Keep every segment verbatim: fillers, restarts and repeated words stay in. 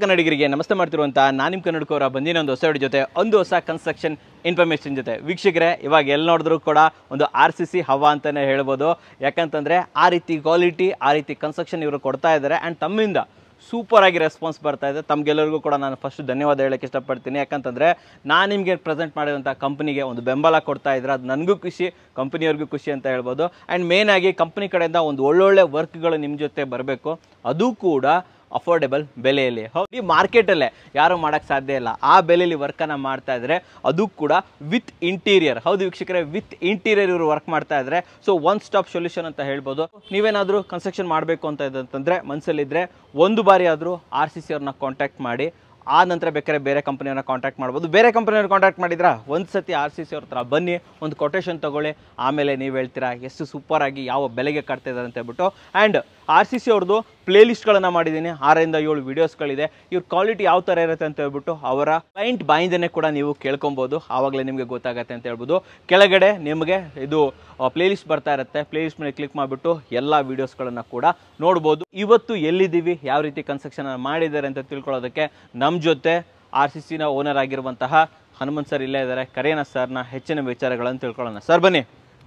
ಕನ್ನಡಿಗರಿಗೆ ನಮಸ್ತೆ ಮಾಡ್ತಿರುವಂತ ನಾನು ನಿಮ್ಮ ಕನ್ನಡಕವರ ಬಂದಿನ ಒಂದು ಹೊಸ ವಿಡಿಯೋ ಜೊತೆ ಒಂದು ಹೊಸ ಕನ್ಸ್ಟ್ರಕ್ಷನ್ ಇನ್ಫಾರ್ಮೇಷನ್ ಜೊತೆ. ವೀಕ್ಷಕರೇ, ಇವಾಗ ಎಲ್ಲಿ ನೋಡಿದ್ರು ಕೂಡ ಒಂದು ಆರ್ ಸಿ ಸಿ ಹವಾ ಅಂತಲೇ ಹೇಳ್ಬೋದು. ಯಾಕಂತಂದರೆ ಆ ರೀತಿ ಕ್ವಾಲಿಟಿ, ಆ ರೀತಿ ಕನ್ಸ್ಟ್ರಕ್ಷನ್ ಇವರು ಕೊಡ್ತಾ ಇದ್ದಾರೆ ಆ್ಯಂಡ್ ತಮ್ಮಿಂದ ಸೂಪರ್ ಆಗಿ ರೆಸ್ಪಾನ್ಸ್ ಬರ್ತಾ ಇದೆ. ತಮಗೆಲ್ಲರಿಗೂ ಕೂಡ ನಾನು ಫಸ್ಟ್ ಧನ್ಯವಾದ ಹೇಳೋಕ್ಕೆ ಇಷ್ಟಪಡ್ತೀನಿ. ಯಾಕಂತಂದರೆ ನಾನು ನಿಮಗೆ ಪ್ರೆಸೆಂಟ್ ಮಾಡಿರೋಂಥ ಕಂಪ್ನಿಗೆ ಒಂದು ಬೆಂಬಲ ಕೊಡ್ತಾ ಇದ್ರೆ ಅದು ನನಗೂ ಖುಷಿ, ಕಂಪ್ನಿಯವ್ರಿಗೂ ಖುಷಿ ಅಂತ ಹೇಳ್ಬೋದು. ಆ್ಯಂಡ್ ಮೇನ್ ಆಗಿ ಕಂಪ್ನಿ ಕಡೆಯಿಂದ ಒಂದು ಒಳ್ಳೊಳ್ಳೆ ವರ್ಕ್ಗಳು ನಿಮ್ಮ ಜೊತೆ ಬರಬೇಕು, ಅದು ಕೂಡ ಅಫೋರ್ಡೆಬಲ್ ಬೆಲೆಯಲ್ಲಿ. ಹೌದು, ಈ ಮಾರ್ಕೆಟಲ್ಲೇ ಯಾರು ಮಾಡೋಕ್ಕೆ ಸಾಧ್ಯ ಇಲ್ಲ ಆ ಬೆಲೆಯಲ್ಲಿ ವರ್ಕನ್ನು ಮಾಡ್ತಾ ಇದ್ದಾರೆ, ಅದು ಕೂಡ ವಿತ್ ಇಂಟೀರಿಯರ್. ಹೌದು ವೀಕ್ಷಕರೇ, ವಿತ್ ಇಂಟೀರಿಯರ್ ಇವರು ವರ್ಕ್ ಮಾಡ್ತಾ ಇದ್ದಾರೆ. ಸೊ ಒನ್ ಸ್ಟಾಪ್ ಸೊಲ್ಯೂಷನ್ ಅಂತ ಹೇಳ್ಬೋದು. ನೀವೇನಾದರೂ ಕನ್ಸ್ಟ್ರಕ್ಷನ್ ಮಾಡಬೇಕು ಅಂತ ಇದ್ದಂತಂದರೆ ಮನಸ್ಸಲ್ಲಿದ್ದರೆ ಒಂದು ಬಾರಿ ಆದರೂ ಆರ್ ಸಿ ಸಿ ಅವ್ರನ್ನ ಕಾಂಟ್ಯಾಕ್ಟ್ ಮಾಡಿ, ಆ ನಂತರ ಬೇಕಾದ್ರೆ ಬೇರೆ ಕಂಪನಿಯವ್ರನ್ನ ಕಾಂಟ್ಯಾಕ್ಟ್ ಮಾಡ್ಬೋದು. ಬೇರೆ ಕಂಪನಿಯವ್ರನ್ನ ಕಾಂಟ್ಯಾಕ್ಟ್ ಮಾಡಿದ್ರಾ ಒಂದು ಸತಿ ಆರ್ ಸಿ ಸಿ ಅವ್ರ ಹತ್ರ ಬನ್ನಿ, ಒಂದು ಕೊಟೇಶನ್ ತೊಗೊಳ್ಳಿ, ಆಮೇಲೆ ನೀವು ಹೇಳ್ತೀರಾ ಎಷ್ಟು ಸೂಪರಾಗಿ ಯಾವ ಬೆಲೆಗೆ ಕಟ್ತಾ ಇದ್ದಾರೆ ಅಂತ ಹೇಳ್ಬಿಟ್ಟು. ಆ್ಯಂಡ್ ಆರ್ ಸಿ ಸಿ ಅವ್ರದ್ದು ಪ್ಲೇ ಲಿಸ್ಟ್ಗಳನ್ನು ಮಾಡಿದ್ದೀನಿ, ಆರರಿಂದ ಏಳು ವೀಡಿಯೋಸ್ಗಳಿದೆ. ಇವ್ರ ಕ್ವಾಲಿಟಿ ಯಾವ ಥರ ಇರುತ್ತೆ ಅಂತ ಹೇಳ್ಬಿಟ್ಟು ಅವರ ಕ್ಲೈಂಟ್ ಬಾಯಿಂದನೇ ಕೂಡ ನೀವು ಕೇಳ್ಕೊಬೋದು, ಆವಾಗಲೇ ನಿಮಗೆ ಗೊತ್ತಾಗತ್ತೆ ಅಂತ ಹೇಳ್ಬೋದು. ಕೆಳಗಡೆ ನಿಮಗೆ ಇದು ಪ್ಲೇ ಲಿಸ್ಟ್ ಬರ್ತಾ ಇರುತ್ತೆ, ಪ್ಲೇ ಲಿಸ್ಟ್ ಮೇಲೆ ಕ್ಲಿಕ್ ಮಾಡಿಬಿಟ್ಟು ಎಲ್ಲ ವೀಡಿಯೋಸ್ಗಳನ್ನು ಕೂಡ ನೋಡ್ಬೋದು. ಇವತ್ತು ಎಲ್ಲಿದ್ದೀವಿ, ಯಾವ ರೀತಿ ಕನ್ಸ್ಟ್ರಕ್ಷನ್ ಮಾಡಿದ್ದಾರೆ ಅಂತ ತಿಳ್ಕೊಳ್ಳೋದಕ್ಕೆ ನಮ್ಮ ಜೊತೆ ಆರ್ ಸಿ ಸಿನ ಓನರ್ ಆಗಿರುವಂತಹ ಹನುಮಂತ್ ಸರ್ ಇಲ್ಲೇ ಇದ್ದಾರೆ. ಕರೆಯೋಣ ಸರ್ನ, ಹೆಚ್ಚಿನ ವಿಚಾರಗಳನ್ನು ತಿಳ್ಕೊಳ್ಳೋಣ. ಸರ್ ಬನ್ನಿ.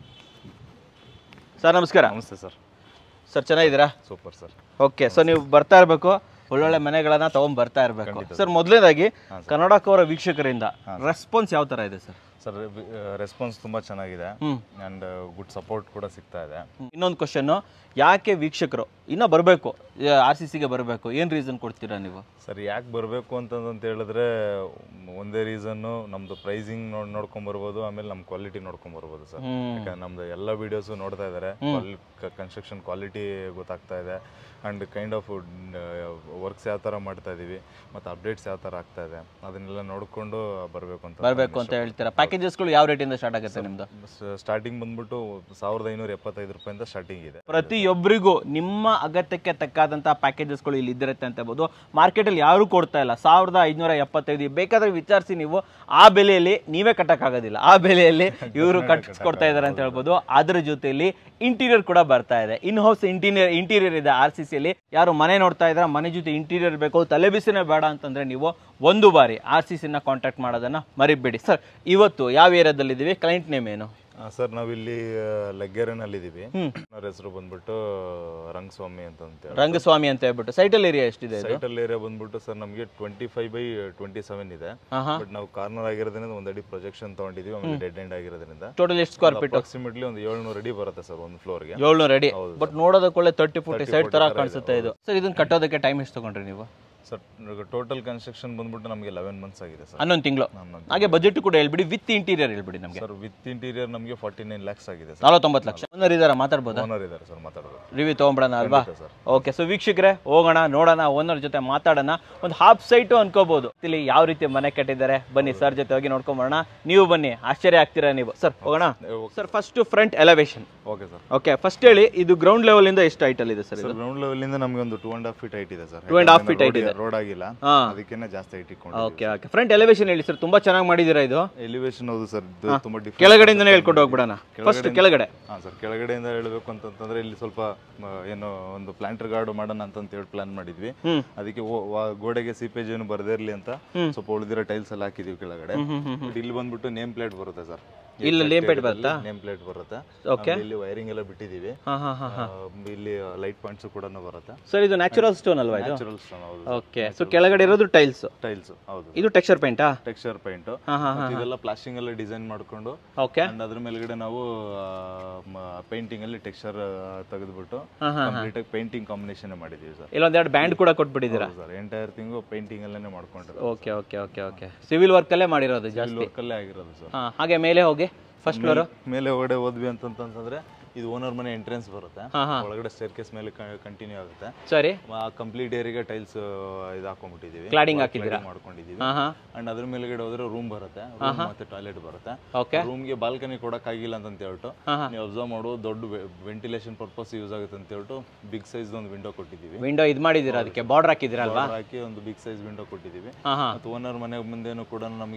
ಸರ್ ನಮಸ್ಕಾರ. ನಮಸ್ತೆ ಸರ್. ಸರ್ ಚೆನ್ನಾಗಿದ್ದೀರಾ? Super sir. ಓಕೆ, ಸೊ ನೀವು ಬರ್ತಾ ಇರಬೇಕು, ಒಳ್ಳೊಳ್ಳೆ ಮನೆಗಳನ್ನ ತಗೊಂಡ್ ಬರ್ತಾ ಇರಬೇಕು. ಸರ್ ಮೊದಲನೇದಾಗಿ ಕನ್ನಡಕವರ ವೀಕ್ಷಕರಿಂದ ರೆಸ್ಪಾನ್ಸ್ ಯಾವ ತರ ಇದೆ ಸರ್? ಸರ್ ರೆಸ್ಪಾನ್ಸ್ ತುಂಬಾ ಚೆನ್ನಾಗಿದೆ ಅಂಡ್ ಗುಡ್ ಸಪೋರ್ಟ್ ಕೂಡ ಸಿಗ್ತಾ ಇದೆ. ಇನ್ನೊಂದು ಕ್ವಶನ್, ಯಾಕೆ ವೀಕ್ಷಕರು ಇನ್ನ ಬರಬೇಕು ಆರ್ ಸಿ ಸಿಗೆ ಬರಬೇಕು, ಏನ್ ರೀಸನ್ ಕೊಡ್ತೀರಾ ನೀವು? ಸರ್ ಯಾಕೆ ಬರಬೇಕು ಅಂತಂತ ಹೇಳಿದ್ರೆ ಒಂದೇ ರೀಸನ್ನು, ನಮ್ದು ಪ್ರೈಸಿಂಗ್ ನೋಡ್ ನೋಡ್ಕೊಂಡ್ ಬರ್ಬೋದು, ಆಮೇಲೆ ನಮ್ಮ ಕ್ವಾಲಿಟಿ ನೋಡ್ಕೊಂಡ್ ಬರ್ಬೋದು ಸರ್. ಯಾಕಂದ್ರೆ ನಮ್ದು ಎಲ್ಲ ವಿಡಿಯೋಸ್ ನೋಡ್ತಾ ಇದಾರೆ, ಕನ್ಸ್ಟ್ರಕ್ಷನ್ ಕ್ವಾಲಿಟಿ ಗೊತ್ತಾಗ್ತಾ ಇದೆ ಅಂಡ್ ಕೈಂಡ್ ಆಫ್ ವರ್ಕ್ಸ್ ಯಾವ ತರ ಮಾಡ್ತಾ ಇದೀವಿ ಮತ್ತೆ ಅಪ್ಡೇಟ್ಸ್ ಯಾವ ತರ ಆಗ್ತಾ ಇದೆ ಅದನ್ನೆಲ್ಲ ನೋಡ್ಕೊಂಡು ಬರಬೇಕು ಅಂತ ಬರಬೇಕು ಅಂತ ಹೇಳ್ತೀರಾ. ಪ್ಯಾಕೇಜಸ್ಗಳು ಯಾವ ರೇಟ್ ಇಂದ ಸ್ಟಾರ್ಟ್ ಆಗುತ್ತೆ ನಿಮ್ದು? ಸ್ಟಾರ್ಟಿಂಗ್ ಬಂದ್ಬಿಟ್ಟು ಸಾವಿರದ ಐನೂರ ಎಪ್ಪತ್ತೈದು ರೂಪಾಯಿಂದ ಸ್ಟಾರ್ಟಿಂಗ್ ಇದೆ. ಪ್ರತಿಯೊಬ್ಬರಿಗೂ ನಿಮ್ಮ ಅಗತ್ಯಕ್ಕೆ ತಕ್ಕಾದಂತಹ ಪ್ಯಾಕೇಜಸ್ಗಳು ಇಲ್ಲಿ ಇದಿರುತ್ತೆ ಅಂತ ಹೇಳ್ಬೋದು. ಮಾರ್ಕೆಟಲ್ಲಿ ಯಾರು ಕೊಡ್ತಾ ಇಲ್ಲ. ಸಾವಿರದ ಐದುನೂರ ಎಪ್ಪತ್ತೈದು ಬೇಕಾದ್ರೆ ವಿಚಾರಿಸಿ ನೀವು, ಆ ಬೆಲೆಯಲ್ಲಿ ನೀವೇ ಕಟ್ಟಕ್ಕಾಗೋದಿಲ್ಲ, ಆ ಬೆಲೆಯಲ್ಲಿ ಇವರು ಕಟ್ಟಿಸ್ಕೊಡ್ತಾ ಇದ್ದಾರೆ ಅಂತ ಹೇಳ್ಬೋದು. ಅದ್ರ ಜೊತೆಯಲ್ಲಿ ಇಂಟೀರಿಯರ್ ಕೂಡ ಬರ್ತಾ ಇದೆ, ಇನ್ ಹೌಸ್ ಇಂಟೀರಿಯರ್ ಇಂಟೀರಿಯರ್ ಇದೆ ಆರ್ ಸಿ ಸಿಯಲ್ಲಿ. ಯಾರು ಮನೆ ನೋಡ್ತಾ ಇದ್ರ, ಮನೆ ಜೊತೆ ಇಂಟೀರಿಯರ್ ಬೇಕು, ತಲೆ ಬಿಸಿನೇ ಬೇಡ ಅಂತಂದ್ರೆ ನೀವು ಒಂದು ಬಾರಿ ಆರ್ ಸಿ ಸಿನ ಕಾಂಟ್ಯಾಕ್ಟ್ ಮಾಡೋದನ್ನ ಮರಿಬೇಡಿ. ಸರ್ ಇವತ್ತು ಯಾವ ಏರಿಯಾದಲ್ಲಿ ಇದೀವಿ, ಕ್ಲೈಂಟ್ ನೇಮ್ ಏನು? ಸರ್ ನಾವಿಲ್ಲಿ ಲಗ್ಗೆರೆನಲ್ಲಿ ಇದೀವಿ. ಅವ್ರ ಹೆಸರು ಬಂದ್ಬಿಟ್ಟು ರಂಗಸ್ವಾಮಿ ಅಂತ ಅಂತ ರಂಗಸ್ವಾಮಿ ಅಂತ ಹೇಳ್ಬಿಟ್ಟು. ಸೈಟಲ್ ಏರಿಯಾ ಎಷ್ಟಿದೆ? ಸೈಟಲ್ ಏರಿಯಾ ಬಂದ್ಬಿಟ್ಟು ಸರ್ ನಮಗೆ twenty five by twenty seven ಇದೆ. ಬಟ್ ನಾವು ಕಾರ್ನರ್ ಆಗಿರೋದ್ರಿಂದ ಒಂದ್ ಅಡಿ ಪ್ರೊಜೆಕ್ಷನ್ ತಗೊಂಡಿದೀವಿ, ಆಮೇಲೆ ಡೆಡ್ ಎಂಡ್ ಆಗಿರೋದ್ರಿಂದ ಟೋಟಲ್ ಎಷ್ಟು ಸ್ಕ್ವೇರ್ ಫೀಟ್? ಅಪ್ರಾಕ್ಸಿಮೇಟ್ಲಿ ಒಂದು ಏಳ್ನೂರು ಅಡಿ ಬರುತ್ತೆ ಸರ್ ಒಂದು ಫ್ಲೋರ್ ಗೆ. ಏಳ್ನೂರು ಅಡಿ, ಬಟ್ ನೋಡೋದಕ್ಕೆ ತರ್ಟಿ ಫೋರ್ಟಿ ಸೈಟ್ ತರ ಕಾಣಿಸುತ್ತೆ ಇದು. ಸರ್ ಇದನ್ನ ಕಟ್ಟೋದಕ್ಕೆ ಟೈಮ್ ಎಷ್ಟು ತಗೊಂಡ್ರಿ ನೀವು? ಸರ್ ಟೋಟಲ್ ಕನ್ಸ್ಟ್ರಕ್ಷನ್ ಬಂದ್ಬಿಟ್ಟು ನಮಗೆ ಲೆವೆನ್ ಮಂತ್ಸ್ ಆಗಿದೆ ಸರ್. ಹನ್ನೊಂದು ತಿಂಗಳು. ಹಾಗೆ ಬಜೆಟ್ ಕೂಡ ಹೇಳ್ಬಿಡಿ, ವಿತ್ ಇಂಟೀರಿಯರ್ ಹೇಳ್ಬಿಡಿ ನಮಗೆ. ಸರ್ ವಿತ್ ಇಂಟೀರಿಯರ್ ನಮಗೆ ಫಾರ್ಟಿ ನೈನ್ ಲ್ಯಾಕ್ಸ್ ಆಗಿದೆ ಸರ್. ನಲವತ್ತೊಂಬತ್ತು ಲಕ್ಷ. ಓನರ್ ಇದಾರ, ಮಾತಾಡ್ಬೋದು? ಓನರ್ ಇದಾರೆ ಸರ್, ಮಾತಾಡ್ಬೋದು. ರಿವ್ಯೂ ತಗೊಂಡ್ಬಿಡೋಣ ಅಲ್ವಾ? ಓಕೆ, ಸೊ ವೀಕ್ಷಕರೇ ಹೋಗೋಣ, ನೋಡೋಣ, ಓನರ್ ಜೊತೆ ಮಾತಾಡೋಣ. ಒಂದು ಹಾಫ್ ಸೈಟು ಅನ್ಕೋಬಹುದು. ಇಲ್ಲಿ ಯಾವ ರೀತಿ ಮನೆ ಕಟ್ಟಿದ್ದಾರೆ ಬನ್ನಿ ಸರ್ ಜೊತೆ ಹೋಗಿ ನೋಡ್ಕೊಂಬರೋಣ. ನೀವು ಬನ್ನಿ, ಆಶ್ಚರ್ಯ ಆಗ್ತೀರಾ ನೀವು. ಸರ್ ಹೋಗೋಣ. Sir first front elevation. Okay sir. Okay, first ಹೇಳಿ, ಇದು ಗ್ರೌಂಡ್ ಲೆವೆಲ್ ಇಂದ ಎಷ್ಟು ಹೈಟ್ ಅಲ್ಲಿ ಇದೆ ಸರ್? ಗ್ರೌಂಡ್ ಲೆವೆಲ್ ಇಂದ ನಮಗೆ ಒಂದು two and half feet height ಇದೆ sir. Two and half feet height ಇದೆ. ರೋಡ್ ಆಗಿಲ್ಲ, ಅದಕ್ಕೆನೇ ಜಾಸ್ತಿ ಹೈಟ್ ಇಟ್ಕೊಂಡು. ಓಕೆ ಓಕೆ, ಫ್ರಂಟ್ ಎಲಿವೇಶನ್ ಹೇಳಿ ಸರ್, ತುಂಬಾ ಚೆನ್ನಾಗಿ ಮಾಡಿದೀರಾ ಇದು. ಎಲಿವೇಶನ್ ಹೌದು ಸರ್, ತುಂಬಾ ಡಿಫರೆಂಟ್. ಕೆಳಗಡೆಯಿಂದನೇ ಹೇಳ್ಕೊಂಡು ಹೋಗ್ಬಿಡೋಣ. ಫಸ್ಟ್ ಕೆಳಗಡೆ. ಹಾ ಸರ್, ಕೆಳಗಡೆಯಿಂದ ಹೇಳಬೇಕು ಅಂತಂದ್ರೆ ಇಲ್ಲಿ ಸ್ವಲ್ಪ ಏನೋ ಒಂದು ಪ್ಲಾಂಟರ್ ಗಾರ್ಡ್ ಮಾಡೋಣ ಅಂತ ಹೇಳಿ ಪ್ಲಾನ್ ಮಾಡಿದ್ವಿ. ಅದಕ್ಕೆ ಗೋಡೆಗೆ ಸೀಪೇಜ್ ಏನು ಬರ್ದಿರ್ಲಿ ಅಂತ ಸ್ವಲ್ಪ ಉಳಿದಿರೋ ಟೈಲ್ಸ್ ಎಲ್ಲ ಹಾಕಿದೀವಿ ಕೆಳಗಡೆ. ಇಲ್ಲಿ ಬಂದ್ಬಿಟ್ಟು ನೇಮ್ ಪ್ಲೇಟ್ ಬರುತ್ತೆ ಸರ್. ಇಲ್ಲಿ ನೇಮ್ ಪ್ಲೇಟ್ ಬರುತ್ತಾ? ನೇಮ್ ಪ್ಲೇಟ್ ಬರುತ್ತೆ. ಓಕೆ, ಇಲ್ಲಿ ವೈರಿಂಗ್ ಎಲ್ಲ ಬಿಟ್ಟಿದೀವಿ. ಇಲ್ಲಿ ಲೈಟ್ ಪಾಯಿಂಟ್ಸ್ ಕೂಡ ಬರುತ್ತೆ ಸರ್. ಇದು ನ್ಯಾಚುರಲ್ ಸ್ಟೋನ್ ಅಲ್ವಾ? ಇದು ನ್ಯಾಚುರಲ್ ಸ್ಟೋನ್ ಹೌದು. ಓಕೆ, ಸೊ ಕೆಳಗಡೆ ಇರೋದು ಟೈಲ್ಸ್. ಟೈಲ್ಸ್ ಹೌದು. ಇದು ಟೆಕ್ಸ್ಚರ್ ಪೇಂಟಾ? Texture paint. ಇದೆಲ್ಲ ಪ್ಲಾಸ್ಟಿಂಗ್ ಎಲ್ಲ ಡಿಸೈನ್ ಮಾಡ್ಕೊಂಡು, ಓಕೆ, ಅದ್ರ ಮೇಲ್ಗಡೆ ನಾವು ಪೇಂಟಿಂಗ್ ಅಲ್ಲಿ ಟೆಕ್ಸ್ಚರ್ ತೆಗೆದ್ಬಿಟ್ಟು ಕಂಪ್ಲೀಟ್ ಆಗಿ ಪೇಂಟಿಂಗ್ ಕಾಂಬಿನೇಷನ್ ಮಾಡಿದೀವಿ ಸರ್. ಇಲ್ಲೊಂದೆರಡು ಬ್ಯಾಂಡ್ ಕೂಡ ಕೊಟ್ಬಿಟ್ಟಿದ್ದೀರಾ ಸರ್. ಎಂಟೈರ್ ತಿಂಗು ಪೇಂಟಿಂಗ್ ಅಲ್ಲೇ ಮಾಡ್ಕೊಂಡ್ರೆ. Okay okay okay okay, civil work ಅಲ್ಲೇ ಮಾಡಿರೋದು ಜಾಸ್ತಿ. ವರ್ಕ್ ಅಲ್ಲೇ ಆಗಿರೋದು ಸರ್. ಹಾಗೆ ಮೇಲೆ ಹೋಗಿ ಫಸ್ಟ್ ಫ್ಲೋರ್ ಮೇಲೆ ಹೊರಗಡೆ ಹೋದ್ವಿ ಅಂತಂತಂದ್ರೆ ಇದು ಓನರ್ ಮನೆ ಎಂಟ್ರೆನ್ಸ್ ಬರುತ್ತೆ. ಒಳಗಡೆ ಸ್ಟೇರ್ ಕೇಸ್ ಮೇಲೆ ಕಂಟಿನ್ಯೂ ಆಗುತ್ತೆ. ಸರಿ, ಕಂಪ್ಲೀಟ್ ಏರಿಯಾಗೆ ಟೈಲ್ಸ್ ಇದು ಹಾಕೊಂಡ್ಬಿಟ್ಟಿದೀವಿ, ಕ್ಲಾಡಿಂಗ್ ಹಾಕಿದೀವಿ, ಮಾಡ್ಕೊಂಡಿದೀವಿ. ಅಂಡ್ ಅದ್ರ ಮೇಲ್ಗಡೆ ಹೋದ್ರೆ ರೂಮ್ ಬರುತ್ತೆ, ಮತ್ತೆ ಟಾಯ್ಲೆಟ್ ಬರುತ್ತೆ. ರೂಮ್ ಗೆ ಬಾಲ್ಕನಿ ಕೊಡಕ್ ಆಗಿಲ್ಲ ಅಂತ ಹೇಳ್ಬಿಟ್ಟು ನೀವು ಅಬ್ಸರ್ವ್ ಮಾಡೋ ದೊಡ್ಡ ವೆಂಟಿಲೇಷನ್ ಪರ್ಪಸ್ ಯೂಸ್ ಆಗುತ್ತೆ ಅಂತ ಹೇಳ್ಬಿಟ್ಟು ಬಿಗ್ ಸೈಜ್ ಒಂದು ವಿಂಡೋ ಕೊಟ್ಟಿದ್ದೀವಿ. ವಿಂಡೋ ಇದು ಮಾಡಿದೀರಾ, ಅದಕ್ಕೆ ಬಾರ್ಡರ್ ಹಾಕಿದಿರಲ್ವಾ? ಹಾಕಿ ಒಂದು ಬಿಗ್ ಸೈಜ್ ವಿಂಡೋ ಕೊಟ್ಟಿದ್ದೀವಿ. ಮತ್ತೆ ಓನರ್ ಮನೆ ಮುಂದೆನೂ ಕೂಡ ನಮಗೆ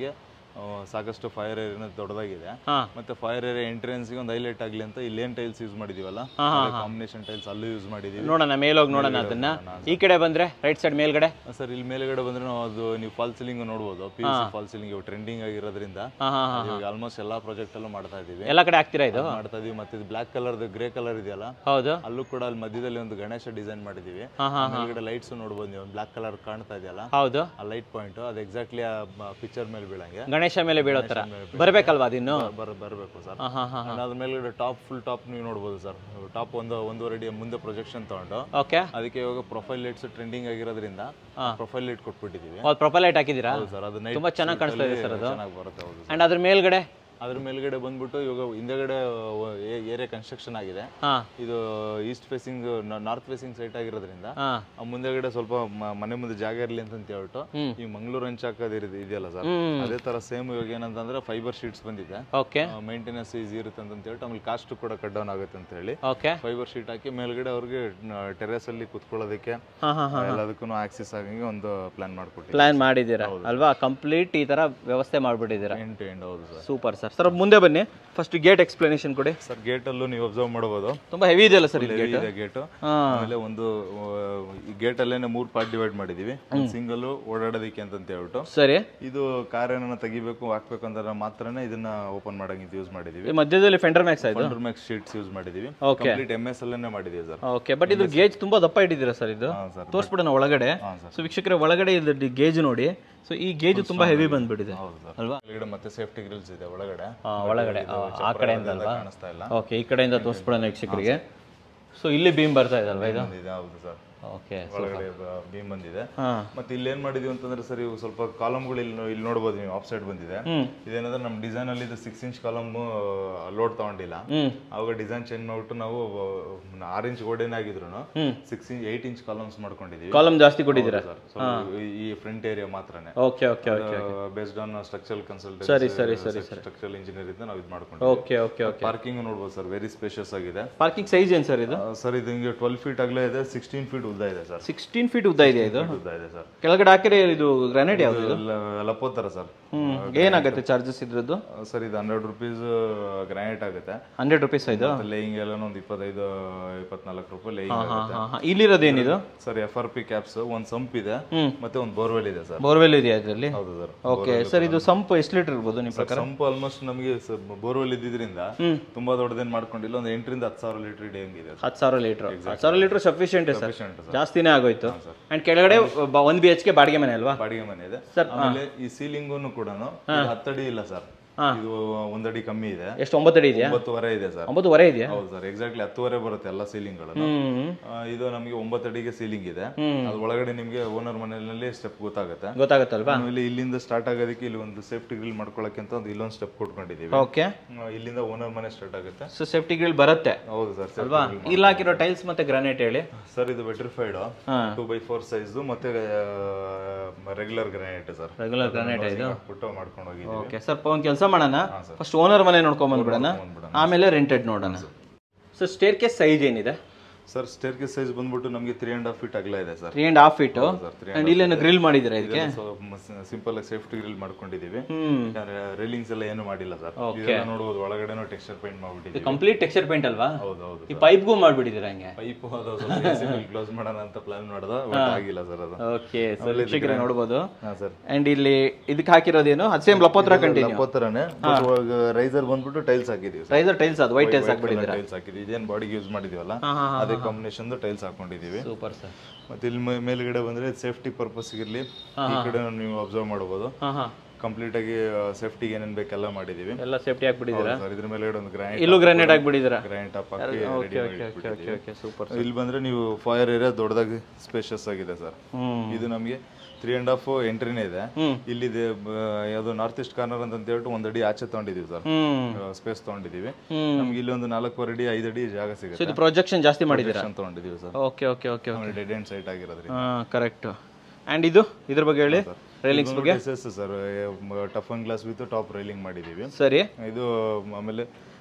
ಸಾಕಷ್ಟು ಫೈರ್ ಏರಿಯಾ ದೊಡ್ಡದಾಗಿದೆ. ಮತ್ತೆ ಫೈರ್ ಏರಿಯಾ ಎಂಟ್ರೆನ್ಸ್ ಗೆ ಒಂದು ಹೈಲೈಟ್ ಆಗಲಿ ಅಂತ ಇಲ್ಲೇನ್ ಟೈಲ್ಸ್ ಯೂಸ್ ಮಾಡಿದೀವಲ್ಲ, ಕಾಂಬಿನೇಷನ್ ಟೈಲ್ಸ್ ಅಲ್ಲೂ ಯೂಸ್ ಮಾಡಿದೀವಿ. ನೋಡೋಣ ಮೇಲೋಗಿ ನೋಡೋಣ ಅದನ್ನ. ಈ ಕಡೆ ಬಂದ್ರೆ ರೈಟ್ ಸೈಡ್ ಮೇಲ್ಗಡೆ ಸರ್, ಇಲ್ಲಿ ಮೇಲ್ಗಡೆ ಬಂದ್ರೆ ನಾವು ಅದು ನೀವು ಫಾಲ್ ಸೀಲಿಂಗ್ ನೋಡಬಹುದು. P U C false ceiling ಇವು ಟ್ರೆಂಡಿಂಗ್ ಆಗಿರೋದ್ರಿಂದ ಆಲ್ಮೋಸ್ಟ್ ಎಲ್ಲಾ ಪ್ರಾಜೆಕ್ಟ್ ಅಲ್ಲೂ ಮಾಡ್ತಾ ಇದೀವಿ. ಎಲ್ಲಾ ಕಡೆ ಆಗ್ತಿರಾ ಇದು? ಮಾಡ್ತಾ ಇದೀವಿ. ಮತ್ತೆ ಇದು ಬ್ಲಾಕ್ ಕಲರ್ ಗ್ರೇ ಕಲರ್ ಇದೆಯಲ್ಲ, ಹೌದು, ಅಲ್ಲೂ ಕೂಡ ಅಲ್ಲಿ ಮಧ್ಯದಲ್ಲಿ ಒಂದು ಗಣೇಶ ಡಿಸೈನ್ ಮಾಡಿದೀವಿ. ಮೇಲ್ಗಡೆ ಲೈಟ್ಸ್ ನೋಡಬಹುದು ನೀವು, ಬ್ಲಾಕ್ ಕಲರ್ ಕಾಣ್ತಾ ಇದೆಯಲ್ಲ, ಹೌದು, ಆ ಲೈಟ್ ಪಾಯಿಂಟ್ ಅದು ಎಕ್ಸಾಕ್ಟ್ಲಿ ಆ ಪಿಕ್ಚರ್ ಮೇಲೆ ಬೀಳಂಗೆ, ಗಣೇಶ ಮೇಲೆ ಬೀಳೋ ತರ ಬರ್ಬೇಕಲ್ವಾ ಅದಿನ್ನು? ಬರಬೇಕು ಸರ್. ಅದ್ರ ಮೇಲ್ಗಡೆ ಟಾಪ್ ಫುಲ್ ಟಾಪ್ ನೀವು ನೋಡಬಹುದು ಸರ್. ಟಾಪ್ ಒಂದು ಒಂದೂವರೆ ಅಡಿ ಮುಂದೆ ಪ್ರೊಜೆಕ್ಷನ್ ತಗೊಂಡು ಅದಕ್ಕೆ ಇವಾಗ ಪ್ರೊಫೈಲ್ ಲೈಟ್ಸ್ ಟ್ರೆಂಡಿಂಗ್ ಆಗಿರೋದ್ರಿಂದ ಪ್ರೊಫೈಲ್ ಲೈಟ್ ಕೊಟ್ಬಿಟ್ಟಿದೀವಿ. ಪ್ರೊಫೈಲ್ ಲೈಟ್ ಹಾಕಿದೀರಾ ಸರ್? ಅದು ತುಂಬಾ ಚೆನ್ನಾಗಿ ಕಾಣಿಸ್ತಾ ಇದೆ ಸರ್, ಅದು ಚೆನ್ನಾಗಿ ಬರುತ್ತೆ. ಹೌದು. ಅಂಡ್ ಅದ್ರ ಮೇಲ್ಗಡೆ ಅದ್ರ ಮೇಲ್ಗಡೆ ಬಂದ್ಬಿಟ್ಟು ಇವಾಗ ಹಿಂದೆಗಡೆ ಏರಿಯಾ ಕನ್ಸ್ಟ್ರಕ್ಷನ್ ಆಗಿದೆ. ಇದು east facing north facing site ಆಗಿರೋದ್ರಿಂದ ಮುಂದೆಗಡೆ ಸ್ವಲ್ಪ ಮನೆ ಮುಂದೆ ಜಾಗ ಇರಲಿ ಅಂತ ಹೇಳ್ಬಿಟ್ಟು ಈ ಮಂಗಳೂರು ಹಂಚಾಕದ ಇದೆಯಲ್ಲ ಸರ್, ಅದೇ ತರ ಸೇಮ್ ಇವಾಗ ಏನಂತಂದ್ರೆ ಫೈಬರ್ ಶೀಟ್ಸ್ ಬಂದಿದೆ. ಮೇಂಟೆನೆನ್ಸ್ ಈಸಿ ಇರುತ್ತೆ ಅಂತ ಹೇಳ್ಬಿಟ್ಟು ಆಮೇಲೆ ಕಾಸ್ಟ್ ಕೂಡ ಕಟ್ ಡೌನ್ ಆಗುತ್ತೆ ಅಂತ ಹೇಳಿ ಫೈಬರ್ ಶೀಟ್ ಹಾಕಿ ಮೇಲ್ಗಡೆ ಅವ್ರಿಗೆ ಟೆರೆಸ್ ಅಲ್ಲಿ ಕುತ್ಕೊಳ್ಳೋದಕ್ಕೆ ಎಲ್ಲದಕ್ಕೂ ಆಕ್ಸೆಸ್ ಆಗಂಗೆ ಒಂದು ಪ್ಲಾನ್ ಮಾಡ್ಕೊಟ್ಟಿದ್ದೀವಿ. ಪ್ಲಾನ್ ಮಾಡಿದ್ದೀರಾ ಅಲ್ವಾ? ಕಂಪ್ಲೀಟ್ ಈ ತರ ವ್ಯವಸ್ಥೆ ಮಾಡ್ಬಿಟ್ಟಿದ್ದೀರಾ. End to end. ಹೌದು ಸರ್. Super sir. ಸರ್ ಮುಂದೆ ಬನ್ನಿ, ಫಸ್ಟ್ ಗೇಟ್ ಎಕ್ಸ್ಪ್ಲನೇಷನ್ ಕೊಡಿ ಸರ್. ಗೇಟ್ ಅಲ್ಲೂ ನೀವು ಅಬ್ಸರ್ವ್ ಮಾಡಬಹುದು, ತುಂಬಾ ಹೆವಿ ಇದೆಯಲ್ಲ ಸರ್ ಇದು ಗೇಟ್. ಗೇಟ್ ಆಮೇಲೆ ಒಂದು ಈ ಗೇಟ್ ಅಲ್ಲೇನೆ ಮೂರ್ ಪಾರ್ಟ್ ಡಿವೈಡ್ ಮಾಡಿದೀವಿ. ಸಿಂಗಲ್ ಓಡಾಡೋದಕ್ಕೆ ಅಂತ ಹೇಳ್ಬಿಟ್ಟು. ಸರಿ. ಇದು ಕಾರ್ ಏನನ್ನ ತೆಗಿಬೇಕು ಹಾಕ್ಬೇಕು ಅಂದ್ರೆ ಮಾತ್ರನೇ ಇದನ್ನ ಓಪನ್ ಮಾಡಂಗಿದ್ದು ಯೂಸ್ ಮಾಡಿದೀವಿ. ಮಧ್ಯದಲ್ಲಿ ಫೆಂಡರ್ ಮ್ಯಾಕ್ಸ್ ಆಯ್ತು, ಫೆಂಡರ್ ಮ್ಯಾಕ್ಸ್ ಶೀಟ್ಸ್ ಯೂಸ್ ಮಾಡಿದೀವಿ. ಕಂಪ್ಲೀಟ್ ಎಂ ಎಸ್ ಅಲ್ಲೇನೆ ಮಾಡಿದೀವಿ ಸರ್. ಓಕೆ, ಬಟ್ ಇದು ಗೇಜ್ ತುಂಬಾ ದಪ್ಪ ಇಟ್ಟಿದ್ದೀರಾ ಸರ್. ಇದು ತೋರಿಸ್ಬಿಡೋಣ ಒಳಗಡೆ. ಸೊ ವೀಕ್ಷಕರ ಒಳಗಡೆ ಇದು ಗೇಜ್ ನೋಡಿ. ಸೊ ಈ ಗೇಜ್ ತುಂಬಾ ಹೆವಿ ಬಂದ್ಬಿಟ್ಟಿದೆ ಅಲ್ವಾ? ಮತ್ತೆ ಸೇಫ್ಟಿ ಗ್ರಿಲ್ಸ್ ಇದೆ ಒಳಗಡೆ. ಒಳಗಡೆ ಆ ಕಡೆಯಿಂದ ಅಲ್ವಾ? ಓಕೆ, ಈ ಕಡೆಯಿಂದ ತೋರಿಸ್ಬಿಡೋಣ ವೀಕ್ಷಕರಿಗೆ. ಸೊ ಇಲ್ಲಿ ಬೀಮ್ ಬರ್ತಾ ಇದೆ ಅಲ್ವಾ ಇದು? ಹೌದು ಸರ್. ಓಕೆ, ಒಳಗಡೆ ಬೀಮ್ ಬಂದಿದೆ. ಮತ್ತೆ ಇಲ್ಲಿ ಏನ್ ಮಾಡಿದೀವಿ ಅಂತಂದ್ರೆ ಸರ್, ಇವು ಸ್ವಲ್ಪ ಕಾಲಮ್ಗಳು ಇಲ್ಲಿ ಇಲ್ಲಿ ನೋಡಬಹುದು ನೀವು, ಆಫ್ ಸೈಡ್ ಬಂದಿದೆ. ಇದೇನಂದ್ರೆ ನಮ್ಮ ಡಿಸೈನ್ ಅಲ್ಲಿ ಇದು ಸಿಕ್ಸ್ ಇಂಚ್ ಕಾಲಮ್ ಲೋಡ್ ತಗೊಂಡಿಲ್ಲ. ಅವಾಗ ಡಿಸೈನ್ ಚೇಂಜ್ ಮಾಡ್ಬಿಟ್ಟು ನಾವು ಆರ್ ಇಂಚ್ ಗೋಡೆನೇ ಆಗಿದ್ರು six inch eight inch columns ಮಾಡ್ಕೊಂಡಿದೀವಿ. ಕಾಲಮ್ ಜಾಸ್ತಿ ಕೊಟ್ಟಿದ್ದೀರಾ ಈ ಫ್ರಂಟ್ ಏರಿಯಾ ಮಾತ್ರನೇ. Okay okay okay. Based on structural consultancy, ಸರಿ ಸರಿ ಸರಿ ಸ್ಟ್ರಕ್ಚರಲ್ ಇಂಜಿನಿಯರ್ ಇಂದ ನಾವು ಇದು ಮಾಡ್ಕೊಂಡಿದ್ದೀವಿ. Okay okay okay. ಪಾರ್ಕಿಂಗ್ ನೋಡಬಹುದು ಸರ್, ವೆರಿ ಸ್ಪೇಷಿಯಸ್ ಆಗಿದೆ. ಪಾರ್ಕಿಂಗ್ ಸೈಜ್ ಏನು ಸರ್ ಇದು? ಸರ್ ಇದು ಹಿಂಗೆ ಟ್ವೆಲ್ವ್ ಫೀಟ್ ಅಗಲ ಇದೆ, ಸಿಕ್ಸ್ಟೀನ್ ಫೀಟ್ ಉದ್ದ ಇದೆ ಸರ್. ಸಿಕ್ಸ್ಟೀನ್ ಫೀಟ್ ಉದ್ದ ಇದೆ ಇದು? ಉದ್ದ ಇದೆ ಸರ್. ಕೆಳಗಡೆ ಹಾಕಿದ್ರೆ ಇದು ಗ್ರಾನೈಟ್ ಯಾವುದು? ಲಪೋತ್ತರ ಸರ್. ಏನಾಗುತ್ತೆ ಚಾರ್ಜಸ್ ಇದ್ರದ್ದು? ಸರ್ ಇದು ಹಂಡ್ರೆಡ್ ರುಪೀಸ್ ಗ್ರಾನೈಟ್ ಆಗುತ್ತೆ. ಹಂಡ್ರೆಡ್ ರುಪೀಸ್ ಇದು ಲೇಯಿಂಗ್ ಎಲ್ಲ ಒಂದು ಇಪ್ಪತ್ತೈದು ಇಪ್ಪತ್ನಾಲ್ಕು ರೂಪಾಯಿ ಲೇಯಿಂಗ್ ಆಗುತ್ತೆ. ಇಲ್ಲಿರೋದು ಏನಿದು sir? F R P caps, ಒಂದು ಸಂಪ್ ಇದೆ ಮತ್ತೆ ಒಂದು ಬೋರ್ವೆಲ್ ಇದೆ ಸರ್. ಬೋರ್ವೆಲ್ ಇದೆಯಾ ಇದರಲ್ಲಿ? ಹೌದು ಸರ್. ಓಕೆ ಸರ್, ಇದು ಸಂಪ್ ಎಷ್ಟು ಲೀಟರ್ ಇರ್ಬೋದು ನಿಮ್ಮ ಪ್ರಕಾರ? ಸಂಪ್ ಆಲ್ಮೋಸ್ಟ್ ನಮಗೆ ಬೋರ್ವೆಲ್ ಇದ್ದಿದ್ರಿಂದ ತುಂಬಾ ದೊಡ್ಡದೇನು ಮಾಡ್ಕೊಂಡಿಲ್ಲ, ಒಂದು ಎಂಟರಿಂದ ಹತ್ತು ಸಾವಿರ ಲೀಟರ್ ಇಡಂಗ್ ಇದೆ. ಹತ್ತು ಸಾವಿರ ಲೀಟರ್ ಹತ್ತು ಸಾವಿರ ಲೀಟರ್ ಸಫಿಶಿಯಂಟ್ ಸರ್, ಜಾಸ್ತಿನೇ ಆಗೋಯ್ತು. ಅಂಡ್ ಕೆಳಗಡೆ ಒಂದ್ ಬಿ ಎಚ್ ಕೆ ಬಾಡಿಗೆ ಮನೆ ಅಲ್ವಾ? ಬಾಡಿಗೆ ಮನೆ ಇದೆ ಸರ್. ಆಮೇಲೆ ಈ ಸೀಲಿಂಗ್ ಕೂಡ ಹತ್ತಡಿ ಇಲ್ಲ ಸರ್, ಇದು ಒಂದಡಿ ಕಮ್ಮಿ ಇದೆ. ಎಷ್ಟು? ಒಂಬತ್ತು ಅಡಿ ಇದೆಯಾ? ಒಂಬತ್ತುವರೆ ಇದೆ ಸರ್. ಒಂಬತ್ತುವರೆ ಇದೆಯಾ? ಹೌದು ಸರ್, ಎಕ್ಸಾಕ್ಟ್ಲಿ ಹತ್ತುವರೆ ಬರುತ್ತೆ ಎಲ್ಲ ಸೀಲಿಂಗ್ ಗಳು. ಇದು ನಮಗೆ ಒಂಬತ್ತು ಅಡಿಗೆ ಸೀಲಿಂಗ್ ಇದೆ. ಅದ್ರ ಒಳಗಡೆ ನಿಮ್ಗೆ ಓನರ್ ಮನೆಯಲ್ಲಿ ಸ್ಟೆಪ್ ಗೊತ್ತಾಗುತ್ತೆ ಗೊತ್ತಾಗುತ್ತಲ್ವಾ? ಇಲ್ಲಿ ಇಲ್ಲಿಂದ ಸ್ಟಾರ್ಟ್ ಆಗೋದಕ್ಕೆ ಇಲ್ಲಿ ಒಂದು ಸೇಫ್ಟಿ ಗ್ರಿಲ್ ಮಾಡ್ಕೊಳಕ್ಕೆ ಅಂತ ಒಂದು ಇಲ್ಲೊಂದು ಸ್ಟೆಪ್ ಕೊಟ್ಕೊಂಡಿದೀವಿ. ಓಕೆ, ಇಲ್ಲಿಂದ ಓನರ್ ಮನೆ ಸ್ಟಾರ್ಟ್ ಆಗುತ್ತೆ. ಸೊ ಸೇಫ್ಟಿ ಗ್ರಿಲ್ ಬರುತ್ತೆ. ಹೌದು ಸರ್ ಅಲ್ವಾ? ಇಲ್ಲಿ ಹಾಕಿರೋ ಟೈಲ್ಸ್ ಮತ್ತೆ ಗ್ರಾನೈಟ್ ಹೇಳಿ ಸರ್. ಇದು vitrified two by four size ಮತ್ತೆ regular granite sir. Regular granite ಇದು ಫೋಟೋ ಮಾಡ್ಕೊಂಡು ಹೋಗಿದ್ದೀವಿ. ಓಕೆ ಸರ್, ಒಂದು ಕೆಲಸ ಮಾಡೋಣ, ಫಸ್ಟ್ ಓನರ್ ಮನೆ ನೋಡ್ಕೊಂಡ್ ಬಂದ್ಬಿಡೋಣ, ಆಮೇಲೆ ರೆಂಟೆಡ್ ನೋಡೋಣ. ಸೊ ಸ್ಟೇರ್ ಕೇಸ್ ಸೈಜ್ ಏನಿದೆ ಸರ್? ಸ್ಟೇರ್ ಕೇಸ್ ಸೈಜ್ ಬಂದ್ಬಿಟ್ಟು ನಮಗೆ ತ್ರೀ ಅಂಡ್ ಹಾಫ್ ಫೀಟ್ ಅಗಲ ಇದೆ sir. Three and half feet. And ಇಲ್ಲೇನು ಗ್ರಿಲ್ ಮಾಡಿದಿರಾ ಇದಕ್ಕೆ? ಸಿಂಪಲ್ ಆಗಿ ಸೇಫ್ಟಿ ಗ್ರಿಲ್ ಮಾಡ್ಕೊಂಡಿದೀವಿ. ರೈಲಿಂಗ್ಸ್ ಎಲ್ಲ ಏನು ಮಾಡಿಲ್ಲ ಸರ್. ನೋಡಬಹುದು ಒಳಗಡೆನೂ ಟೆಕ್ಸ್ಚರ್ ಪೇಂಟ್ ಮಾಡ್ಬಿಟ್ಟಿದ್ದೀವಿ. ಕಂಪ್ಲೀಟ್ ಟೆಕ್ಸ್ಚರ್ ಪೇಂಟ್ ಅಲ್ವಾ? ಹೌದು ಹೌದು. ಈ ಪೈಪ್ಗೂ ಮಾಡ್ಬಿಟ್ಟಿದ್ದೀರಾ ಹಂಗೆ? ಪೈಪ್ ಅದು ಕ್ಲೋಸ್ ಮಾಡೋಣ ಅಂತ ಪ್ಲಾನ್ ಮಾಡ್ದ, ಆಗಿಲ್ಲ ಸರ್ ಅದು. ಓಕೆ, ಸೊ ವೀಕ್ಷಕರೇ ನೋಡಬಹುದು. ಸರ್ ಅಂಡ್ ಇಲ್ಲಿ ಇದಕ್ಕೆ ಹಾಕಿರೋದೇನು? ಸೇಮ್ ಲಪೋತ್ರ ಕಂಟಿನ್ಯೂ ಲಪೋತ್ರನೇ. ರೈಸರ್ ಬಂದ್ಬಿಟ್ಟು ಟೈಲ್ಸ್ ಹಾಕಿದೀವಿ. ರೈಸರ್ ಟೈಲ್ಸ್, ಅದು ವೈಟ್ ಟೈಲ್ಸ್ ಹಾಕಿಬಿಟ್ಟಿದ್ದೀರಾ? ಟೈಲ್ಸ್ ಹಾಕಿದೀವಿ. ಇದೇನು ಬಾಡಿಗೆ ಯೂಸ್ ಮಾಡಿದೀವಲ್ಲ ಅದೇ ಕಾಂಬಿನೇಷನ್ ಟೈಲ್ಸ್ ಹಾಕೊಂಡಿದೀವಿ. Super sir. ಮತ್ತೆ ಇಲ್ಲಿ ಮೇಲ್ಗಡೆ ಬಂದ್ರೆ ಸೇಫ್ಟಿ ಪರ್ಪಸ್ ಇರ್ಲಿ, ಈ ಕಡೆ ನೀವು ಅಬ್ಸರ್ವ್ ಮಾಡಬಹುದು. ಕಂಪ್ಲೀಟ್ ಆಗಿ ಸೇಫ್ಟಿಗೆ ಏನೇನ್ ಬೇಕೆಲ್ಲ ಮಾಡಿದೀವಿ. ಎಲ್ಲ ಸೇಫ್ಟಿ ಹಾಕ್ಬಿಟ್ಟಿದ್ದೀರಾ ಸರ್? ಇದ್ರ ಮೇಲ್ಗಡೆ ಒಂದು ಗ್ರಾನೈಟ್, ಇಲ್ಲೂ ಗ್ರಾನೈಟ್ ಹಾಕ್ಬಿಟ್ಟಿದ್ದೀರಾ? ಗ್ರಾನೈಟ್ ಟಾಪ್ ಹಾಕಿ ರೆಡಿ ಮಾಡಿಬಿಟ್ಟಿದ್ದೀವಿ. Okay, super. ಇಲ್ಲಿ ಬಂದ್ರೆ ನೀವು ಫೈರ್ ಏರಿಯಾ ದೊಡ್ಡದಾಗಿ ಸ್ಪೇಷಿಯಸ್ ಆಗಿದೆ ಸರ್. ಇದು ನಮಗೆ ತ್ರೀ ಅಂಡ್ ಹಾಫ್ ಎಂಟ್ರಿನೇ ಇದೆ. ಇಲ್ಲಿ ಯಾವ್ದು ನಾರ್ತ್ ಈಸ್ಟ್ ಕಾರ್ನರ್ ಅಂತ ಹೇಳ್ಬಿಟ್ಟು ಒಂದ್ ಅಡಿ ಆಚೆ ತಗೊಂಡಿದೀವಿ ಸರ್, ಸ್ಪೇಸ್ ತಗೊಂಡಿದೀವಿ. ನಮ್ಗೆ ಇಲ್ಲಿ ಒಂದು ನಾಲ್ಕೂವರೆ ಅಡಿ ಐದು ಅಡಿ ಜಾಗ ಸಿಗುತ್ತೆ. ಪ್ರೊಜೆಕ್ಷನ್ ಜಾಸ್ತಿ ಮಾಡಿದ್ದೀರಾ? ತಗೊಂಡಿದೀವಿ sir. Okay okay okay. Dead end site ಆಗಿರೋದ್ರಿಂದ. ಕರೆಕ್ಟ್. ಅಂಡ್ ಇದು ಇದ್ರ ಬಗ್ಗೆ ಹೇಳಿ, ರೈಲಿಂಗ್ಸ್ ಬಗ್ಗೆ. Sir tough and glass with top railing ಮಾಡಿದೀವಿ. ಸರಿ. ಇದು ಆಮೇಲೆ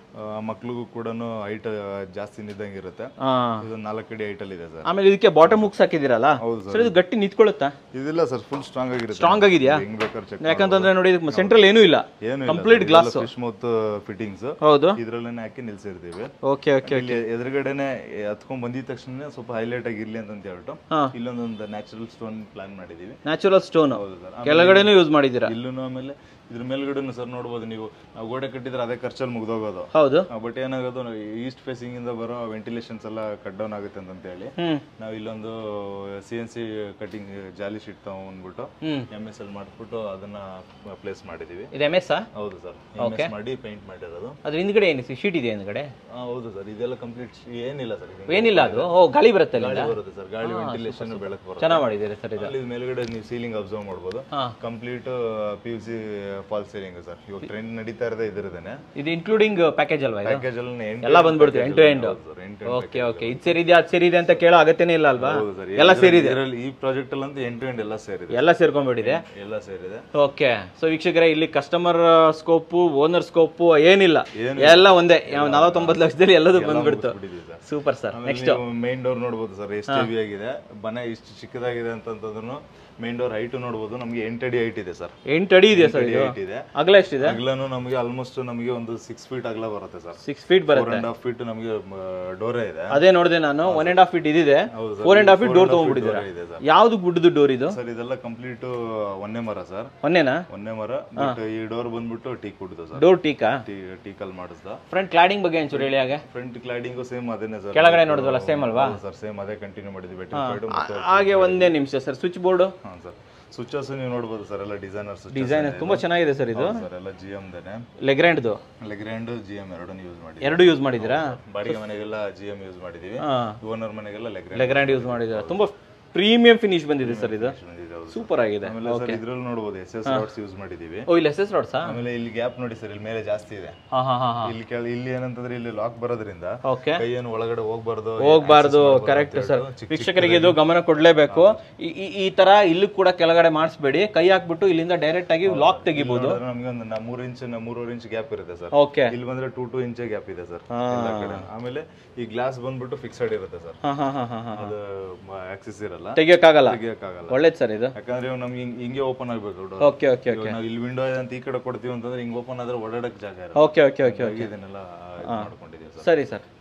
ಮಕ್ಳಿಗೂ ಕೂಡ ಹೈಟ್ ಜಾಸ್ತಿ ನಿದ್ದಂಗೆ ಇರುತ್ತೆ. ಇದು ನಾಲ್ಕು ಅಡಿ ಹೈಟ್ ಅಲ್ಲಿ ಇದೆ ಸರ್. ಆಮೇಲೆ ಇದಕ್ಕೆ ಬಾಟಮ್ ಹುಕ್ಸ್ ಹಾಕಿದಿರಲ್ಲ ಸರ್, ಇದು ಗಟ್ಟಿ ನಿಂತ್ಕೊಳ್ಳುತ್ತಾ? ಇದಿಲ್ಲ ಸರ್, ಫುಲ್ ಸ್ಟ್ರಾಂಗ್ ಆಗಿರುತ್ತೆ. ಸ್ಟ್ರಾಂಗ್ ಆಗಿದೆಯಾ? ಯಾಕಂತಂದ್ರೆ ನೋಡಿ ಸೆಂಟ್ರಲ್ ಏನೂ ಇಲ್ಲ, complete glass fish mouth fittings. ಹೌದು, ಇದ್ರಲ್ಲೇನೆ ಹಾಕಿ ನಿಲ್ಸಿರ್ತೀವಿ. Okay okay. ಇಲ್ಲಿ ಎದುರುಗಡೆನೆ ಹತ್ಕೊಂಡ್ ಬಂದಿದ ತಕ್ಷಣ ಸ್ವಲ್ಪ ಹೈಲೈಟ್ ಆಗಿ ಇರ್ಲಿ ಅಂತ ಹೇಳ್ಬಿಟ್ಟು ಇಲ್ಲೊಂದೊಂದು ನ್ಯಾಚುರಲ್ ಸ್ಟೋನ್ ಪ್ಲಾನ್ ಮಾಡಿದೀವಿ. ನ್ಯಾಚುರಲ್ ಸ್ಟೋನ್ ಕೆಳಗಡೆನೂ ಯೂಸ್ ಮಾಡಿದ್ದೀರಾ? ಇಲ್ಲೂ ಆಮೇಲೆ ಇದ್ರ ಮೇಲ್ಗಡೆನು ಸರ್ ನೋಡ್ಬೋದು ನೀವು, ನಾವು ಗೋಡೆ ಕಟ್ಟಿದ್ರೆ ಅದೇ ಖರ್ಚಲ್ಲಿ ಮುಗ್ದೋಗೋದು. ಹೌದು, ಬಟ್ ಏನಾಗೋದು ಈಸ್ಟ್ ಫೇಸಿಂಗ್ ಇಂದ ಬರೋ ವೆಂಟಿಲೇಷನ್ಸ್ ಎಲ್ಲ ಕಟ್ ಡೌನ್ ಆಗುತ್ತೆ ಅಂತ ಹೇಳಿ ನಾವು ಇಲ್ಲೊಂದು ಸಿ ಎನ್ ಸಿ ಕಟಿಂಗ್ ಜಾಲಿ ಶೀಟ್ ತಗೊಂಡ್ಬಿಟ್ಟು ಎಂ ಎಸ್ ಎಲ್ ಮಾಡ್ಬಿಟ್ಟು ಅದನ್ನ ಪ್ಲೇಸ್ ಮಾಡಿದೀವಿ. ಇದು ಎಂ ಎಸ್? ಹೌದು ಸರ್, ಎಂ ಎಸ್ ಮಾಡಿ ಪೇಂಟ್ ಮಾಡಿರೋದು. ಅದ್ರ ಹಿಂದ್ಗಡೆ ಏನು ಶೀಟ್ ಇದೆ ಹಿಂದ್ಗಡೆ? ಹೌದು ಸರ್, ಇದೆಲ್ಲ ಕಂಪ್ಲೀಟ್ ಏನಿಲ್ಲ ಸರ್. ಏನಿಲ್ಲ, ಅದು ಓ ಗಾಳಿ ಬರುತ್ತೆ, ಗಾಳಿ ಬರುತ್ತೆ ಸರ್, ಗಾಳಿ ವೆಂಟಿಲೇಷನ್ ಬೆಳಕು ಬರುತ್ತೆ. ಚೆನ್ನಾಗಿ ಮಾಡಿದ್ದೀರಿ ಸರ್. ಇದು ಮೇಲ್ಗಡೆ ನೀವು ಸೀಲಿಂಗ್ ಅಬ್ಸರ್ವ್ ಮಾಡ್ಬೋದು, complete P U C false ceiling sir. ಇವಾಗ ಟ್ರೆಂಡ್ ನಡೀತಾ ಇರೋದೇ ಇದರದೇನೆ. ಇದು ಇನ್ಕ್ಲೂಡಿಂಗ್ ಪ್ಯಾಕೇಜ್ ಅಲ್ವಾ? ಪ್ಯಾಕೇಜ್ ಅಲ್ಲಿ ಎಲ್ಲ ಬಂದ್ಬಿಡುತ್ತೆ end to end. Okay okay, ಇದು ಸೇರಿದೆ ಅದು ಸೇರಿದೆ ಅಂತ ಕೇಳೋ ಅಗತ್ಯನೇ ಇಲ್ಲ ಅಲ್ವಾ? ಎಲ್ಲ ಸೇರಿದೆ ಈ ಪ್ರಾಜೆಕ್ಟ್ ಅಲ್ಲಿ ಅಂತ ಎಂಡ್ ಟು ಎಂಡ್ ಎಲ್ಲ ಸೇರಿದೆ, ಎಲ್ಲ ಸೇರ್ಕೊಂಡ್ಬಿಟ್ಟಿದೆ, ಎಲ್ಲ ಸೇರಿದೆ. ಓಕೆ. ಸೊ ವೀಕ್ಷಕರೇ, ಇಲ್ಲಿ ಕಸ್ಟಮರ್ ಸ್ಕೋಪು, ಓನರ್ ಸ್ಕೋಪು ಏನಿಲ್ಲ, ಎಲ್ಲ ಒಂದೇ. ನಲವತ್ತೊಂಬತ್ತು ಲಕ್ಷದಲ್ಲಿ ಎಲ್ಲದೂ ಬಂದ್ಬಿಡ್ತು. Super sir. Next main door ನೋಡ್ಬೋದು ಸರ್, ಎಷ್ಟು ಹೆವಿ ಆಗಿದೆ. ಮನೆ ಇಷ್ಟು ಚಿಕ್ಕದಾಗಿದೆ ಅಂತಂದ್ರೂ ಮೇನ್ ಡೋರ್ ಹೈಟ್ ನೋಡಬಹುದು. ನಮಗೆ ಎಂಟು ಅಡಿ ಹೈಟ್ ಇದೆ ಸರ್. ಎಂಟು ಅಡಿ ಇದೆ ಸರ್. ಹೈಟ್ ಇದೆ. ಅಗಲ ಎಷ್ಟಿದೆ? ಅಗಲನು ನಮಗೆ ಆಲ್ಮೋಸ್ಟ್ ನಮಗೆ ಒಂದು ಸಿಕ್ಸ್ ಫೀಟ್ ಅಗಲ ಬರುತ್ತೆ ಸರ್. ಸಿಕ್ಸ್ ಫೀಟ್ ಬರುತ್ತೆ. ಫೋರ್ ಅಂಡ್ ಹಾಫ್ ಫೀಟ್ ನಮಗೆ ಡೋರೇ ಇದೆ. ಅದೇ ನೋಡಿದೆ ನಾನು, ಒನ್ ಅಂಡ್ ಹಾಫ್ ಫೀಟ್ ಇದಿದೆ, four and half feet door ತಗೊಂಡ್ಬಿಟ್ಟಿದ್ದಾರೆ. ಯಾವ್ದು ಗುಡ್ಡದು ಡೋರ್ ಇದು ಸರ್? ಇದೆಲ್ಲ ಕಂಪ್ಲೀಟ್ ಒಂದೇ ಮರ ಸರ್. ಒಂದೇನಾ? ಒಂದೇ ಮರ. ಬಟ್ ಈ ಡೋರ್ ಬಂದ್ಬಿಟ್ಟು ಟೀಕ್ ವುಡ್ ಸರ್. ಡೋರ್ ಟೀಕಾ? ಟೀಕಲ್ ಮಾಡಿಸ್ದ. ಫ್ರಂಟ್ ಕ್ಲಾಡಿಂಗ್ ಬಗ್ಗೆ ಒಂಚೂರು ಹೇಳಿ. ಹಾಗೆ ಫ್ರಂಟ್ ಕ್ಲಾಡಿಂಗ್ ಸೇಮ್ ಅದೇನೆ ಸರ್. ಕೆಳಗಡೆ ನೋಡಿದ್ವಲ್ಲ ಸೇಮ್ ಅಲ್ವಾ ಸರ್? ಸೇಮ್ ಅದೇ ಕಂಟಿನ್ಯೂ ಮಾಡಿದ್ವಿ. ಹಾಗೆ ಒಂದೇ ನಿಮಿಷ ಸರ್, ಸ್ವಿಚ್ ಬೋರ್ಡ್. ಹಾ ಸರ್, ಸ್ವಿಚಸ್ ನೀವು ನೋಡಬಹುದು ಸರ್, ಎಲ್ಲ ಡಿಸೈನರ್ಸ್. ಡಿಸೈನ್ ತುಂಬಾ ಚೆನ್ನಾಗಿದೆ ಸರ್. ಇದು ಸರ್ ಎಲ್ಲ ಜಿಎಂ ದೇನೆ. ಲೆಗ್ರಾಂಡ್ದು ಲೆಗ್ರಾಂಡ್ ಜಿಎಂ ಎರಡನ್ನು ಯೂಸ್ ಮಾಡಿದ್ದೀವಿ. ಎರಡು ಯೂಸ್ ಮಾಡಿದ್ದೀರಾ? ಬಾಡಿಗೆ ಮನೆಗೆಲ್ಲ ಜಿಎಂ ಯೂಸ್ ಮಾಡಿದ್ದೀವಿ, ಓನರ್ ಮನೆಗೆಲ್ಲ ಲೆಗ್ರಾಂಡ್ ಲೆಗ್ರಾಂಡ್ ಯೂಸ್ ಮಾಡಿದ್ದೀರಾ. ತುಂಬಾ ಪ್ರೀಮಿಯಂ ಫಿನಿಶ್ ಬಂದಿದೆ ಸರ್. ಇದು ಸೂಪರ್ ಆಗಿದೆ. ಆಮೇಲೆ ಸರ್ ಇದ್ರಲ್ಲಿ ನೋಡಬಹುದು ಎಸ್ ಎಸ್ ರಾಡ್ಸ್ ಯೂಸ್ ಮಾಡಿದೀವಿ. ಓ, ಇಲ್ಲಿ ಎಸ್ ಎಸ್ ರಾಡ್ಸ್. ಆಮೇಲೆ ಇಲ್ಲಿ ಗ್ಯಾಪ್ ನೋಡಿ ಸರ್, ಇಲ್ಲಿ ಮೇಲೆ ಜಾಸ್ತಿ ಇದೆ. ಹಾ ಹಾ ಹಾ. ಇಲ್ಲಿ ಕೆಳ ಇಲ್ಲಿ ಏನಂತಂದ್ರೆ ಇಲ್ಲಿ ಲಾಕ್ ಬರೋದ್ರಿಂದ ಓಕೆ, ಕೈ ಏನು ಒಳಗಡೆ ಹೋಗಬಾರ್ದು ಹೋಗಬಾರ್ದು. ಕರೆಕ್ಟ್ ಸರ್, ವೀಕ್ಷಕರಿಗೆ ಇದು ಗಮನ ಕೊಡ್ಲೇಬೇಕು. ಈ ತರ ಇಲ್ಲೂ ಕೂಡ ಕೆಳಗಡೆ ಮಾಡಿಸ್ಬೇಡಿ, ಕೈ ಹಾಕ್ಬಿಟ್ಟು ಇಲ್ಲಿಂದ ಡೈರೆಕ್ಟ್ ಆಗಿ ಲಾಕ್ ತೆಗಿಬಹುದು. ನಮ್ಗೆ ಒಂದು ಮೂರ್ ಇಂಚ್ ಮೂರುವರೆ ಇಂಚ್ ಗ್ಯಾಪ್ ಇರುತ್ತೆ ಸರ್. ಓಕೆ, ಇಲ್ಲಿ ಬಂದ್ರೆ ಟೂ ಟೂ ಇಂಚ್ ಗ್ಯಾಪ್ ಇದೆ ಸರ್ ಎಲ್ಲಾ ಕಡೆ. ಆಮೇಲೆ ಈ ಗ್ಲಾಸ್ ಬಂದ್ಬಿಟ್ಟು ಫಿಕ್ಸ್ಡ್ ಇರುತ್ತೆ ಸರ್. ಅದು ಆಕ್ಸಿಸ್ ಇರಲ್ಲ, ತೆಗಿಯಕ್ಕಾಗಲ್ಲ. ತೆಗಿಯಕ್ಕಾಗಲ್ಲ. ಒಳ್ಳೇದು ಸರ್ ಇದು. ಯಾಕಂದ್ರೆ ನಮ್ಗೆ ಹಿಂಗೆ ಓಪನ್ ಆಗ್ಬೇಕು. Okay okay okay. ನಾವು ಇಲ್ಲಿ ವಿಂಡೋ ಅಂತ ಈ ಕಡೆ ಕೊಡ್ತೀವಿ ಅಂತಂದ್ರೆ ಹಿಂಗೆ ಓಪನ್ ಆದ್ರೆ ಓಡಾಡಕ್ ಜಾಗ ಇರಲ್ಲ. Okay okay okay okay. ಇದನ್ನೆಲ್ಲ ಮಾಡ್ಕೊಂಡಿದ್ದೀವಿ ಸರ್. ಸರಿ ಸರ್,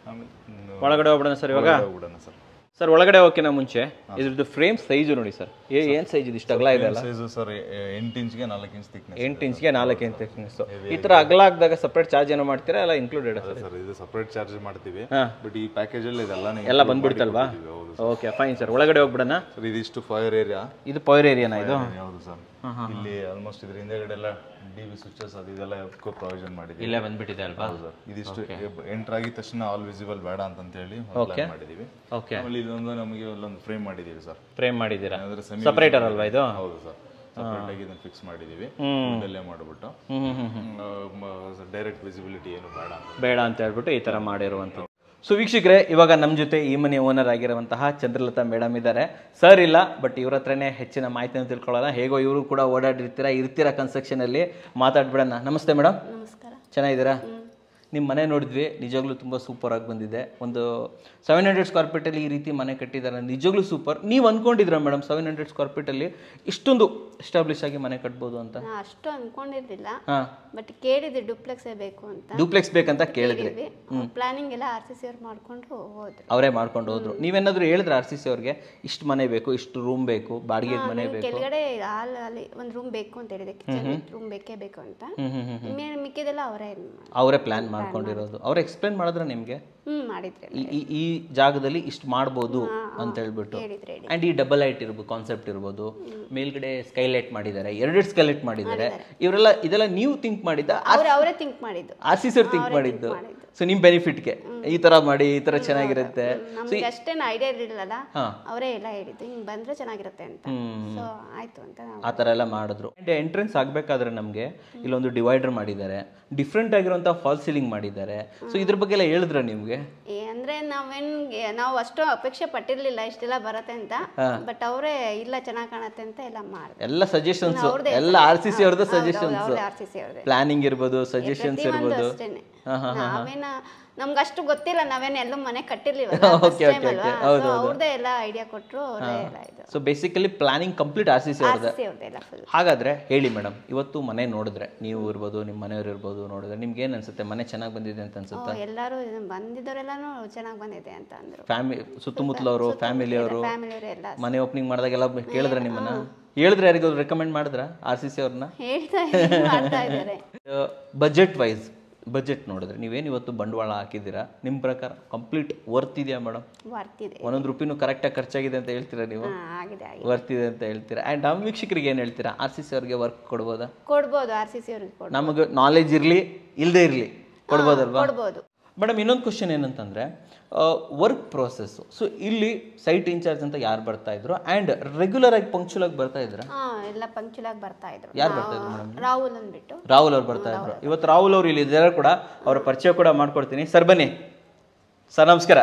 ಒಳಗಡೆ ಹೋಗ್ಬಿಡೋಣ ಸರ್ ಇವಾಗ. ಸರ್ ಸರ್ ಒಳಗಡೆ ಹೋಗೋಕ್ಕಿಂತ ಮುಂಚೆ ಇದ್ರದ್ದು ಫ್ರೇಮ್ ಸೈಜು ನೋಡಿ ಸರ್. ಏನ್ ಸೈಜ್ ಇದು? ಇಷ್ಟು ಅಗಲ ಇದೆ ಅಲ್ಲ ಸರ್? ಎಂಟು ಇಂಚ್ಗೆ ನಾಲ್ಕು ಇಂಚ್ ಥಿಕ್ನೆಸ್. ಎಂಟು ಇಂಚ್ಗೆ ನಾಲ್ಕು ಇಂಚ್ ಥಿಕ್ನೆಸ್. ಈ ತರ ಅಗಲ ಆಗದಾಗ ಸಪ್ರೇಟ್ ಚಾರ್ಜ್ ಏನೋ ಮಾಡ್ತೀರಾ? ಎಲ್ಲ ಇನ್ಕ್ಲೂಡೆಡ್ ಸರ್? ಇದು ಸಪ್ರೇಟ್ ಚಾರ್ಜ್ ಮಾಡ್ತೀವಿ, ಬಟ್ ಈ ಪ್ಯಾಕೇಜ್ ಅಲ್ಲಿ ಇದೆಲ್ಲ ಎಲ್ಲ ಬಂದ್ಬಿಡ್ತಲ್ವಾ? ಓಕೆ ಫೈನ್ ಸರ್, ಒಳಗಡೆ ಹೋಗ್ಬಿಡೋಣ. ಸರ್ ಇದಿಷ್ಟು ಫೈರ್ ಏರಿಯಾ. ಇದು ಪವರ್ ಏರಿಯಾನಾ ಇದು? ಹೌದು ಸರ್. ಇಲ್ಲಿ ಆಲ್ಮೋಸ್ಟ್ ಇದ್ರ ಹಿಂದೆಗಡೆ ಎಲ್ಲ ಡಿವಿ ಸ್ವಿಚಸ್ ಅದು ಇದೆಲ್ಲ ಪ್ರೊವಿಷನ್ ಮಾಡಿದ್ದೀವಿ. ಇಲ್ಲೇ ಬಂದ್ಬಿಟ್ಟಿದೆ ಅಲ್ವಾ? ಸರ್ ಇದಿಷ್ಟು ಎಂಟರ್ ಆಗಿದ ತಕ್ಷಣ ಆಲ್ ವಿಸಿಬಲ್ ಬೇಡ ಅಂತ ಹೇಳಿ ಮಾಡಿದೀವಿ. ಓಕೆ, ಆಮೇಲೆ ಇದೊಂದು ನಮಗೆ ಒಂದು ಫ್ರೇಮ್ ಮಾಡಿದೀವಿ ಸರ್. ಫ್ರೇಮ್ ಮಾಡಿದ್ದೀರಾ? ಸಪರೇಟರ್ ಅಲ್ವಾ ಇದು? ಹೌದು ಸರ್, ಸಪರೇಟ್ ಆಗಿ ಇದನ್ನ ಫಿಕ್ಸ್ ಮಾಡಿದೀವಿ. ಇಲ್ಲೇ ಮಾಡ್ಬಿಟ್ಟು ಡೈರೆಕ್ಟ್ ವಿಸಿಬಿಲಿಟಿ ಏನು ಬೇಡ ಬೇಡ ಅಂತ ಹೇಳ್ಬಿಟ್ಟು ಈ ತರ ಮಾಡಿರುವಂಥದ್ದು. ಸೊ ವೀಕ್ಷಕರೇ, ಇವಾಗ ನಮ್ಮ ಜೊತೆ ಈ ಮನೆ ಓನರ್ ಆಗಿರುವಂತಹ ಚಂದ್ರಲತಾ ಮೇಡಮ್ ಇದ್ದಾರೆ. ಸರ್ ಇಲ್ಲ, ಬಟ್ ಇವ್ರ ಹತ್ರನೇ ಹೆಚ್ಚಿನ ಮಾಹಿತಿಯನ್ನು ತಿಳ್ಕೊಳ್ಳೋಣ. ಹೇಗೋ ಇವರು ಕೂಡ ಓಡಾಡಿರ್ತೀರಾ, ಇರ್ತೀರಾ ಕನ್ಸ್ಟ್ರಕ್ಷನಲ್ಲಿ. ಮಾತಾಡ್ಬಿಡೋಣ. ನಮಸ್ತೆ ಮೇಡಮ್. ನಮಸ್ಕಾರ. ಚೆನ್ನಾಗಿದ್ದೀರಾ? ನಿಮ್ಮ ಮನೆ ನೋಡಿದ್ವಿ, ನಿಜವಾಗ್ಲೂ ತುಂಬ ಸೂಪರಾಗಿ ಬಂದಿದೆ. ಒಂದು ಸೆವೆನ್ ಹಂಡ್ರೆಡ್ ಸ್ಕ್ವೇರ್ ಫೀಟಲ್ಲಿ ಈ ರೀತಿ ಮನೆ ಕಟ್ಟಿದ್ದಾರೆ, ನಿಜವಾಗ್ಲೂ ಸೂಪರ್. ನೀವು ಅಂದ್ಕೊಂಡಿದ್ದೀರಾ ಮೇಡಮ್ ಸೆವೆನ್ ಹಂಡ್ರೆಡ್ ಸ್ಕ್ವೇರ್ ಫೀಟಲ್ಲಿ ಇಷ್ಟೊಂದು ಎಸ್ಟಾಬ್ಲಿಷ್ ಆಗಿ ಮನೆ ಕಟ್ಬೋದು ಅಂತ? ಅಷ್ಟು ಅನ್ಕೊಂಡಿರ್ಲಿಲ್ಲ, ಹಾಂ, ಬಟ್ ಕೇಳಿದ್ವಿ ಡುಪ್ಲೆಕ್ಸೇ ಬೇಕು ಅಂತ. ಡುಪ್ಲೆಕ್ಸ್ ಬೇಕಂತ ಕೇಳಿದ್ರಿ? ಪ್ಲಾನಿಂಗ್ ಎಲ್ಲ ಆರ್ ಸಿ ಸಿ ಅವ್ರು ಮಾಡ್ಕೊಂಡು ಹೋದ್ರು. ಅವರೇ ಮಾಡ್ಕೊಂಡು ಹೋದ್ರು. ನೀವೇನಾದ್ರೂ ಹೇಳಿದ್ರೆ ಆರ್ ಸಿ ಸಿ ಅವ್ರಿಗೆ ಇಷ್ಟು ಮನೆ ಬೇಕು, ಇಷ್ಟು ರೂಮ್ ಬೇಕು, ಬಾಡಿಗೆ ಮನೆ ಬೇಕು? ಕೆಳಗಡೆ ಹಾಲ್ ಅಲ್ಲಿ ಒಂದು ರೂಮ್ ಬೇಕು ಅಂತ ಹೇಳಿದೆ, ಕಿಚನ್ ರೂಮ್ ಬೇಕೇ ಬೇಕು ಅಂತ. ಮಿಕ್ಕಿದೆಲ್ಲ ಅವರೇ ಅವರೇ ಪ್ಲಾನ್ ಮಾಡ್ಕೊಂಡಿರೋದು. ಅವ್ರು ಎಕ್ಸ್ಪ್ಲೇನ್ ಮಾಡಿದ್ರೆ ನಿಮ್ಗೆ ಹ್ಮ್ ಮಾಡಿದ್ರೆ ಈ ಈ ಜಾಗದಲ್ಲಿ ಇಷ್ಟು ಮಾಡ್ಬೋದು ಅಂತ ಹೇಳ್ಬಿಟ್ಟು. ಅಂಡ್ ಈ ಡಬಲ್ ಲೈಟ್ ಇರ್ಬೋದು, ಕಾನ್ಸೆಪ್ಟ್ ಇರ್ಬೋದು, ಮೇಲ್ಗಡೆ ಸ್ಕೈಲೈಟ್ ಮಾಡಿದ್ದಾರೆ, ಎರಡೆರಡು ಸ್ಕೈಲೈಟ್ ಮಾಡಿದ್ದಾರೆ. ಇವರೆಲ್ಲ ಇದೆಲ್ಲ ನೀವು ಥಿಂಕ್ ಮಾಡಿದ್ದ? ಅವರೇ ಥಿಂಕ್ ಮಾಡಿದ್ದು, ಆರ್ ಸಿ ಸಿ ಅವ್ರು ಥಿಂಕ್ ಮಾಡಿದ್ದು. ಸೊ ನಿಮ್ ಬೆನಿಫಿಟ್ಗೆ ಈ ತರ ಮಾಡಿ ಈ ತರ ಚೆನ್ನಾಗಿರುತ್ತೆ. ನಮ್ಗೆ ಅಷ್ಟೇನು ಐಡಿಯಾ ಇರಲಿಲ್ಲ, ಅವರೇ ಎಲ್ಲ ಹೇಳಿದ್ದು ಹಿಂಗ್ ಬಂದ್ರೆ ಚೆನ್ನಾಗಿರುತ್ತೆ ಅಂತ. ಸೊ ಆಯ್ತು ಅಂತ ಆ ಥರ ಎಲ್ಲ ಮಾಡಿದ್ರು. ಎಂಟ್ರೆನ್ಸ್ ಆಗಬೇಕಾದ್ರೆ ನಮಗೆ ಇಲ್ಲೊಂದು ಡಿವೈಡರ್ ಮಾಡಿದ್ದಾರೆ, ಡಿಫ್ರೆಂಟ್ ಆಗಿರುವಂಥ ಫಾಲ್ ಸೀಲಿಂಗ್ ಮಾಡಿದ್ದಾರೆ. ಸೊ ಇದ್ರ ಬಗ್ಗೆ ಎಲ್ಲ ಹೇಳಿದ್ರ ನಿಮಗೆ? ಅಂದ್ರೆ ನಾವೇನ್ ನಾವು ಅಷ್ಟು ಅಪೇಕ್ಷೆ ಪಟ್ಟಿರ್ಲಿಲ್ಲ ಇಷ್ಟೆಲ್ಲ ಬರತ್ತೆ ಅಂತ, ಬಟ್ ಅವರೇ ಇಲ್ಲ ಚೆನ್ನಾಗಿ ಕಾಣತ್ತೆ ಅಂತ ಎಲ್ಲ ಮಾಡಿದ್ರು. ಎಲ್ಲ ಸಜೆಷನ್ಸ್ ಎಲ್ಲ ಆರ್ ಸಿ ಸಿ ಅವ್ರದ್ದು ಸಜೆಷನ್ಸ್, ಪ್ಲಾನಿಂಗ್ ಇರ್ಬೋದು, ಸಜೆಷನ್ಸ್ ಇರ್ಬೋದು. ನಾವೇನ ನಮ್ಗೆ ಅಷ್ಟು ಗೊತ್ತಿಲ್ಲ, ನಾವೇನು ಎಲ್ಲೂ ಮನೆ ಕಟ್ಟಿರ್ಲಿಲ್ಲ, ಅವ್ರದೇ ಎಲ್ಲ ಐಡಿಯಾ ಕೊಟ್ಟರು. So basically planning complete R C C ಅವ್ರದ್ದು. ಹಾಗಾದ್ರೆ ಹೇಳಿ ಮೇಡಮ್, ಇವತ್ತು ಮನೆ ನೋಡಿದ್ರೆ ನೀವು ಇರ್ಬೋದು, ನಿಮ್ಮ ಮನೆಯವ್ರು ಇರ್ಬೋದು, ನೋಡಿದ್ರೆ ನಿಮ್ಗೆ ಏನ್ ಅನ್ಸುತ್ತೆ? ಮನೆ ಚೆನ್ನಾಗಿ ಬಂದಿದೆ ಅಂತ ಅನ್ಸುತ್ತೆ? ಎಲ್ಲರೂ ಬಂದಿದ್ದವರೆಲ್ಲಾನು ಚೆನ್ನಾಗಿ ಬಂದಿದೆ ಅಂತ ಅಂದ್ರು. ಫ್ಯಾಮಿಲಿ ಸುತ್ತಮುತ್ತಲವರು, ಫ್ಯಾಮಿಲಿಯವರು ಮನೆ ಓಪನಿಂಗ್ ಮಾಡಿದಾಗೆಲ್ಲ ಕೇಳಿದ್ರೆ ನಿಮ್ಮನ್ನ? ಹೇಳಿದ್ರೆ ಯಾರಿಗಾದ್ರು ರೆಕಮೆಂಡ್ ಮಾಡಿದ್ರ ಆರ್ ಸಿ ಸಿ ಅವ್ರನ್ನ? ಬಜೆಟ್ ವೈಸ್ ಬಜೆಟ್ ನೋಡಿದ್ರೆ ನೀವೇನು ಇವತ್ತು ಬಂಡವಾಳ ಹಾಕಿದ್ದೀರಾ, ನಿಮ್ಮ ಪ್ರಕಾರ ಕಂಪ್ಲೀಟ್ ವರ್ತ್ ಇದೆಯಾ ಮೇಡಮ್? ಒಂದೊಂದು ರೂಪಾಯಿನೂ ಕರೆಕ್ಟಾಗಿ ಖರ್ಚಾಗಿದೆ ಅಂತ ಹೇಳ್ತೀರಾ ನೀವು? ವರ್ತ್ ಇದೆ ಅಂತ ಹೇಳ್ತೀರಾ. ಆ್ಯಂಡ್ ನಮ್ಮ ವೀಕ್ಷಕರಿಗೆ ಏನು ಹೇಳ್ತೀರಾ? ಆರ್ ಸಿ ಸಿ ಅವ್ರಿಗೆ ವರ್ಕ್ ಕೊಡ್ಬೋದಾ? ಕೊಡ್ಬೋದು. ಆರ್ ಸಿ ಸಿ ಅವ್ರಿಗೆ ನಮಗೆ ನಾಲೆಜ್ ಇರಲಿ ಇಲ್ಲದೆ ಇರಲಿ ಕೊಡ್ಬೋದಲ್ವಾ? ಮೇಡಮ್ ಇನ್ನೊಂದು ಕ್ವಶನ್ ಏನಂತಂದರೆ ವರ್ಕ್ ಪ್ರೋಸೆಸ್ಸು. ಸೊ ಇಲ್ಲಿ ಸೈಟ್ ಇನ್ಚಾರ್ಜ್ ಅಂತ ಯಾರು ಬರ್ತಾ ಇದ್ರು ಆ್ಯಂಡ್ ರೆಗ್ಯುಲರ್ ಆಗಿ ಪಂಕ್ಚುಲ್ ಆಗಿ ಬರ್ತಾ ಇದ್ರ? ಎಲ್ಲ ಪಂಕ್ಚುಲ್ ಆಗಿ ಬರ್ತಾ ಇದ್ರು. ಯಾರು ಬರ್ತಾ ಇದ್ರು ಮೇಡಮ್? ರಾಹುಲ್ ಅಂದ್ಬಿಟ್ಟು ರಾಹುಲ್ ಅವ್ರು ಬರ್ತಾ ಇದ್ರು. ಇವತ್ತು ರಾಹುಲ್ ಅವ್ರು ಇಲ್ಲಿ ಇದ್ದಾರೆ ಕೂಡ, ಅವರ ಪರಿಚಯ ಕೂಡ ಮಾಡ್ಕೊಡ್ತೀನಿ. ಸರ್ ಬನ್ನಿ ಸರ್, ನಮಸ್ಕಾರ.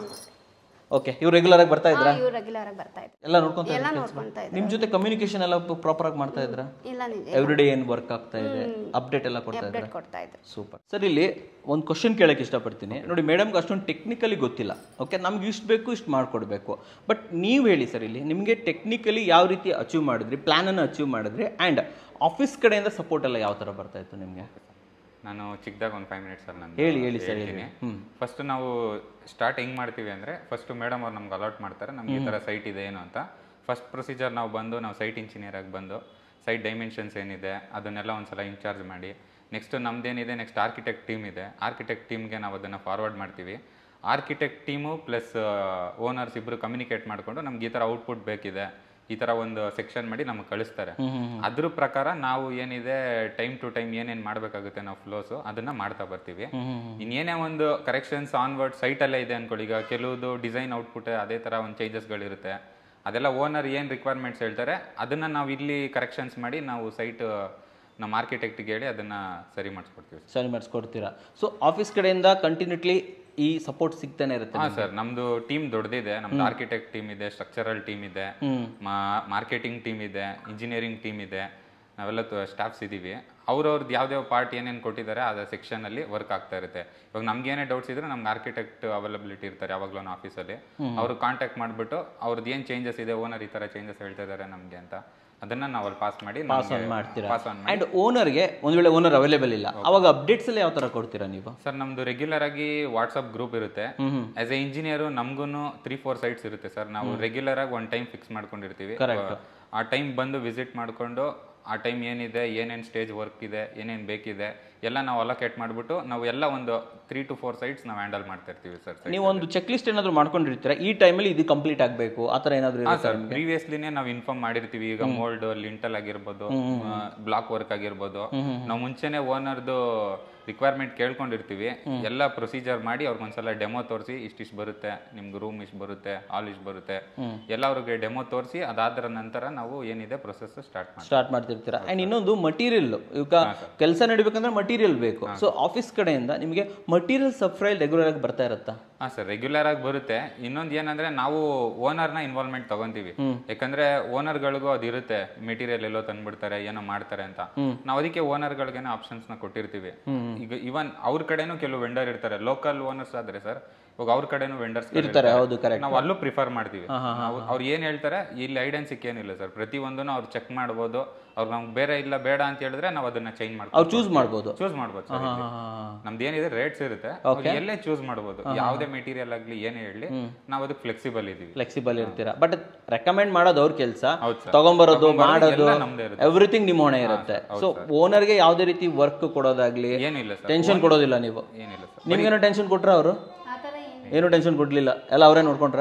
ಓಕೆ, ಇವ್ರು ರೆಗ್ಯುಲರ್ ಆಗಿ ಬರ್ತಾ ಇದ್ರ? ರೆಗ್ಯುಲರ್ ಆಗಿ ಬರ್ತಾ ಇದ್ರು, ಎಲ್ಲ ನೋಡ್ಕೊಂತ ಇದ್ರು. ನಿಮ್ ಜೊತೆ ಕಮ್ಯುನಿಕೇಶನ್ ಎಲ್ಲ ಪ್ರಾಪರ್ ಆಗಿ ಮಾಡ್ತಾ ಇದ್ರ? ಎವ್ರಿ ಡೇ ಏನ್ ವರ್ಕ್ ಆಗ್ತಾ ಇದೆ, ಅಪ್ಡೇಟ್ ಎಲ್ಲ ಕೊಡ್ತಾ ಇದ್ರ? Super sir. ಇಲ್ಲಿ ಒಂದು ಕ್ವಶನ್ ಕೇಳಕ್ಕೆ ಇಷ್ಟಪಡ್ತೀನಿ ನೋಡಿ. ಮೇಡಮ್ಗೆ ಅಷ್ಟೊಂದು ಟೆಕ್ನಿಕಲಿ ಗೊತ್ತಿಲ್ಲ, ಓಕೆ, ನಮ್ಗೆ ಇಷ್ಟು ಬೇಕು ಇಷ್ಟು ಮಾಡ್ಕೊಡ್ಬೇಕು. ಬಟ್ ನೀವು ಹೇಳಿ ಸರ್, ಇಲ್ಲಿ ನಿಮಗೆ ಟೆಕ್ನಿಕಲಿ ಯಾವ ರೀತಿ ಅಚೀವ್ ಮಾಡಿದ್ರಿ, ಪ್ಲಾನ್ ಅನ್ನು ಅಚೀವ್ ಮಾಡಿದ್ರಿ, ಆ್ಯಂಡ್ ಆಫೀಸ್ ಕಡೆಯಿಂದ ಸಪೋರ್ಟ್ ಎಲ್ಲ ಯಾವ ಥರ ಬರ್ತಾ ಇತ್ತು ನಿಮಗೆ? ನಾನು ಚಿಕ್ಕದಾಗ ಒಂದು ಫೈವ್ ಮಿನಿಟ್ಸ್ ಅಲ್ಲಿ ನಾನು ಹೇಳಿ ಹೇಳಿ ಸರ್ ಹೇಳ್ತೀನಿ. ಫಸ್ಟ್ ನಾವು ಸ್ಟಾರ್ಟ್ ಹೆಂಗೆ ಮಾಡ್ತೀವಿ ಅಂದರೆ, ಫಸ್ಟ್ ಮೇಡಮ್ ಅವ್ರು ನಮ್ಗೆ ಅಲಾಟ್ ಮಾಡ್ತಾರೆ, ನಮ್ಗೆ ಈ ಥರ ಸೈಟ್ ಇದೆ ಏನು ಅಂತ. ಫಸ್ಟ್ ಪ್ರೊಸೀಜರ್ ನಾವು ಬಂದು ನಾವು ಸೈಟ್ ಇಂಜಿನಿಯರ್ ಆಗಿ ಬಂದು ಸೈಟ್ ಡೈಮೆನ್ಷನ್ಸ್ ಏನಿದೆ ಅದನ್ನೆಲ್ಲ ಒಂದ್ಸಲ ಇನ್ಚಾರ್ಜ್ ಮಾಡಿ, ನೆಕ್ಸ್ಟ್ ನಮ್ದೇನಿದೆ ನೆಕ್ಸ್ಟ್ ಆರ್ಕಿಟೆಕ್ಟ್ ಟೀಮ್ ಇದೆ, ಆರ್ಕಿಟೆಕ್ಟ್ ಟೀಮ್ಗೆ ನಾವು ಅದನ್ನು ಫಾರ್ವರ್ಡ್ ಮಾಡ್ತೀವಿ. ಆರ್ಕಿಟೆಕ್ಟ್ ಟೀಮು ಪ್ಲಸ್ ಓನರ್ಸ್ ಇಬ್ಬರು ಕಮ್ಯುನಿಕೇಟ್ ಮಾಡಿಕೊಂಡು ನಮ್ಗೆ ಈ ಥರ ಔಟ್ಪುಟ್ ಬೇಕಿದೆ, ಈ ಥರ ಒಂದು ಸೆಕ್ಷನ್ ಮಾಡಿ ನಮ್ಗೆ ಕಳಿಸ್ತಾರೆ. ಅದ್ರ ಪ್ರಕಾರ ನಾವು ಏನಿದೆ ಟೈಮ್ ಟು ಟೈಮ್ ಏನೇನು ಮಾಡಬೇಕಾಗುತ್ತೆ ನಾವು ಫ್ಲೋಸು ಅದನ್ನ ಮಾಡ್ತಾ ಬರ್ತೀವಿ. ಇನ್ನೇನೇ ಒಂದು ಕರೆಕ್ಷನ್ಸ್ ಆನ್ವರ್ಡ್ ಸೈಟಲ್ಲೇ ಇದೆ ಅನ್ಕೊಳ್ಳಿ, ಈಗ ಕೆಲವುದು ಡಿಸೈನ್ ಔಟ್ಪುಟ್ ಅದೇ ಥರ ಒಂದು ಚೇಂಜಸ್ಗಳಿರುತ್ತೆ, ಅದೆಲ್ಲ ಓನರ್ ಏನು ರಿಕ್ವೈರ್ಮೆಂಟ್ಸ್ ಹೇಳ್ತಾರೆ ಅದನ್ನು ನಾವು ಇಲ್ಲಿ ಕರೆಕ್ಷನ್ಸ್ ಮಾಡಿ ನಾವು ಸೈಟ್ ನಮ್ಮ ಆರ್ಕಿಟೆಕ್ಟ್ಗೆ ಹೇಳಿ ಅದನ್ನು ಸರಿ ಮಾಡಿಸ್ಕೊಡ್ತೀವಿ. ಸರಿ ಮಾಡಿಸ್ಕೊಡ್ತೀರಾ? ಸೊ ಆಫೀಸ್ ಕಡೆಯಿಂದ ಕಂಟಿನ್ಯೂಟ್ಲಿ ಈ ಸಪೋರ್ಟ್ ಸಿಗ್ತಾನೆ ಇರುತ್ತೆ? ಹಾಂ ಸರ್, ನಮ್ದು ಟೀಮ್ ದೊಡ್ಡದಿದೆ. ನಮ್ದು ಆರ್ಕಿಟೆಕ್ಟ್ ಟೀಮ್ ಇದೆ, ಸ್ಟ್ರಕ್ಚರಲ್ ಟೀಮ್ ಇದೆ, ಮಾರ್ಕೆಟಿಂಗ್ ಟೀಮ್ ಇದೆ, ಇಂಜಿನಿಯರಿಂಗ್ ಟೀಮ್ ಇದೆ, ನಾವೆಲ್ಲ ಸ್ಟಾಫ್ಸ್ ಇದ್ದೀವಿ. ಅವ್ರವ್ರದ್ದು ಯಾವ್ದಾವ ಪಾರ್ಟ್ ಏನೇನು ಕೊಟ್ಟಿದ್ದಾರೆ ಅದ ಸೆಕ್ಷನಲ್ಲಿ ವರ್ಕ್ ಆಗ್ತಾ ಇರುತ್ತೆ. ಇವಾಗ ನಮ್ಗೆ ಏನೇ ಡೌಟ್ಸ್ ಇದ್ರೆ ನಮ್ಗೆ ಆರ್ಕಿಟೆಕ್ಟ್ ಅವೈಲಬಿಲಿಟಿ ಇರ್ತಾರೆ ಯಾವಾಗಲೂ ಆಫೀಸಲ್ಲಿ, ಅವ್ರು ಕಾಂಟ್ಯಾಕ್ಟ್ ಮಾಡಿಬಿಟ್ಟು ಅವ್ರದ್ದು ಏನು ಚೇಂಜಸ್ ಇದೆ, ಓನರ್ ಈ ಥರ ಚೇಂಜಸ್ ಹೇಳ್ತಾ ಇದ್ದಾರೆ ನಮಗೆ ಅಂತ, ಅದನ್ನ ನಾವು ಅಲ್ಲಿ ಪಾಸ್ ಮಾಡಿ ಪಾಸ್ ಆನ್ ಮಾಡ್ತೀರಾ. ಅಂಡ್ ಓನರ್ಗೆ ಒಂದು ವೇಳೆ ಓನರ್ ಅವೈಲೇಬಲ್ ಇಲ್ಲ ಅವಾಗ ಅಪ್ಡೇಟ್ಸ್ ಎಲ್ಲ ಯಾವ ತರ ಕೊಡ್ತೀರಾ ನೀವು? ಸರ್, ನಮ್ದು ರೆಗ್ಯುಲರ್ ಆಗಿ ವಾಟ್ಸ್ಆಪ್ ಗ್ರೂಪ್ ಇರುತ್ತೆ. ಆಸ್ ಎ ಇಂಜಿನಿಯರ್ ನಮ್ಗೂ ತ್ರೀ ಫೋರ್ ಸೈಟ್ಸ್ ಇರುತ್ತೆ ಸರ್. ನಾವು ರೆಗ್ಯುಲರ್ ಆಗಿ ಒಂದು ಟೈಮ್ ಫಿಕ್ಸ್ ಮಾಡ್ಕೊಂಡಿರ್ತೀವಿ. ಆ ಟೈಮ್ ಬಂದು ವಿಸಿಟ್ ಮಾಡಿಕೊಂಡು ಆ ಟೈಮ್ ಏನಿದೆ, ಏನೇನು ಸ್ಟೇಜ್ ವರ್ಕ್ ಇದೆ, ಏನೇನು ಬೇಕಿದೆ ಎಲ್ಲ ನಾವು ಅಲೋಕೇಟ್ ಮಾಡಿಬಿಟ್ಟು ನಾವು ಎಲ್ಲ ಒಂದು ತ್ರೀ ಟು ಫೋರ್ ಸೈಟ್ಸ್ ನಾವು ಹ್ಯಾಂಡಲ್ ಮಾಡ್ತಾ ಇರ್ತೀವಿ ಸರ್. ನೀವು ಒಂದು ಚೆಕ್ ಲಿಸ್ಟ್ ಏನಾದರೂ ಮಾಡ್ಕೊಂಡಿರ್ತೀರಾ, ಈ ಟೈಮಲ್ಲಿ ಇದು ಕಂಪ್ಲೀಟ್ ಆಗಬೇಕು ಆ ಥರ ಏನಾದರೂ? ಹಾಂ ಸರ್, ಪ್ರೀವಿಯಸ್ಲಿನೇ ನಾವು ಇನ್ಫಾರ್ಮ್ ಮಾಡಿರ್ತೀವಿ. ಈಗ ಮೋಲ್ಡ್, ಲಿಂಟಲ್ ಆಗಿರ್ಬೋದು, ಬ್ಲಾಕ್ ವರ್ಕ್ ಆಗಿರ್ಬೋದು, ನಾವು ಮುಂಚೆನೆ ಓನರ್ದು ರಿಕ್ವೈರ್ಮೆಂಟ್ ಕೇಳ್ಕೊಂಡಿರ್ತೀವಿ. ಎಲ್ಲ ಪ್ರೊಸೀಜರ್ ಮಾಡಿ ಅವ್ರಿಗೊಂದ್ಸಲ ಡೆಮೋ ತೋರಿಸಿ, ಇಷ್ಟಿಷ್ಟು ಬರುತ್ತೆ ನಿಮ್ಗೆ, ರೂಮ್ ಇಷ್ಟು ಬರುತ್ತೆ, ಹಾಲ್ ಇಷ್ಟು ಬರುತ್ತೆ, ಎಲ್ಲ ಅವ್ರಿಗೆ ಡೆಮೋ ತೋರಿಸಿ ಅದಾದ್ರ ನಂತರ ನಾವು ಏನಿದೆ ಪ್ರೊಸೆಸ್ ಸ್ಟಾರ್ಟ್ ಮಾಡಿ ಸ್ಟಾರ್ಟ್ ಮಾಡ್ತಿರ್ತೀರಾ. ಆ್ಯಂಡ್ ಇನ್ನೊಂದು ಮಟೀರಿಯಲ್, ಈಗ ಕೆಲಸ ನಡಿಬೇಕಂದ್ರೆ ಮಟೀರಿಯಲ್ ಬೇಕು. ಸೊ ಆಫೀಸ್ ಕಡೆಯಿಂದ ನಿಮಗೆ ಮಟೀರಿಯಲ್ ಸಪ್ಲೈ ರೆಗ್ಯುಲರ್ ಆಗಿ ಬರ್ತಾ ಇರುತ್ತಾ? ಹಾಂ ಸರ್, ರೆಗ್ಯುಲರ್ ಆಗಿ ಬರುತ್ತೆ. ಇನ್ನೊಂದು ಏನಂದ್ರೆ ನಾವು ಓನರ್ನ ಇನ್ವಾಲ್ವ್ಮೆಂಟ್ ತಗೊಂತೀವಿ. ಯಾಕಂದ್ರೆ ಓನರ್ಗಳಿಗೂ ಅದು ಇರುತ್ತೆ, ಮೆಟೀರಿಯಲ್ ಎಲ್ಲೋ ತಂದ್ಬಿಡ್ತಾರೆ, ಏನೋ ಮಾಡ್ತಾರೆ ಅಂತ. ನಾವು ಅದಕ್ಕೆ ಓನರ್ಗಳಿಗೇನೋ ಆಪ್ಷನ್ಸ್ ನ ಕೊಟ್ಟಿರ್ತೀವಿ. ಈಗ ಇವನ್ ಅವ್ರ ಕಡೆನೂ ಕೆಲವು ವೆಂಡರ್ ಇರ್ತಾರೆ, ಲೋಕಲ್ ಓನರ್ಸ್ ಆದ್ರೆ ಸರ್ ಇವಾಗ ಅವ್ರ ಕಡೆನೂ ವೆಂಡರ್ಸ್ ಇರ್ತಾರೆ. ಹೌದು, ಕರೆಕ್ಟ್. ನಾವು ಅಲ್ಲೂ ಪ್ರಿಫರ್ ಮಾಡ್ತೀವಿ. ಅವ್ರು ಏನ್ ಹೇಳ್ತಾರೆ ಇಲ್ಲಿ ಐಡೆನ್ಸಿಕ್ ಏನಿಲ್ಲ ಸರ್, ಪ್ರತಿ ಒಂದನ್ನು ಅವ್ರು ಚೆಕ್ ಮಾಡ್ಬೋದು. ಅವ್ರು ನಮ್ಗೆ ಬೇರೆ ಇಲ್ಲ ಬೇಡ ಅಂತ ಹೇಳಿದ್ರೆ ನಾವು ಅದನ್ನ ಚೇಂಜ್ ಮಾಡ್ಬೋದು, ಅವ್ರು ಚೂಸ್ ಮಾಡ್ಬೋದು ಚೂಸ್ ಮಾಡ್ಬೋದು ಸರ್. ನಮ್ದು ಏನಿದೆ ರೇಟ್ಸ್ ಇರುತ್ತೆ, ಎಲ್ಲೇ ಚೂಸ್ ಮಾಡ್ಬೋದು. ಯಾವುದೇ ಮೆಟೀರಿಯಲ್ ಆಗ್ಲಿ ಏನೇ ಹೇಳಿ ನಾವು ಅದಕ್ಕೆ ಫ್ಲೆಕ್ಸಿಬಲ್ ಇದೀವಿ. ಫ್ಲೆಕ್ಸಿಬಲ್ ಇರ್ತೀರಾ. ಬಟ್ ರೆಕಮೆಂಡ್ ಮಾಡೋದು ಅವ್ರ ಕೆಲಸ, ತಗೊಂಬರೋದು ಮಾಡೋದು ಎವ್ರಿಥಿಂಗ್ ನಿಮ್ಮ ಹೊಣೆ ಇರುತ್ತೆ. ಸೊ ಓನರ್ಗೆ ಯಾವುದೇ ರೀತಿ ವರ್ಕ್ ಕೊಡೋದಾಗ್ಲಿ ಏನಿಲ್ಲ, ಟೆನ್ಷನ್ ಕೊಡೋದಿಲ್ಲ ನೀವು? ಏನಿಲ್ಲ ಸರ್. ನಿಮ್ಗೇನೋ ಟೆನ್ಷನ್ ಕೊಟ್ರ ಅವರು? ಏನು ಟೆನ್ಷನ್ ಕೊಡ್ಲಿಲ್ಲ, ಎಲ್ಲ ಅವರೇ ನೋಡ್ಕೊಂಡ್ರ?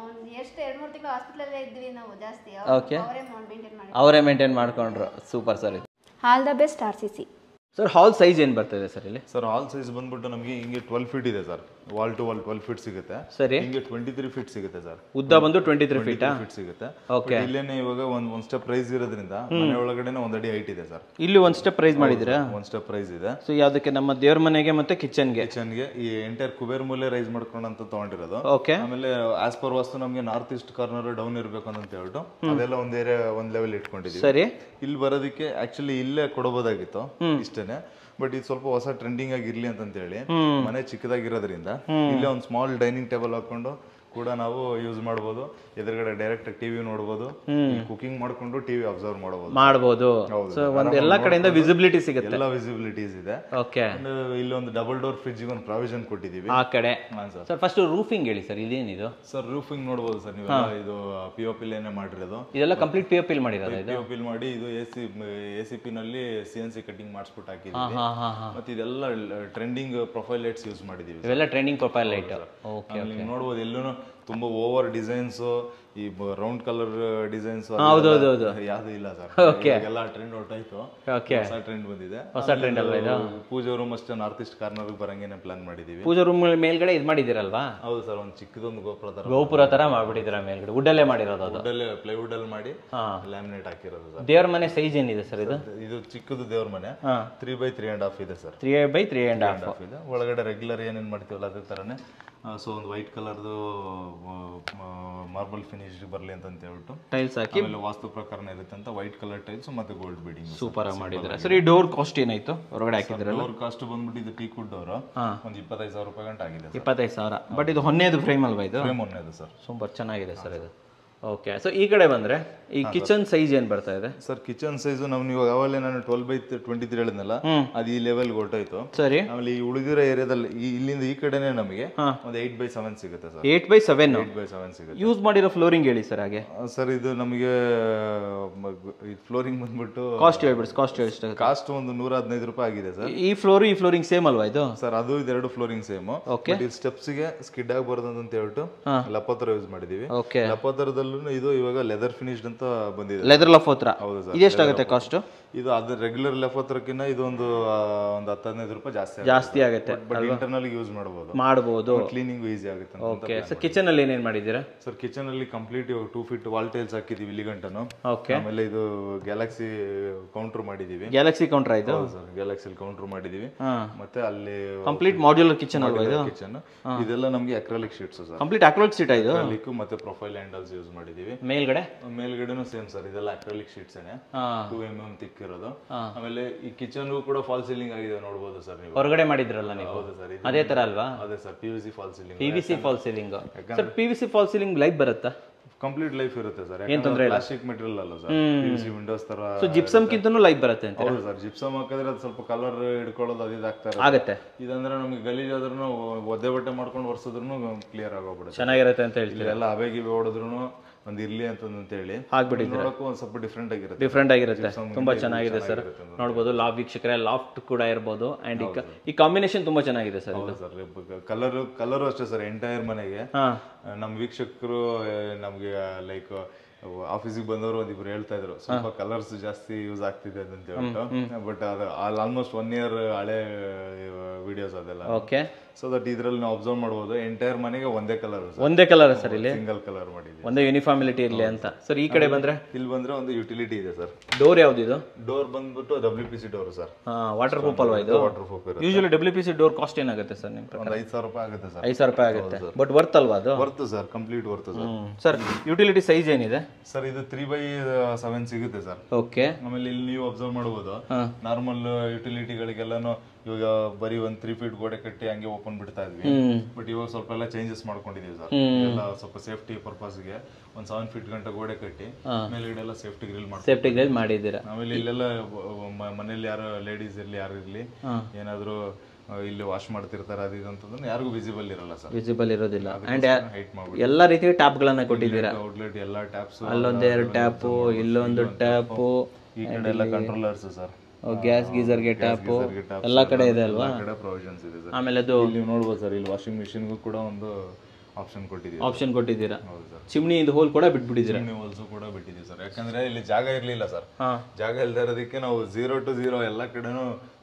ಓಕೆ, ಅವರೇ ಮೇಂಟೈನ್ ಮಾಡ್ಕೊಂಡ್ರು. Super sir. All the best R C C. Sir hall size ಏನು ಬರ್ತದೆ ಸರ್ ಇಲ್ಲಿ? ಸರ್ ಹಾಲ್ ಸೈಜ್ ಬಂದ್ಬಿಟ್ಟು ನಮಗೆ ಹಿಂಗೆ ಟ್ವೆಲ್ ಫೀಟ್ ಇದೆ sir. Wall to wall twelve feet ಸಿಗುತ್ತೆ. ಸರಿ. ಹಿಂಗೆ ಟ್ವೆಂಟಿ ತ್ರೀ ಫೀಟ್ ಸಿಗುತ್ತೆ ಸರ್. ಉದ್ದ ಬಂದು ಟ್ವೆಂಟಿ ತ್ರೀ ಫೀಟ್ ಫೀಟ್ ಸಿಗುತ್ತೆ. ಓಕೆ. ಇಲ್ಲೇನೆ ಇವಾಗ ಒಂದ್ ಒಂದ್ ಸ್ಟೆಪ್ ರೈಸ್ ಇರೋದ್ರಿಂದ ಮನೆ ಒಳಗಡೆನೆ ಒಂದ್ ಅಡಿ ಹೈಟ್ ಇದೆ ಸರ್. ಇಲ್ಲಿ ಒಂದ್ ಸ್ಟೆಪ್ ರೈಸ್ ಮಾಡಿದಿರಾ? ಒಂದ್ ಸ್ಟೆಪ್ ರೈಸ್ ಇದೆ. ಸೊ ಯಾವ್ದಕ್ಕೆ? ನಮ್ಮ ದೇವ್ರ ಮನೆಗೆ ಮತ್ತೆ ಕಿಚನ್ಗೆ. ಕಿಚನ್ಗೆ ಈ ಎಂಟೈರ್ ಕುಬೇರ್ ಮೂಲೆ ರೈಸ್ ಮಾಡ್ಕೊಂಡಂತ ತಗೊಂಡಿರೋದು. ಓಕೆ. ಆಮೇಲೆ ಆಸ್ ಪರ್ ವಾಸ್ತು ನಮ್ಗೆ ನಾರ್ತ್ ಈಸ್ಟ್ ಕಾರ್ನರ್ ಡೌನ್ ಇರ್ಬೇಕು ಅಂತ ಹೇಳ್ಬಿಟ್ಟು ಅದೆಲ್ಲ ಒಂದ್ ಏರಿಯಾ ಒಂದ್ ಲೆವೆಲ್ ಇಟ್ಕೊಂಡಿದೀವಿ. ಸರಿ. ಇಲ್ಲಿ ಬರೋದಕ್ಕೆ ಆಕ್ಚುಲಿ ಇಲ್ಲೇ ಕೊಡಬಹುದಾಗಿತ್ತು ಇಷ್ಟೇನೆ, ಬಟ್ ಇದು ಸ್ವಲ್ಪ ಹೊಸ ಟ್ರೆಂಡಿಂಗ್ ಆಗಿರ್ಲಿ ಅಂತ ಹೇಳಿ ಮನೆ ಚಿಕ್ಕದಾಗಿರೋದ್ರಿಂದ ಇಲ್ಲೇ ಒಂದು ಸ್ಮಾಲ್ ಡೈನಿಂಗ್ ಟೇಬಲ್ ಹಾಕೊಂಡು ಕೂಡ ನಾವು ಯೂಸ್ ಮಾಡಬಹುದು. ಎದುರುಗಡೆ ಡೈರೆಕ್ಟ್ ಟಿವಿ ನೋಡಬಹುದು, ಕುಕಿಂಗ್ ಮಾಡ್ಕೊಂಡು ಟಿವಿ ಅಬ್ಸರ್ವ್ ಮಾಡಬಹುದು ಮಾಡಬಹುದು. ಸೊ ಒಂದು ಎಲ್ಲಾ ಕಡೆಯಿಂದ ವಿಸಿಬಿಲಿಟಿ ಸಿಗುತ್ತೆ. ಎಲ್ಲ ವಿಸಿಬಿಲಿಟೀಸ್ ಇದೆ. ಓಕೆ. ಇಲ್ಲಿ ಒಂದು ಡಬಲ್ ಡೋರ್ ಫ್ರಿಡ್ಜ್ ಗೆ ಒಂದು ಪ್ರಾವಿಷನ್ ಕೊಟ್ಟಿದೀವಿ ಆ ಕಡೆ. ಸರ್ ಫಸ್ಟ್ ರೂಫಿಂಗ್ ಹೇಳಿ ಸರ್, ಇದೇನಿದು? ಸರ್ ರೂಫಿಂಗ್ ನೋಡಬಹುದು ಸರ್ ನೀವು, ಇದು ಪಿಒಪಿ ಲೇನೆ ಮಾಡಿರೋದು. ಇದೆಲ್ಲ ಕಂಪ್ಲೀಟ್ ಪಿಒಪಿ ಮಾಡಿರೋದು. ಇದು ಪಿಒಪಿ ಮಾಡಿ ಇದು ಎಸಿ ಎಸಿಪಿ ನಲ್ಲಿ ಸಿಎನ್ಸಿ ಕಟಿಂಗ್ ಮಾಡಿಸ್ಬಿಟ್ಟು ಹಾಕಿದೀವಿ. ಮತ್ತೆ ಇದೆಲ್ಲ ಟ್ರೆಂಡಿಂಗ್ ಪ್ರೊಫೈಲ್ ಲೈಟ್ಸ್ ಯೂಸ್ ಮಾಡಿದೀವಿ. ಇವೆಲ್ಲ ಟ್ರೆಂಡಿಂಗ್ ಪ್ರೊಫೈಲ್ ಲೈಟ್. ಓಕೆ. ನೋಡಬಹುದು ಎಲ್ಲೂ ತುಂಬಾ ಓವರ್ ಡಿಸೈನ್ಸ್, ಈ ರೌಂಡ್ ಕಲರ್ ಡಿಸೈನ್ಸ್ ಯಾವ್ದು ಇಲ್ಲ ಸರ್. ಎಲ್ಲ ಟ್ರೆಂಡ್ ಹೊರಟಾಯ್ತು, ಹೊಸ ಟ್ರೆಂಡ್ ಬಂದಿದೆ. ಹೊಸ ಟ್ರೆಂಡ್ ಅಲ್ಲ ಇದು. ಪೂಜಾ ರೂಮ್ ಅಷ್ಟೇ ನಾರ್ತ್ ಈಸ್ಟ್ ಕಾರ್ನರ್ ಬರಂಗೇನೆ ಪ್ಲಾನ್ ಮಾಡಿದೀವಿ. ಪೂಜಾ ರೂಮ್ ಮೇಲ್ಗಡೆ ಇದು ಮಾಡಿದಿರಲ್ವಾ? ಹೌದು ಸರ್, ಒಂದು ಚಿಕ್ಕದೊಂದು ಗೋಪುರ ತರ ಗೋಪುರ ತರ ಮಾಡ್ಬಿಟ್ಟಿದ್ದೀರಾ ಮೇಲ್ಗಡೆ. ವುಡ್ ಅಲ್ಲೇ ಮಾಡಿರೋದು ಅದು. ವುಡ್ ಅಲ್ಲೇ ಪ್ಲೈವುಡ್ ಅಲ್ಲಿ ಮಾಡಿ ಲ್ಯಾಮಿನೇಟ್ ಹಾಕಿರೋದು ಸರ್. ದೇವ್ರ ಮನೆ ಸೈಜ್ ಏನಿದೆ ಸರ್ ಇದು? ಇದು ಚಿಕ್ಕದು ದೇವ್ರ ಮನೆ, three by three and half ಇದೆ sir. Three by three and half ಇದೆ. ಒಳಗಡೆ ರೆಗ್ಯುಲರ್ ಏನೇನ್ ಮಾಡ್ತೀವಲ್ಲ ಅದೇ ತರನೇ. ಸೊ ಒಂದು ವೈಟ್ ಕಲರ್ದು ಮಾರ್ಬಲ್ ಫಿನಿಶ್ ಬರಲಿ ಅಂತ ಹೇಳ್ಬಿಟ್ಟು ಟೈಲ್ಸ್ ಹಾಕಿ, ಆಮೇಲೆ ವಾಸ್ತು ಪ್ರಕಾರ ಇರುತ್ತೆ ಅಂತ ವೈಟ್ ಕಲರ್ ಟೈಲ್ಸ್ ಮತ್ತೆ ಗೋಲ್ಡ್ ಬೀಡಿಂಗ್ ಸೂಪರ್ ಆಗಿ ಮಾಡಿದ್ದಾರೆ ಸರ್. ಈ ಡೋರ್ ಕಾಸ್ಟ್ ಏನಾಯ್ತು ಹೊರಗಡೆ ಹಾಕಿದ್ರೆ? ಡೋರ್ ಕಾಸ್ಟ್ ಬಂದ್ಬಿಟ್ಟು ಇದು ಟೀಕ್ ವುಡ್ ಡೋರ್ ಒಂದು ಇಪ್ಪತ್ತೈದು ಸಾವಿರ ರೂಪಾಯಿ ಗಂಟೆ ಆಗಿದೆ. ಇಪ್ಪತ್ತೈದು ಸಾವಿರ. ಬಟ್ ಇದು ಹೊನ್ನೆದು ಫ್ರೇಮ್ ಅಲ್ವಾ? ಇದು ಫ್ರೇಮ್ ಹೊನ್ನೆದು ಸರ್. ಸೂಪರ್ ಚೆನ್ನಾಗಿದೆ ಸರ್ ಇದು. ಓಕೆ. ಸೊ ಈ ಕಡೆ ಬಂದ್ರೆ ಈ ಕಿಚನ್ ಸೈಜ್ ಏನ್ ಬರ್ತಾ ಇದೆ ಸರ್? ಕಿಚನ್ ಸೈಜ್ ನಾವು ಇವಾಗ ಅವಾಗಲೇ ನಾನು ಟ್ವೆಲ್ ಬೈ ಟ್ವೆಂಟಿ ತ್ರೀ ಹೇಳಿದ್ನಲ್ಲ, ಅದು ಈ ಲೆವೆಲ್ ಹೊರಟೋಯ್ತು. ಸರಿ. ಆಮೇಲೆ ಈ ಉಳಿದಿರೋ ಏರಿಯಾದಲ್ಲಿ ಇಲ್ಲಿಂದ ಈ ಕಡೆನೆ ನಮಗೆ ಒಂದು ಏಟ್ ಬೈ ಸೆವೆನ್ ಸಿಗುತ್ತೆ sir. Eight by seven eight by seven ಸಿಗುತ್ತೆ. ಯೂಸ್ ಮಾಡಿರೋ ಫ್ಲೋರಿಂಗ್ ಹೇಳಿ ಸರ್. ಹಾಗೆ ಸರ್ ಇದು ನಮಗೆ ಫ್ಲೋರಿಂಗ್ ಬಂದ್ಬಿಟ್ಟು ಕಾಸ್ಟ್ ಹೇಳ್ಬಿಡಿ. ಕಾಸ್ಟ್ ಎಷ್ಟು? ಕಾಸ್ಟ್ ಒಂದು ನೂರ ಹದಿನೈದು ರೂಪಾಯಿ ಆಗಿದೆ ಸರ್. ಈ ಫ್ಲೋರ್ ಈ ಫ್ಲೋರಿಂಗ್ ಸೇಮ್ ಅಲ್ವಾ ಇದು? ಸರ್ ಅದು ಇದೆರಡು ಫ್ಲೋರಿಂಗ್ ಸೇಮ್. ಓಕೆ. ಈ ಸ್ಟೆಪ್ಸ್ ಗೆ ಸ್ಕಿಡ್ ಆಗಬಾರ್ದು ಅಂತ ಹೇಳ್ಬಿಟ್ಟು ಲಪೋತ್ರ ಯೂಸ್ ಮಾಡಿದೀವಿ. ಓಕೆ. ಲಪೋತ್ರದಲ್ಲೂ ಇದು ಇವಾಗ ಲೆದರ್ ಫಿನಿಶ್ಡ್ ಅಂತ ಬಂದಿದೆ. ಲೆದರ್ ಲಫೋತ್ರ. ಹೌದು ಸರ್. ಇದೆಷ್ಟಾಗುತ್ತೆ ಕಾಸ್ಟ್? ಇದು ಅದ್ರ ರೆಗ್ಯುಲರ್ ಲಫೋತ್ರಕ್ಕಿಂತ ಇದು ಒಂದು ಒಂದು ಹತ್ತು ಹದಿನೈದು ರೂಪಾಯಿ ಜಾಸ್ತಿ ಜಾಸ್ತಿ ಆಗುತ್ತೆ. ಬಟ್ ಇಂಟರ್ನಲ್ ಯೂಸ್ ಮಾಡಬಹುದು. ಮಾಡಬಹುದು. ಕ್ಲೀನಿಂಗ್ ಈಸಿ ಆಗುತ್ತೆ. ಓಕೆ. ಸರ್ ಕಿಚನ್ ಅಲ್ಲಿ ಏನೇನ್ ಮಾಡಿದ್ದೀರಾ ಸರ್? ಕಿಚನ್ ಅಲ್ಲಿ complete two feet wall tiles ಹಾಕಿದೀವಿ ಇಲ್ಲಿ ಗಂಟನು. ಓಕೆ. ಆಮೇಲೆ ಇದು ಗ್ಯಾಲಕ್ಸಿ ಕೌಂಟರ್ ಮಾಡಿದೀವಿ. ಗ್ಯಾಲಕ್ಸಿ ಕೌಂಟರ್ ಆಯ್ತು ಸರ್. ಗ್ಯಾಲಕ್ಸಿ ಕೌಂಟರ್ ಮಾಡಿದೀವಿ. ಮತ್ತೆ ಅಲ್ಲಿ ಕಂಪ್ಲೀಟ್ ಮಾಡ್ಯುಲರ್ ಕಿಚನ್ ಅಲ್ವಾ ಇದು? ಕಿಚನ್ ಇದೆಲ್ಲ ನಮಗೆ acrylic sheets sir. Complete acrylic sheet ಆಯ್ತು. ಅಕ್ರಾಲಿಕ್ ಮತ್ತೆ ಪ್ರೊಫೈಲ್ ಹ್ಯಾಂಡಲ್ಸ್ ಯೂಸ್ ಮಾಡಿದೀವಿ. ಮೇಲ್ಗಡೆ ಮೇಲ್ಗಡೆನೂ ಸೇಮ್ ಸರ್. ಇದೆಲ್ಲ ಅಕ್ರಾಲಿಕ್ ಶೀಟ್ಸ್ ಏನೆ, ಟೂ ಎಂ ಎಂ ತಿಕ್ ಇರೋದು. ಆಮೇಲೆ ಈ ಕಿಚನ್ ಕೂಡ ಫಾಲ್ ಸೀಲಿಂಗ್ ಆಗಿದೆ ನೋಡಬಹುದು ಸರ್. ನೀವು ಹೊರಗಡೆ ಮಾಡಿದ್ರಲ್ಲ ನೀವು? ಹೌದು ಸರ್. ಅದೇ ತರ ಅಲ್ವಾ? ಅದೇ sir, PVC fall ceiling. PVC fall ceiling sir. PVC fall ceiling life ಬರುತ್ತಾ? ಕಂಪ್ಲೀಟ್ ಲೈಫ್ ಇರುತ್ತೆ ಸರ್. ಯಾಕಂದ್ರೆ ಪ್ಲಾಸ್ಟಿಕ್ ಮೆಟೀರಿಯಲ್ ಅಲ್ಲ ಸರ್, ಪಿವಿಸಿ ವಿಂಡೋಸ್ ತರ. ಸೊ ಜಿಪ್ಸಮ್ ಕಿಂತನೂ ಲೈಫ್ ಬರುತ್ತೆ ಅಂತ? ಹೌದು ಸರ್. ಜಿಪ್ಸಮ್ ಹಾಕಿದ್ರೆ ಅದು ಸ್ವಲ್ಪ ಕಲರ್ ಹಿಡ್ಕೊಳ್ಳೋದು ಅದು ಇದಾಗ್ತಾರೆ ಆಗುತ್ತೆ. ಇದಂದ್ರೆ ನಮಗೆ ಗಲೀಜ್ ಆದ್ರೂ ಒದ್ದೆ ಬಟ್ಟೆ ಮಾಡ್ಕೊಂಡು ಒರೆಸಿದ್ರು ಕ್ಲಿಯರ್ ಆಗೋಗ್ಬಿಡುತ್ತೆ. ಚೆನ್ನಾಗಿರುತ್ತೆ ಅಂತ ಹೇಳ್ತೀವಿ. ಎಲ್ಲ ಅವೆಗಿ ಹೊಡೆದ್ರು ಒಂದ್ ಇರ್ಲಿ ಅಂತ ಹೇಳಿ ಹಾಕ್ಬಿಟ್ಟಿದ್ರೆ ಒಂದ್ ಸ್ವಲ್ಪ ಡಿಫ್ರೆಂಟ್ ಆಗಿರುತ್ತೆ. ಡಿಫ್ರೆಂಟ್ ಆಗಿರುತ್ತೆ. ತುಂಬಾ ಚೆನ್ನಾಗಿದೆ ಸರ್. ನೋಡಬಹುದು ಲಾಫ್ ವೀಕ್ಷಕರೇ, ಲಾಫ್ಟ್ ಕೂಡ ಇರಬಹುದು. ಅಂಡ್ ಈ ಕಾಂಬಿನೇಷನ್ ತುಂಬಾ ಚೆನ್ನಾಗಿದೆ ಸರ್. ಸರ್ ಕಲರ್ ಕಲರ್ ಅಷ್ಟೇ ಸರ್. ಎಂಟೈರ್ ಮನೆಗೆ ನಮ್ ವೀಕ್ಷಕರು ನಮ್ಗೆ ಲೈಕ್ ಆಫೀಸಿಗೆ ಬಂದವರು ಒಂದಿಬ್ರು ಹೇಳ್ತಾ ಇದ್ರು ಸ್ವಲ್ಪ ಕಲರ್ಸ್ ಜಾಸ್ತಿ ಯೂಸ್ ಆಗ್ತಿದೆ ಅಂತ ಹೇಳ್ಬಿಟ್ಟು. ಬಟ್ ಅದು ಆಲ್ಮೋಸ್ಟ್ ಒನ್ ಇಯರ್ ಹಳೆ ವಿಡಿಯೋಸ್ ಅದೆಲ್ಲ. ಓಕೆ. ಸೊ ದಟ್ ಇದ್ರಲ್ಲಿ ನಾವು ಅಬ್ಸರ್ವ್ ಮಾಡಬಹುದು ಎಂಟೈರ್ ಮನೆಗೆ ಒಂದೇ ಕಲರ್. ಒಂದೇ ಕಲರ್ ಸರ್. ಇಲ್ಲಿ ಸಿಂಗಲ್ ಕಲರ್ ಮಾಡಿದ್ವಿ, ಒಂದೇ ಯೂನಿಫಾರ್ಮಿಲಿಟಿ ಇರಲಿ ಅಂತ. ಸರ್ ಈ ಕಡೆ ಬಂದ್ರೆ ಇಲ್ಲಿ ಬಂದ್ರೆ ಒಂದು ಯುಟಿಲಿಟಿ ಇದೆ ಸರ್. ಡೋರ್ ಯಾವ್ದು ಇದು? ಡೋರ್ ಬಂದ್ಬಿಟ್ಟು W P C door sir. Waterproof ಅಲ್ವಾ ಇದು? ವಾಟರ್ ಪ್ರೂಫ್ ಇರುತ್ತೆ. Usually W P C door cost ಏನಾಗುತ್ತೆ ಸರ್ ನಿಮ್ಗೆ? ಒಂದು ಐದು ಸಾವಿರ ರೂಪಾಯಿ ಆಗುತ್ತೆ ಸರ್. ಐದು ಸಾವಿರ ರೂಪಾಯಿ ಆಗುತ್ತೆ. ಬಟ್ ವರ್ತ್ ಅಲ್ವಾ ಅದು? Worth sir, complete worth sir. Sir utility size ಏನಿದೆ ಸರ್? ಇದು ತ್ರೀ ಬೈ ಸೆವೆನ್ ಸಿಗುತ್ತೆ ಸರ್. ಓಕೆ. ಆಮೇಲೆ ಇಲ್ಲಿ ನೀವು ಅಬ್ಸರ್ವ್ ಮಾಡಬಹುದು ನಾರ್ಮಲ್ ಯುಟಿಲಿಟಿಗಳಿಗೆಲ್ಲಾನು ಇವಾಗ ಬರೀ ಒಂದ್ ತ್ರೀ ಫೀಟ್ ಗೋಡೆ ಕಟ್ಟಿ ಹಂಗೆ ಓಪನ್ ಬಿಡ್ತಾ ಇದ್ವಿ. ಬಟ್ ಇವಾಗ ಸ್ವಲ್ಪ ಎಲ್ಲ ಚೇಂಜಸ್ ಮಾಡ್ಕೊಂಡಿದೀವಿ ಸರ್. ಎಲ್ಲ ಸ್ವಲ್ಪ ಸೇಫ್ಟಿ ಪರ್ಪಸ್ ಗೆ ಒಂದ್ ಸೆವೆನ್ ಫೀಟ್ ಗಂಟೆ ಗೋಡೆ ಕಟ್ಟಿ ಮೇಲ್ಗಡೆ ಎಲ್ಲ ಸೇಫ್ಟಿ ಗ್ರಿಲ್ ಮಾಡಿ ಸೇಫ್ಟಿ ಗ್ರಿಲ್ ಮಾಡಿದ್ದೀರಾ. ಆಮೇಲೆ ಇಲ್ಲೆಲ್ಲ ಮನೇಲಿ ಯಾರು ಲೇಡೀಸ್ ಇರ್ಲಿ ಯಾರು ಇರ್ಲಿ ಏನಾದ್ರು ಇಲ್ಲಿ ವಾಶ್ ಮಾಡ್ತಿರ್ತಾರೆ ಅದು ಇದು ಅಂತಂದ್ರೆ ಯಾರಿಗೂ ವಿಸಿಬಲ್ ಇರಲ್ಲ ಸರ್. ವಿಸಿಬಲ್ ಇರೋದಿಲ್ಲ. ಅಂಡ್ ಎಲ್ಲಾ ರೀತಿಯ ಟ್ಯಾಪ್ ಗಳನ್ನ ಕೊಟ್ಟಿದ್ದೀರಾ. ಔಟ್ಲೆಟ್ ಎಲ್ಲ ಟ್ಯಾಪ್ಸ್, ಅಲ್ಲೊಂದ್ ಎರಡು ಟ್ಯಾಪು, ಇಲ್ಲೊಂದು ಟ್ಯಾಪು, ಈ ಕಡೆ ಎಲ್ಲ ಕಂಟ್ರೋಲರ್ಸ್ ಸರ್. ಗ್ಯಾಸ್ ಗೀಸರ್ ಗೆ ಟ್ಯಾಪು ಎಲ್ಲಾ ಕಡೆ ಇದೆ ಅಲ್ವಾ? ಕಡೆ ಪ್ರೊವಿಷನ್ಸ್ ಇದೆ ಸರ್. ಆಮೇಲೆ ಅದು ನೀವು ನೋಡಬಹುದು ಸರ್, ಇಲ್ಲಿ ವಾಷಿಂಗ್ ಮಿಷಿನ್ ಗೂ ಕೂಡ ಒಂದು ಆಪ್ಷನ್ ಕೊಟ್ಟಿದ್ದೀವಿ. ಆಪ್ಷನ್ ಕೊಟ್ಟಿದ್ದೀರಾ. ಚಿಮ್ನಿ ಇಂದ ಹೋಲ್ ಕೂಡ ಬಿಟ್ಬಿಟ್ಟಿದ್ದೀರಾ. ಚಿಮ್ನಿ ಹೋಲ್ಸ್ ಕೂಡ ಬಿಟ್ಟಿದ್ದೀವಿ ಸರ್. ಯಾಕಂದ್ರೆ ಇಲ್ಲಿ ಜಾಗ ಇರ್ಲಿಲ್ಲ ಸರ್. ಜಾಗ ಇಲ್ಲದೆ ಇರೋದಕ್ಕೆ ನಾವು ಝೀರೋ ಟು ಝೀರೋ ಎಲ್ಲ ಕಡೆನೂ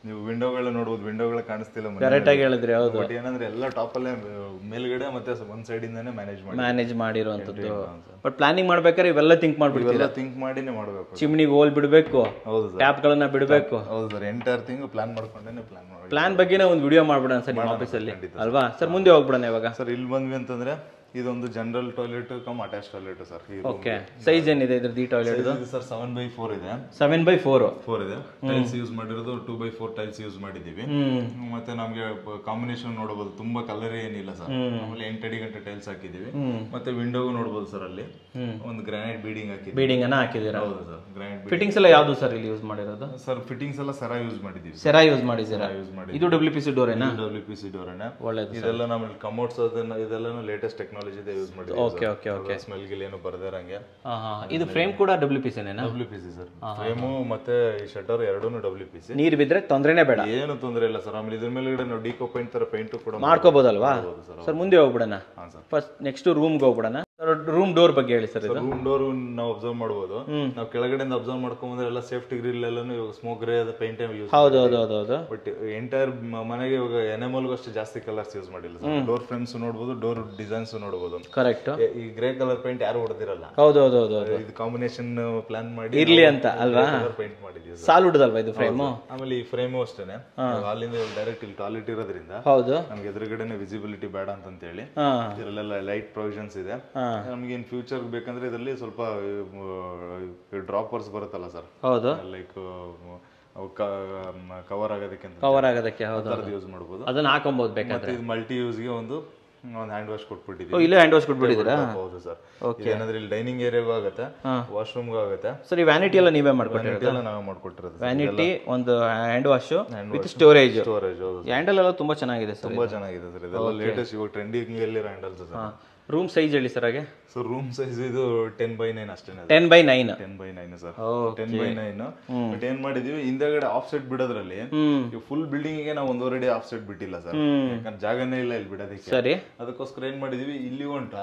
ನೀವು ವಿಂಡೋಗಳ ನೋಡ್ಬೋದು, ವಿಂಡೋಗಳ ಕಾಣಿಸ್ತಿಲ್ಲ ಕರೆಕ್ಟ್ ಆಗಿ ಹೇಳಿದ್ರಿ. ಹೌದು, ಬಟ್ ಏನಂದ್ರೆ ಎಲ್ಲ ಟಾಪ್ ಅಲ್ಲೇ ಮೇಲ್ಗಡೆ ಮತ್ತೆ ಒಂದ್ ಸೈಡ್ ಇಂದಾನೆ ಮ್ಯಾನೇಜ್ ಮಾಡಿ ಮ್ಯಾನೇಜ್ ಮಾಡಿರುವಂತದ್ದು. ಬಟ್ ಪ್ಲಾನಿಂಗ್ ಮಾಡ್ಬೇಕಾದ್ರೆ ಇವೆಲ್ಲ ಥಿಂಕ್ ಮಾಡ್ಬಿಡ್ತೀರಾ? ಥಿಂಕ್ ಮಾಡಿನೇ ಮಾಡ್ಬೇಕು. ಚಿಮ್ನಿಗೆ ಹೋಲ್ ಬಿಡಬೇಕು, ಹೌದು ಸರ್, ಟ್ಯಾಪ್ ಗಳನ್ನ ಬಿಡಬೇಕು. ಹೌದು ಸರ್, ಎಂಟೈರ್ ಥಿಂಗ್ ಪ್ಲಾನ್ ಮಾಡ್ಕೊಂಡೇನೆ ಪ್ಲಾನ್ ಮಾಡಿ. ಪ್ಲಾನ್ ಬಗ್ಗೆನೇ ಒಂದು ವಿಡಿಯೋ ಮಾಡ್ಬಿಡೋಣ ಸರ್ ನಿಮ್ಮ ಆಫೀಸಲ್ಲಿ ಅಲ್ವಾ ಸರ್? ಮುಂದೆ ಹೋಗ್ಬಿಡೋಣ ಇವಾಗ. ಸರ್ ಇಲ್ಲಿ ಬಂದ್ವಿ ಅಂತಂದ್ರೆ ಇದೊಂದು general toilet cum attach toilet sir. Okay, size ಏನಿದೆ ಇದ್ರದ್ದು ಈ toilet? Sir seven by four ಇದೆ. ಸೆವೆನ್ ಬೈ ಫೋರ್ ಫೋರ್ ಇದೆ. ಟೈಲ್ಸ್ ಯೂಸ್ ಮಾಡಿರೋದು two by four tiles use ಮಾಡಿದೀವಿ. ಮತ್ತೆ ನಮ್ಗೆ ಕಾಂಬಿನೇಷನ್ ನೋಡಬಹುದು, ತುಂಬಾ ಕಲರ್ ಏನಿಲ್ಲ ಸರ್. ಆಮೇಲೆ ಎಂಟು ಅಡಿ ಗಂಟೆ ಟೈಲ್ಸ್ ಹಾಕಿದೀವಿ. ಮತ್ತೆ ವಿಂಡೋಗೂ ನೋಡಬಹುದು ಸರ್, ಅಲ್ಲಿ ಒಂದು ಗ್ರಾನೈಟ್ ಬೀಡಿಂಗ್ ಹಾಕಿದ್ವಿ. ಬೀಡಿಂಗ್ ಅನ್ನ ಹಾಕಿದೀರಾ? ಹೌದು ಸರ್. ಗ್ರಾನೈಟ್ ಫಿಟ್ಟಿಂಗ್ಸ್ ಎಲ್ಲ ಯಾವುದು ಸರ್ ಇಲ್ಲಿ ಯೂಸ್ ಮಾಡಿರೋದು? ಸರ್ ಫಿಟ್ಟಿಂಗ್ಸ್ ಎಲ್ಲ ಸೆರಾ ಯೂಸ್ ಮಾಡಿದೀವಿ. ಸೆರಾ ಯೂಸ್ ಮಾಡಿದ್ದೀರಾ? ಯೂಸ್ ಮಾಡಿ. ಇದು ಡಬ್ಲ್ಯೂ ಪಿ ಸಿ ಡೋರ್ ಏನಾ? ಡಬ್ಲ್ಯೂ ಪಿ ಸಿ ಡೋರ್ ಏನ. ಒಳ್ಳೇದು. ಇದೆಲ್ಲ ನಮ್ಮಲ್ಲಿ ಕಮೋಡ್ಸ್ ಅದನ್ನ ಇದೆಲ್ಲನೂ ಲೇಟೆಸ್ಟ್ ಟೆಕ್ನಾಲಜಿ ಇದೆ ಯೂಸ್ ಮಾಡಿದ್ದೀವಿ. Okay okay okay. ಸ್ಮೆಲ್ ಗಿಲ್ ಏನು ಬರ್ದಿರಂಗೆ. ಹಾ ಹಾ. ಇದು ಫ್ರೇಮ್ ಕೂಡ ಡಬ್ಲ್ಯೂ ಪಿ ಸಿ ನೇನಾ? W P C sir. Frame ಮತ್ತೆ ಈ ಶಟರ್ ಎರಡೂನು ಡಬ್ಲ್ಯೂ ಪಿ ಸಿ. ನೀರು ಬಿದ್ರೆ ತೊಂದರೆನೇ ಬೇಡ, ಏನು ತೊಂದರೆ ಇಲ್ಲ ಸರ್. ಆಮೇಲೆ ಇದ್ರ ಮೇಲ್ಗಡೆ ನಾವು ಡಿಕೋ ಪೇಂಟ್ ತರ ಪೇಂಟ್ ಕೂಡ ಮಾಡ್ಕೋಬಹುದಲ್ವಾ ಸರ್? ಮುಂದೆ ಹೋಗ್ಬಿಡೋಣ. ಫಸ್ಟ್ ನೆಕ್ಸ್ಟ್ ರೂಮ್ಗೆ ಹೋಗ್ಬಿಡೋಣ. ರೂಮ್ ಡೋರ್ ಬಗ್ಗೆ ಹೇಳಿ ಸರ್. ಇದು ರೂಮ್ ಡೋರ್ ನಾವು ಅಬ್ಸರ್ವ್ ಮಾಡಬಹುದು. ನಾವು ಕೆಳಗಡೆಯಿಂದ ಅಬ್ಸರ್ವ್ ಮಾಡ್ಕೊಂಡ್ರೆ ಎಲ್ಲ ಸೇಫ್ಟಿ ಗ್ರಿಲ್ ಎಲ್ಲಾನು ಇವಾಗ ಸ್ಮೋಕ್ ಗ್ರೇ ಪೇಂಟ್ ಯೂಸ್. ಹೌದು ಹೌದು ಹೌದು ಹೌದು. ಬಟ್ ಎಂಟೈರ್ ಮನೆಗೆ ಇವಾಗ ಎನೆಮಲ್ ಅಷ್ಟು ಜಾಸ್ತಿ ಕಲರ್ಸ್ ಯೂಸ್ ಮಾಡಿಲ್ಲ ಸರ್. ಡೋರ್ ಫ್ರೇಮ್ಸ್ ನೋಡಬಹುದು, ಡೋರ್ ಡಿಸೈನ್ಸ್ ನೋಡಬಹುದು. ಕರೆಕ್ಟ್. ಈ ಗ್ರೇ ಕಲರ್ ಪೇಂಟ್ ಯಾರು ಹೊಡೆದಿರಲ್ಲ. ಹೌದು ಹೌದು ಹೌದು ಹೌದು. ಇದು ಕಾಂಬಿನೇಷನ್ ಪ್ಲಾನ್ ಮಾಡಿ ಇರ್ಲಿ ಅಂತ ಅಲ್ವಾ ಪೇಂಟ್ ಮಾಡಿದೀವಿ. ಸಾಲ್ ಉಡದಲ್ವಾ ಇದು ಫ್ರೇಮ್? ಆಮೇಲೆ ಈ ಫ್ರೇಮು ಅಷ್ಟೇನೆ, ಅಲ್ಲಿಂದ ಡೈರೆಕ್ಟ್ ಇಲ್ಲಿ ಟಾಯ್ಲೆಟ್ ಇರೋದ್ರಿಂದ ಹೌದು ನಮ್ಗೆ ಎದುರುಗಡೆನೆ ವಿಸಿಬಿಲಿಟಿ ಬೇಡ ಅಂತ ಹೇಳಿ ಇದರಲ್ಲೆಲ್ಲ ಲೈಟ್ ಪ್ರೊವಿಷನ್ಸ್ ಇದೆ. ನಮ್ಗೆ ಇನ್ ಫ್ಯೂಚರ್ ಬೇಕಂದ್ರೆ ಇದರಲ್ಲಿ ಸ್ವಲ್ಪ ಡ್ರಾಪರ್ಸ್ ಬರುತ್ತಲ್ಲ ಸರ್. ಹೌದು, ಲೈಕ್ ಕವರ್ ಆಗೋದಕ್ಕೆ ಕವರ್ ಆಗೋದಕ್ಕೆ ಹೌದು ಯೂಸ್ ಮಾಡಬಹುದು. ಅದನ್ನ ಹಾಕೊಬಹುದು ಬೇಕಾದ್ರೆ. ಇದು ಮಲ್ಟಿ ಯೂಸ್ ಗೆ ಒಂದು ಒಂದು ಹ್ಯಾಂಡ್ ವಾಶ್ ಕೊಟ್ಬಿಟ್ಟಿದ್ದೀವಿ. ಇಲ್ಲೇ ಹ್ಯಾಂಡ್ ವಾಶ್ ಕೊಟ್ಬಿಟ್ಟಿದ್ದೀರಾ? ಹೌದು ಸರ್. ಏನಂದ್ರೆ ಇಲ್ಲಿ ಡೈನಿಂಗ್ ಏರಿಯಾಗೂ ಆಗುತ್ತೆ, ವಾಶ್ರೂಮ್ಗೂ ಆಗುತ್ತೆ. ಸರ್ ಈ ವ್ಯಾನಿಟಿ ಎಲ್ಲ ನೀವೇ ಮಾಡ್ಕೊಟ್ಟಿರೋದು? ಎಲ್ಲ ನಾವೇ ಮಾಡ್ಕೊಟ್ಟಿರೋದು. ವ್ಯಾನಿಟಿ, ಒಂದು hand wash with storage. Storage handle ಎಲ್ಲ ತುಂಬಾ ಚೆನ್ನಾಗಿದೆ ಸರ್. ತುಂಬಾ ಚೆನ್ನಾಗಿದೆ ಸರ್. ಇದೆಲ್ಲ ಲೇಟೆಸ್ಟ್ ಇವಾಗ ಟ್ರೆಂಡಿಂಗ್ ಎಲ್ಲಿರೋ ಹ್ಯಾಂಡಲ್ಸ್ ಸರ್. ರೂಮ್ ಸೈಜ್ ಹೇಳಿ ಸರ್ ಹಾಗೆ. ಸೊ ರೂಮ್ ಸೈಜ್ ಇದು ಟೆನ್ ಬೈ ನೈನ್ ಅಷ್ಟೇ. Ten by nine ten by nine sir. Ten by nine. But ಏನ್ ಮಾಡಿದೀವಿ, ಹಿಂದೆಗಡೆ ಆಫ್ ಸೆಟ್ ಬಿಡೋದ್ರಲ್ಲಿ ಫುಲ್ ಬಿಲ್ಡಿಂಗ್ ಗೆ ನಾವು ಒಂದೂವರೆ ಆಫ್ ಸೆಟ್ ಬಿಟ್ಟಿಲ್ಲ ಸರ್. ಯಾಕಂದ್ರೆ ಜಾಗನೇ ಇಲ್ಲ ಇಲ್ಲಿ ಬಿಡೋದಕ್ಕೆ. ಸರಿ, ಅದಕ್ಕೋಸ್ಕರ ಏನ್ ಮಾಡಿದೀವಿ, ಇಲ್ಲಿ ಗಂಟ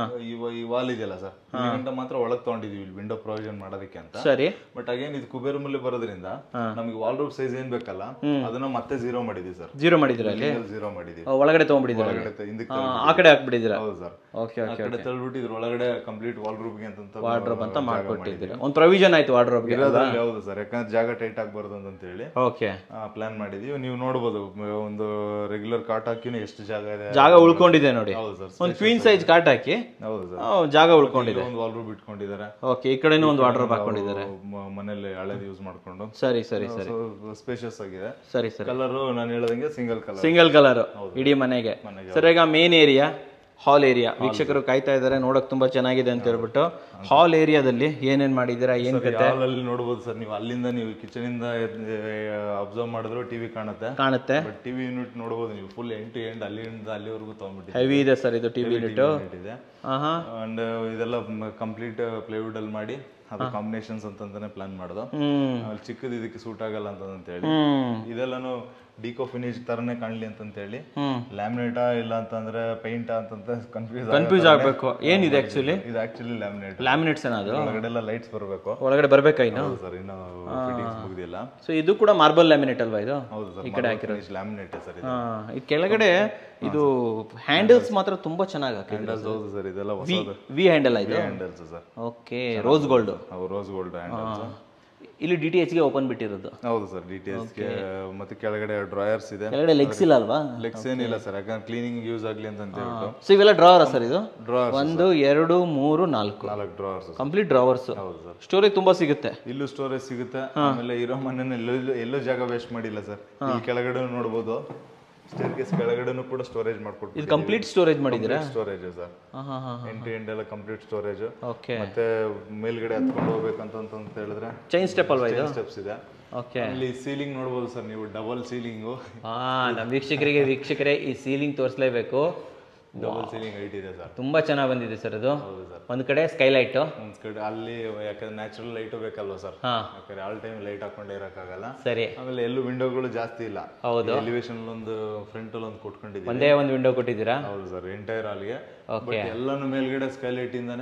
ಈ ವಾಲ್ ಇದೆಯಲ್ಲ ಸರ್, ಇಲ್ಲಿ ಗಂಟ ಮಾತ್ರ ಒಳಗ್ ತಗೊಂಡಿದೀವಿ ಇಲ್ಲಿ ವಿಂಡೋ ಪ್ರೊವಿಷನ್ ಮಾಡೋದಕ್ಕೆ ಅಂತ. ಸರಿ. ಬಟ್ ಅಗೇನ್ ಇದು ಕುಬೇರ ಮೂಲೆ ಬರೋದ್ರಿಂದ ನಮ್ಗೆ ವಾಲ್ ರೂಫ್ ಸೈಜ್ ಏನ್ ಬೇಕಲ್ಲ ಅದನ್ನ ಮತ್ತೆ ಜೀರೋ ಮಾಡಿದೀವಿ ಸರ್. ಜೀರೋ ಮಾಡಿದಿರ? ಅಲ್ಲಿ ಜೀರೋ ಮಾಡಿದೀವಿ. ಒಳಗಡೆ ತಗೊಂಡ್ಬಿಟ್ಟಿದ್ದೀರಾ? ಒಳಗಡೆ ಹಿಂದಕ್ಕೆ ಆ ಕಡೆ ಹಾಕ್ಬಿಟ್ಟಿದ್ದೀರಾ? ಹೌದು ಸರ್. Okay okay. ಆ ಕಡೆ ತಳ್ಬಿಟ್ಟು ಇದ್ರ ಒಳಗಡೆ ಕಂಪ್ಲೀಟ್ ವಾರ್ಡ್ರೋಬ್ ಗೆ ಅಂತ ವಾರ್ಡ್ರೋಬ್ ಅಂತ ಮಾಡ್ಕೊಟ್ಟಿದ್ದೀರಾ. ಒಂದು ಪ್ರೊವಿಷನ್ ಆಯ್ತು ವಾರ್ಡ್ರೋಬ್ ಗೆ. ಹೌದು ಸರ್, ಯಾಕಂದ್ರೆ ಜಾಗ ಟೈಟ್ ಆಗಬಾರ್ದು ಅಂತ ಹೇಳಿ ಓಕೆ ಪ್ಲಾನ್ ಮಾಡಿದೀವಿ. ನೀವು ನೋಡಬಹುದು ಒಂದು ರೆಗ್ಯುಲರ್ ಕಾಟ್ ಹಾಕಿನೂ ಎಷ್ಟು ಜಾಗ ಇದೆ, ಜಾಗ ಉಳ್ಕೊಂಡಿದೆ ನೋಡಿ. ಹೌದು ಸರ್. ಒಂದು ಕ್ವೀನ್ ಸೈಜ್ ಕಾಟ್ ಹಾಕಿ ಹೌದು ಸರ್, ಜಾಗ ಉಳ್ಕೊಂಡಿದೆ. ಒಂದು ವಾರ್ಡ್ರೋಬ್ ಇಟ್ಕೊಂಡಿದ್ದಾರೆ. ಓಕೆ, ಈ ಕಡೆನೂ ಒಂದು ವಾರ್ಡ್ರೋಬ್ ಹಾಕೊಂಡಿದ್ದಾರೆ ಮನೇಲಿ ಹಳೇದು ಯೂಸ್ ಮಾಡ್ಕೊಂಡು. ಸರಿ ಸರಿ ಸರಿ, ಸ್ಪೇಷಿಯಸ್ ಆಗಿದೆ. ಸರಿ ಸರಿ. ಕಲರ್ ನಾನು ಹೇಳ್ದಂಗೆ ಸಿಂಗಲ್ ಕಲರ್, ಸಿಂಗಲ್ ಕಲರ್ ಇಡೀ ಮನೆಗೆ. ಸರ್ ಈಗ ಮೇನ್ ಏರಿಯಾ ಹಾಲ್ ಏರಿಯಾ ವೀಕ್ಷಕರು ಕಾಯ್ತಾ ಇದ್ದಾರೆ, ನೋಡಕ್ ತುಂಬಾ ಚೆನ್ನಾಗಿದೆ ಅಂತ ಹೇಳ್ಬಿಟ್ಟು. ಹಾಲ್ ಏರಿಯಾದಲ್ಲಿ ಏನೇನ್ ಮಾಡಿದೀರಾ, ಏನ್ ಕತೆ? ಹಾಲ್ ಅಲ್ಲಿ ನೋಡಬಹುದು ಸರ್ ನೀವು. ಅಲ್ಲಿಂದ ನೀವು ಕಿಚನ್ ಇಂದ ಅಬ್ಸರ್ವ್ ಮಾಡಿದ್ರು ಟಿವಿ ಕಾಣುತ್ತೆ ಕಾಣುತ್ತೆ ಬಟ್ ಟಿವಿ ಯೂನಿಟ್ ನೋಡಬಹುದು ನೀವು ಫುಲ್ ಎಂಡ್ ಟು ಎಂಡ್ ಅಲ್ಲಿಂದ ಅಲ್ಲಿವರೆಗೂ ತಗೊಂಡ್ಬಿಟ್ಟಿದೆ. ಹೆವಿ ಇದೆ ಸರ್ ಇದು ಟಿವಿ ಯೂನಿಟ್ ಇದೆ. ಅಂಡ್ ಇದೆಲ್ಲ ಕಂಪ್ಲೀಟ್ ಪ್ಲೇವುಡ್ ಅಲ್ಲಿ ಮಾಡಿ ಅದು ಕಾಂಬಿನೇಷನ್ಸ್ ಅಂತಂತಾನೆ ಪ್ಲಾನ್ ಮಾಡೋದು. ಚಿಕ್ಕದು ಇದಕ್ಕೆ ಸೂಟ್ ಆಗಲ್ಲ ಅಂತ ಹೇಳಿ ಇದೆಲ್ಲಾನು ಡಿಕೋ ಫಿನಿಶ್ ತರನೇ ಕಾಣ್ಲಿ ಅಂತ ಹೇಳಿ ಲ್ಯಾಮಿನೇಟಾ ಇಲ್ಲ ಅಂತಂದ್ರೆ ಪೇಂಟ್ ಅಂತಂತ ಕನ್ಫ್ಯೂಸ್ ಕನ್ಫ್ಯೂಸ್ ಆಗ್ಬೇಕು. ಏನಿದೆ ಆಕ್ಚುಲಿ? ಇದು ಆಕ್ಚುಲಿ ಲ್ಯಾಮಿನೇಟ್. ಲ್ಯಾಮಿನೇಟ್ಸ್ ಏನದು? ಒಳಗಡೆ ಎಲ್ಲ ಲೈಟ್ಸ್ ಬರಬೇಕು. ಒಳಗಡೆ ಬರ್ಬೇಕಾ ಇನ್ನು? ಸರ್ ಇನ್ನು ಫಿಟ್ಟಿಂಗ್ಸ್ ಮುಗಿದಿಲ್ಲ. ಸೊ ಇದು ಕೂಡ ಮಾರ್ಬಲ್ ಲ್ಯಾಮಿನೇಟ್ ಅಲ್ವಾ ಇದು? ಹೌದು ಸರ್, ಈ ಕಡೆ ಹಾಕಿರೋದು ಲ್ಯಾಮಿನೇಟ್ ಸರ್. ಈ ಕೆಳಗಡೆ ಇದು ಹ್ಯಾಂಡಲ್ಸ್ ಮಾತ್ರ ತುಂಬಾ ಚೆನ್ನಾಗಿ ಹಾಕಿದ್ದಾರೆ. ಹೌದು ಸರ್, ಇದೆಲ್ಲ ಹೊಸದು ವಿ ಹ್ಯಾಂಡಲ್ ಇದು. Handles sir. Okay, rose gold. Rose gold handles. ಇಲ್ಲಿ ಡಿ ಟಿ ಎಚ್ ಗೆ ಓಪನ್ ಬಿಟ್ಟಿರೋದು. ಹೌದು ಸರ್, ಡಿ ಟಿ ಎಚ್ ಗೆ. ಮತ್ತೆ ಕೆಳಗಡೆ ಡ್ರಾಯರ್ಸ್ ಇದೆ. ಕೆಳಗಡೆ ಲೆಗ್ಸ್ ಇಲ್ಲ ಅಲ್ವಾ? ಲೆಗ್ಸ್ ಏನಿಲ್ಲ ಸರ್, ಯಾಕಂದ್ರೆ ಕ್ಲೀನಿಂಗ್ ಯೂಸ್ ಆಗ್ಲಿ ಅಂತ ಹೇಳ್ಬಿಟ್ಟು. ಸೊ ಇವೆಲ್ಲ ಡ್ರಾವರ್ ಸರ್? ಇದು ಡ್ರಾವರ್ಸ್ ಒಂದು ಎರಡು ಮೂರು ನಾಲ್ಕು ನಾಲ್ಕು ಡ್ರಾವರ್ಸ್, ಕಂಪ್ಲೀಟ್ ಡ್ರಾವರ್ಸ್. ಹೌದು ಸರ್. ಸ್ಟೋರೇಜ್ ತುಂಬಾ ಸಿಗುತ್ತೆ. ಇಲ್ಲೂ ಸ್ಟೋರೇಜ್ ಸಿಗುತ್ತೆ. ಆಮೇಲೆ ಇರೋ ಮನೇನ ಎಲ್ಲೂ ಎಲ್ಲೂ ಜಾಗ ವೇಸ್ಟ್ ಮಾಡಿಲ್ಲ ಸರ್. ಇಲ್ಲಿ ಕೆಳಗಡೆ ನೋಡಬಹುದು, ಸ್ಟೇರ್ಕೇಸ್ ಕೆಳಗಡೆನೂ ಕೂಡ ಸ್ಟೋರೇಜ್ ಮಾಡ್ಕೊಡ್ತೀವಿ. ಇದು ಕಂಪ್ಲೀಟ್ ಸ್ಟೋರೇಜ್ ಮಾಡಿದ್ದೀರಾ? Storage sir, end to end ಎಲ್ಲ ಕಂಪ್ಲೀಟ್ ಸ್ಟೋರೇಜ್. ಓಕೆ. ಮತ್ತೆ ಮೇಲ್ಗಡೆ ಹತ್ಕೊಂಡು ಹೋಗ್ಬೇಕಂತ ಅಂತ ಹೇಳಿದ್ರೆ ಚೈನ್ ಸ್ಟೆಪ್ ಅಲ್ವಾ ಇದು? ಸ್ಟೆಪ್ಸ್ ಇದೆ. ಓಕೆ. ಇಲ್ಲಿ ಸೀಲಿಂಗ್ ನೋಡಬಹುದು ಸರ್ ನೀವು, ಡಬಲ್ ಸೀಲಿಂಗು. ಹಾ, ನಮ್ಮ ವೀಕ್ಷಕರಿಗೆ ವೀಕ್ಷಕರೇ ಈ ಸೀಲಿಂಗ್ ತೋರಿಸಲೇಬೇಕು. ಡಬಲ್ ಸೀಲಿಂಗ್ ಹೈಟ್ ಇದೆ ಸರ್. ತುಂಬಾ ಚೆನ್ನಾಗಿ ಬಂದಿದೆ ಸರ್ ಅದು. ಒಂದ್ ಕಡೆ ಸ್ಕೈಲೈಟ್, ಒಂದ್ ಕಡೆ ಅಲ್ಲಿ ಯಾಕಂದ್ರೆ ನ್ಯಾಚುರಲ್ ಲೈಟ್ ಬೇಕಲ್ವಾ ಸರ್, ಯಾಕಂದ್ರೆ ಆಲ್ ಟೈಮ್ ಲೈಟ್ ಹಾಕೊಂಡೇ ಇರಕ್ಕಾಗಲ್ಲ. ಸರಿ. ಆಮೇಲೆ ಎಲ್ಲೂ ವಿಂಡೋಗಳು ಜಾಸ್ತಿ ಇಲ್ಲ. ಹೌದು. ಎಲಿವೇಶನ್ ಒಂದು ಫ್ರಂಟ್ ಅಲ್ಲಿ ಒಂದು ಕೊಟ್ಕೊಂಡಿದ್ದೀವಿ. ಒಂದೇ ಒಂದು ವಿಂಡೋ ಕೊಟ್ಟಿದ್ದೀರಾ? ಹೌದು ಸರ್, ಎಂಟೈರ್ ಹಾಲ್ಗೆ. ಎಲ್ಲಾನು ಮೇಲ್ಗಡೆ ಸ್ಕೈಲೈಟ್ ಇಂದಾನೆ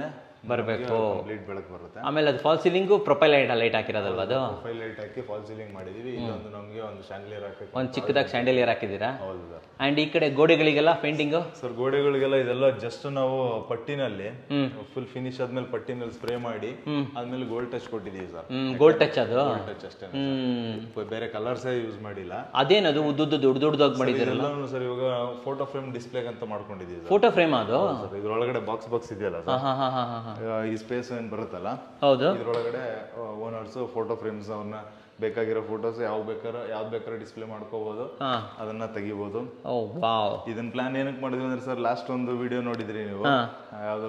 ಬರಬೇಕು, ಕಂಪ್ಲೀಟ್ ಬೆಳಕು ಬರುತ್ತೆ. ಆಮೇಲೆ ಅದು fall ceiling profile light light ಹಾಕಿರೋದಲ್ವಾ ಅದು? ಪ್ರೊಫೈಲ್ ಲೈಟ್ ಹಾಕಿ ಫಾಲ್ ಸೀಲಿಂಗ್ ಮಾಡಿದೀವಿ. ಇಲ್ಲೊಂದು ನಮಗೆ ಒಂದು ಶಾಂಡ್ಲಿಯರ್ ಹಾಕಿ ಒಂದು ಚಿಕ್ಕದಾಗಿ ಶಾಂಡಲಿಯರ್ ಹಾಕಿದ್ದೀರಾ? ಹೌದು ಸರ್. ಅಂಡ್ ಈ ಕಡೆ ಗೋಡೆಗಳಿಗೆಲ್ಲ ಪೇಂಟಿಂಗು? ಸರ್ ಗೋಡೆಗಳಿಗೆಲ್ಲ ಇದೆಲ್ಲ ಜಸ್ಟ್ ನಾವು ಪಟ್ಟಿನಲ್ಲಿ ಫುಲ್ ಫಿನಿಶ್ ಆದ್ಮೇಲೆ ಪಟ್ಟಿನಲ್ಲಿ ಸ್ಪ್ರೇ ಮಾಡಿ ಆದ್ಮೇಲೆ ಗೋಲ್ಡ್ ಟಚ್ ಕೊಟ್ಟಿದೀವಿ ಸರ್. ಗೋಲ್ಡ್ ಟಚ್ ಅದು? ಗೋಲ್ಡ್ ಟಚ್ ಅಷ್ಟೇ, ಬೇರೆ ಕಲರ್ಸೇ ಯೂಸ್ ಮಾಡಿಲ್ಲ. ಅದೇನದು ಉದ್ದುದ್ದು ದೊಡ್ಡ ದೊಡ್ಡದಾಗಿ ಮಾಡಿದ್ದೀರಲ್ಲ ಸರ್? ಇವಾಗ ಫೋಟೋ ಫ್ರೇಮ್ ಡಿಸ್ಪ್ಲೇ ಅಂತ ಮಾಡ್ಕೊಂಡಿದ್ದೀವಿ. ಫೋಟೋ ಫ್ರೇಮ್ ಅದು? ಇದ್ರೊಳಗಡೆ ಬಾಕ್ಸ್ ಬಾಕ್ಸ್ ಇದೆಯಲ್ಲ ಸರ್, ಈ ಸ್ಪೇಸ್ ಏನ್ ಬರುತ್ತಲ್ಲ, ಹೌದು, ಇದ್ರೊಳಗಡೆ ಓನರ್ಸ್ ಫೋಟೋ ಫ್ರೇಮ್ಸ್ ಅವ್ರನ್ನ ಬೇಕಾಗಿರೋ ಫೋಟೋಸ್ ಯಾವ ಬೇಕಾದ್ರೆ ಯಾವ್ದು ಬೇಕಾದ್ರೆ ಡಿಸ್ಪ್ಲೇ ಮಾಡ್ಕೋಬಹುದು, ಅದನ್ನ ತೆಗಿಬಹುದು. ಇದನ್ನ ಪ್ಲಾನ್ ಏನಕ್ಕೆ ಮಾಡಿದ್ವಿ ಅಂದ್ರೆ ಸರ್, ಲಾಸ್ಟ್ ಒಂದು ವಿಡಿಯೋ ನೋಡಿದ್ರಿ ನೀವು, ಯಾವ್ದು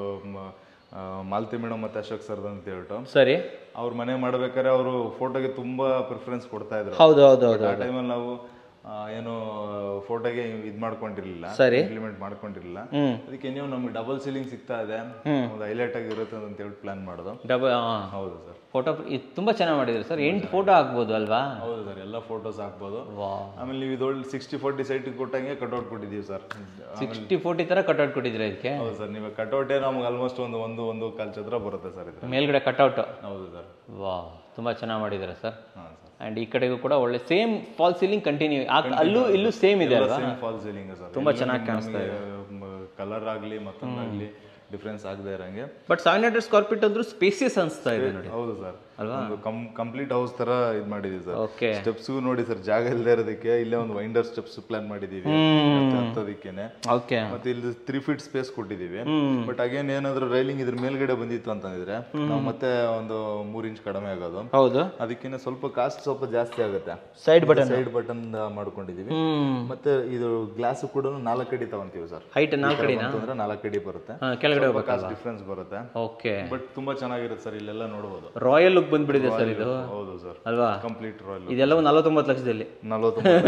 ಮಾಲತಿ ಮೇಡಮ್ ಮತ್ತೆ ಅಶೋಕ್ ಸರ್ ಅಂತ ಹೇಳ್ಬಿಟ್ಟು. ಸರಿ. ಅವ್ರ ಮನೆ ಮಾಡ್ಬೇಕಾದ್ರೆ ಅವರು ಫೋಟೋಗೆ ತುಂಬಾ ಪ್ರಿಫರೆನ್ಸ್ ಕೊಡ್ತಾ ಇದ್ರು. ಹೌದು ಹೌದು ಹೌದು. ಆ ಟೈಮಲ್ಲಿ ನಾವು ಏನು ಫೋಟೋಗೆ ಇದ್ ಮಾಡ್ಕೊಂಡಿರ್ಲಿಲ್ಲ, ಇಂಪ್ಲಿಮೆಂಟ್ ಮಾಡ್ಕೊಂಡಿರ್ಲಿಲ್ಲ. ಅದಕ್ಕೆ ನೀವು ನಮ್ಗೆ ಡಬಲ್ ಸೀಲಿಂಗ್ ಸಿಗ್ತಾ ಇದೆ, ಒಂದು ಹೈಲೈಟ್ ಆಗಿ ಇರುತ್ತೆ ಅಂತ ಹೇಳಿ ಪ್ಲಾನ್ ಮಾಡೋದು. ಡಬಲ್? ಹೌದು ಸರ್. ಫೋಟೋ ತುಂಬಾ ಚೆನ್ನಾಗಿ ಮಾಡಿದ್ರು ಸರ್. ಎಂಟು ಫೋಟೋ ಹಾಕ್ಬೋದು ಅಲ್ವಾ? ಹೌದು ಸರ್, ಎಲ್ಲ ಫೋಟೋಸ್ ಹಾಕ್ಬೋದು. ಆಮೇಲೆ ನೀವು ಇದೊಳ್ಳೆ ಸಿಕ್ಸ್ಟಿ ಫೋರ್ಟಿ ಸೈಟ್ ಕೊಟ್ಟಂಗೆ ಕಟ್ಔಟ್ ಕೊಟ್ಟಿದ್ದೀವಿ ಸರ್. ಸಿಕ್ಸ್ಟಿ ಫೋರ್ಟಿ ತರ ಕಟ್ಔಟ್ ಕೊಟ್ಟಿದ್ರೆ ಇದಕ್ಕೆ? ಹೌದು ಸರ್. ನೀವು ಕಟ್ಔಟೇ ನಮ್ಗೆ ಆಲ್ಮೋಸ್ಟ್ ಒಂದು ಒಂದು ಒಂದು ಕಾಲ್ ಚದ್ರ ಬರುತ್ತೆ ಸರ್ ಇದು ಮೇಲ್ಗಡೆ ಕಟ್ಔಟ್. ಹೌದು ಸರ್. ವಾ, ತುಂಬಾ ಚೆನ್ನಾಗಿ ಮಾಡಿದ್ದಾರೆ ಸರ್. ಅಂಡ್ ಈ ಕಡೆಗೂ ಕೂಡ ಒಳ್ಳೆ ಸೇಮ್ ಫಾಲ್ ಸೀಲಿಂಗ್ ಕಂಟಿನ್ಯೂ, ಅಲ್ಲೂ ಇಲ್ಲೂ ಸೇಮ್ ಇದೆ ಅಲ್ವಾ? ಫಾಲ್ ಸೀಲಿಂಗ್ ಸರ್, ತುಂಬಾ ಚೆನ್ನಾಗಿ ಕಾಣಿಸ್ತಾ ಇದೆ. ಕಲರ್ ಆಗ್ಲಿ ಮತ್ತೊಂದಾಗ್ಲಿ ಡಿಫ್ರೆನ್ಸ್ ಆಗದೆ ಇರಂಗೆ. But seven hundred square feet ಅಂದ್ರೂ ಸ್ಪೇಸಿಯಸ್ ಅನಿಸ್ತಾ ಇದೆ ನೋಡಿ. ಹೌದು ಸರ್ ಅಲ್ವಾ? ಕಂಪ್ಲೀಟ್ ಹೌಸ್ ತರ ಇದು ಮಾಡಿದೀವಿ ಸರ್. ಓಕೆ. ಸ್ಟೆಪ್ಸ್ ನೋಡಿ ಸರ್, ಜಾಗ ಇಲ್ಲದೆ ಇರೋದಕ್ಕೆ ಇಲ್ಲೇ ಒಂದು ವೈಂಡರ್ ಸ್ಟೆಪ್ಸ್ ಪ್ಲಾನ್ ಮಾಡಿದೀವಿ ಹತ್ತೋದಕ್ಕೇನೆ. ಓಕೆ. ಮತ್ತೆ ಇಲ್ಲಿ ತ್ರೀ ಫೀಟ್ ಸ್ಪೇಸ್ ಕೊಟ್ಟಿದೀವಿ. ಬಟ್ ಅಗೇನ್ ಏನಾದ್ರು ರೈಲಿಂಗ್ ಇದ್ರ ಮೇಲ್ಗಡೆ ಬಂದಿತ್ತು ಅಂತಂದಿದ್ರೆ ನಾವು ಮತ್ತೆ ಒಂದು ಮೂರ್ ಇಂಚ್ ಕಡಿಮೆ ಆಗೋದು. ಹೌದು. ಅದಕ್ಕಿಂತ ಸ್ವಲ್ಪ ಕಾಸ್ಟ್ ಸ್ವಲ್ಪ ಜಾಸ್ತಿ ಆಗುತ್ತೆ. ಸೈಡ್ ಬಟನ್ ಸೈಡ್ ಬಟನ್ ಮಾಡ್ಕೊಂಡಿದೀವಿ. ಮತ್ತೆ ಇದು ಗ್ಲಾಸ್ ಕೂಡ ನಾಲ್ಕು ಅಡಿ ತಗೊಂತೀವಿ ಸರ್. ಹೈಟ್ ನಾಲ್ಕು ಅಡಿ ಅಂದ್ರೆ ನಾಲ್ಕು ಅಡಿ ಬರುತ್ತೆ. ಕೆಳಗಡೆ ಕಾಸ್ಟ್ ಡಿಫ್ರೆನ್ಸ್ ಬರುತ್ತೆ. ಓಕೆ. ಬಟ್ ತುಂಬಾ ಚೆನ್ನಾಗಿರುತ್ತೆ ಸರ್, ಇಲ್ಲೆಲ್ಲ ನೋಡಬಹುದು. ರಾಯಲ್ ಲುಕ್ ಬಂದ್ಬಿಟ್ಟಿದೆ ಸರ್ ಇದು. ಹೌದು ಸರ್, ಅಲ್ವಾ? Complete royal. ಇದೆಲ್ಲ ನಲವತ್ತೊಂಬತ್ತು ಲಕ್ಷದಲ್ಲಿ. ನಲವತ್ತೊಂಬತ್ತು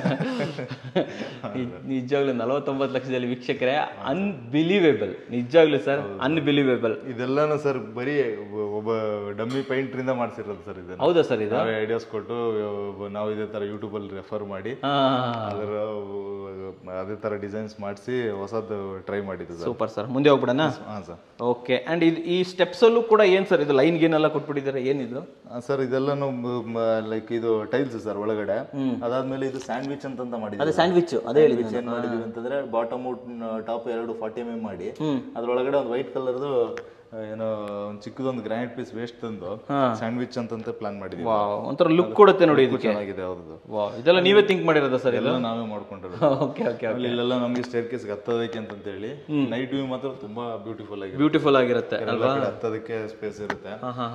ನಿಜವಾಗ್ಲೂ ನಲವತ್ತೊಂಬತ್ತು ಲಕ್ಷದಲ್ಲಿ ವೀಕ್ಷಕರೇ, ಅನ್ಬಿಲೀವೇಬಲ್. ನಿಜವಾಗ್ಲೂ ಸರ್ ಅನ್ಬಿಲೀವೇಬಲ್. ಇದೆಲ್ಲಾನು ಸರ್ ಬರೀ ಒಬ್ಬ ಡಮ್ಮಿ ಪೈಂಟರ್ ಇಂದ ಮಾಡ್ಸಿರೋದು ಸರ್. ಇದನ್ನ ಹೌದಾ ಸರ್? ಇದು ಐಡಿಯಾಸ್ ಕೊಟ್ಟು ನಾವು ಇದೇ ತರ ಯೂಟ್ಯೂಬ್ ಅಲ್ಲಿ ರೆಫರ್ ಮಾಡಿ ಅದರ ಅದೇ ತರ ಡಿಸೈನ್ಸ್ ಮಾಡಿಸಿ ಹೊಸದು ಟ್ರೈ ಮಾಡಿದ್ದು ಸರ್. Super sir. ಮುಂದೆ ಹೋಗ್ಬಿಡೋಣ? ಹಾ ಸರ್. ಓಕೆ. ಅಂಡ್ ಇದು ಈ ಸ್ಟೆಪ್ಸ್ ಅಲ್ಲೂ ಕೂಡ ಏನ್ ಸರ್ ಇದು ಲೈನ್ ಗೇನ್ ಎಲ್ಲ ಕೊಟ್ಬಿಟ್ಟಿದ್ದಾರೆ, ಏನಿದು ಸರ್? ಇದೆಲ್ಲಾನು ಲೈಕ್ ಇದು ಟೈಲ್ಸ್ ಸರ್ ಒಳಗಡೆ. ಅದಾದ್ಮೇಲೆ ಇದು ಸ್ಯಾಂಡ್ವಿಚ್ ಅಂತ ಮಾಡಿದ್ವಿ. ಅದೇ ಸ್ಯಾಂಡ್ವಿಚ್. ಅದೇ ಹೇಳಿ ಏನ್ ಮಾಡಿದೀವಿ ಅಂತಂದ್ರೆ ಬಾಟಮ್ ಟಾಪ್ ಎರಡು ಫಾರ್ಟಿ ಎಂ ಎಂ ಮಾಡಿ ಅದ್ರೊಳಗಡೆ ಒಂದು ವೈಟ್ ಕಲರ್ದು ಏನೋ ಒಂದು ಚಿಕ್ಕದೊಂದು ಗ್ರಾನೈಟ್ ಪೀಸ್ ವೇಸ್ಟ್ ತಂದು ಸ್ಯಾಂಡ್ವಿಚ್ ಅಂತಂತ ಪ್ಲಾನ್ ಮಾಡಿದೀವಿ. ಒಂಥರ ಲುಕ್ ಕೊಡುತ್ತೆ ನೋಡಿ, ಇದಕ್ಕೆ ಚೆನ್ನಾಗಿದೆ. ಹೌದು. ಇದೆಲ್ಲ ನೀವೇ ಥಿಂಕ್ ಮಾಡಿರೋದ ಸರ್? ಎಲ್ಲ ನಾವೇ ಮಾಡ್ಕೊಂಡಿರೋದು. Okay okay. ಇಲ್ಲೆಲ್ಲ ನಮಗೆ ಸ್ಟೇರ್ ಕೇಸ್ ಹತ್ತೋದಕ್ಕೆ ಅಂತ ಹೇಳಿ ನೈಟ್ ವ್ಯೂ ಮಾತ್ರ ತುಂಬಾ ಬ್ಯೂಟಿಫುಲ್ ಆಗಿ ಬ್ಯೂಟಿಫುಲ್ ಆಗಿರುತ್ತೆ ಅಲ್ವಾ? ಹತ್ತೋದಕ್ಕೆ ಸ್ಪೇಸ್ ಇರುತ್ತೆ.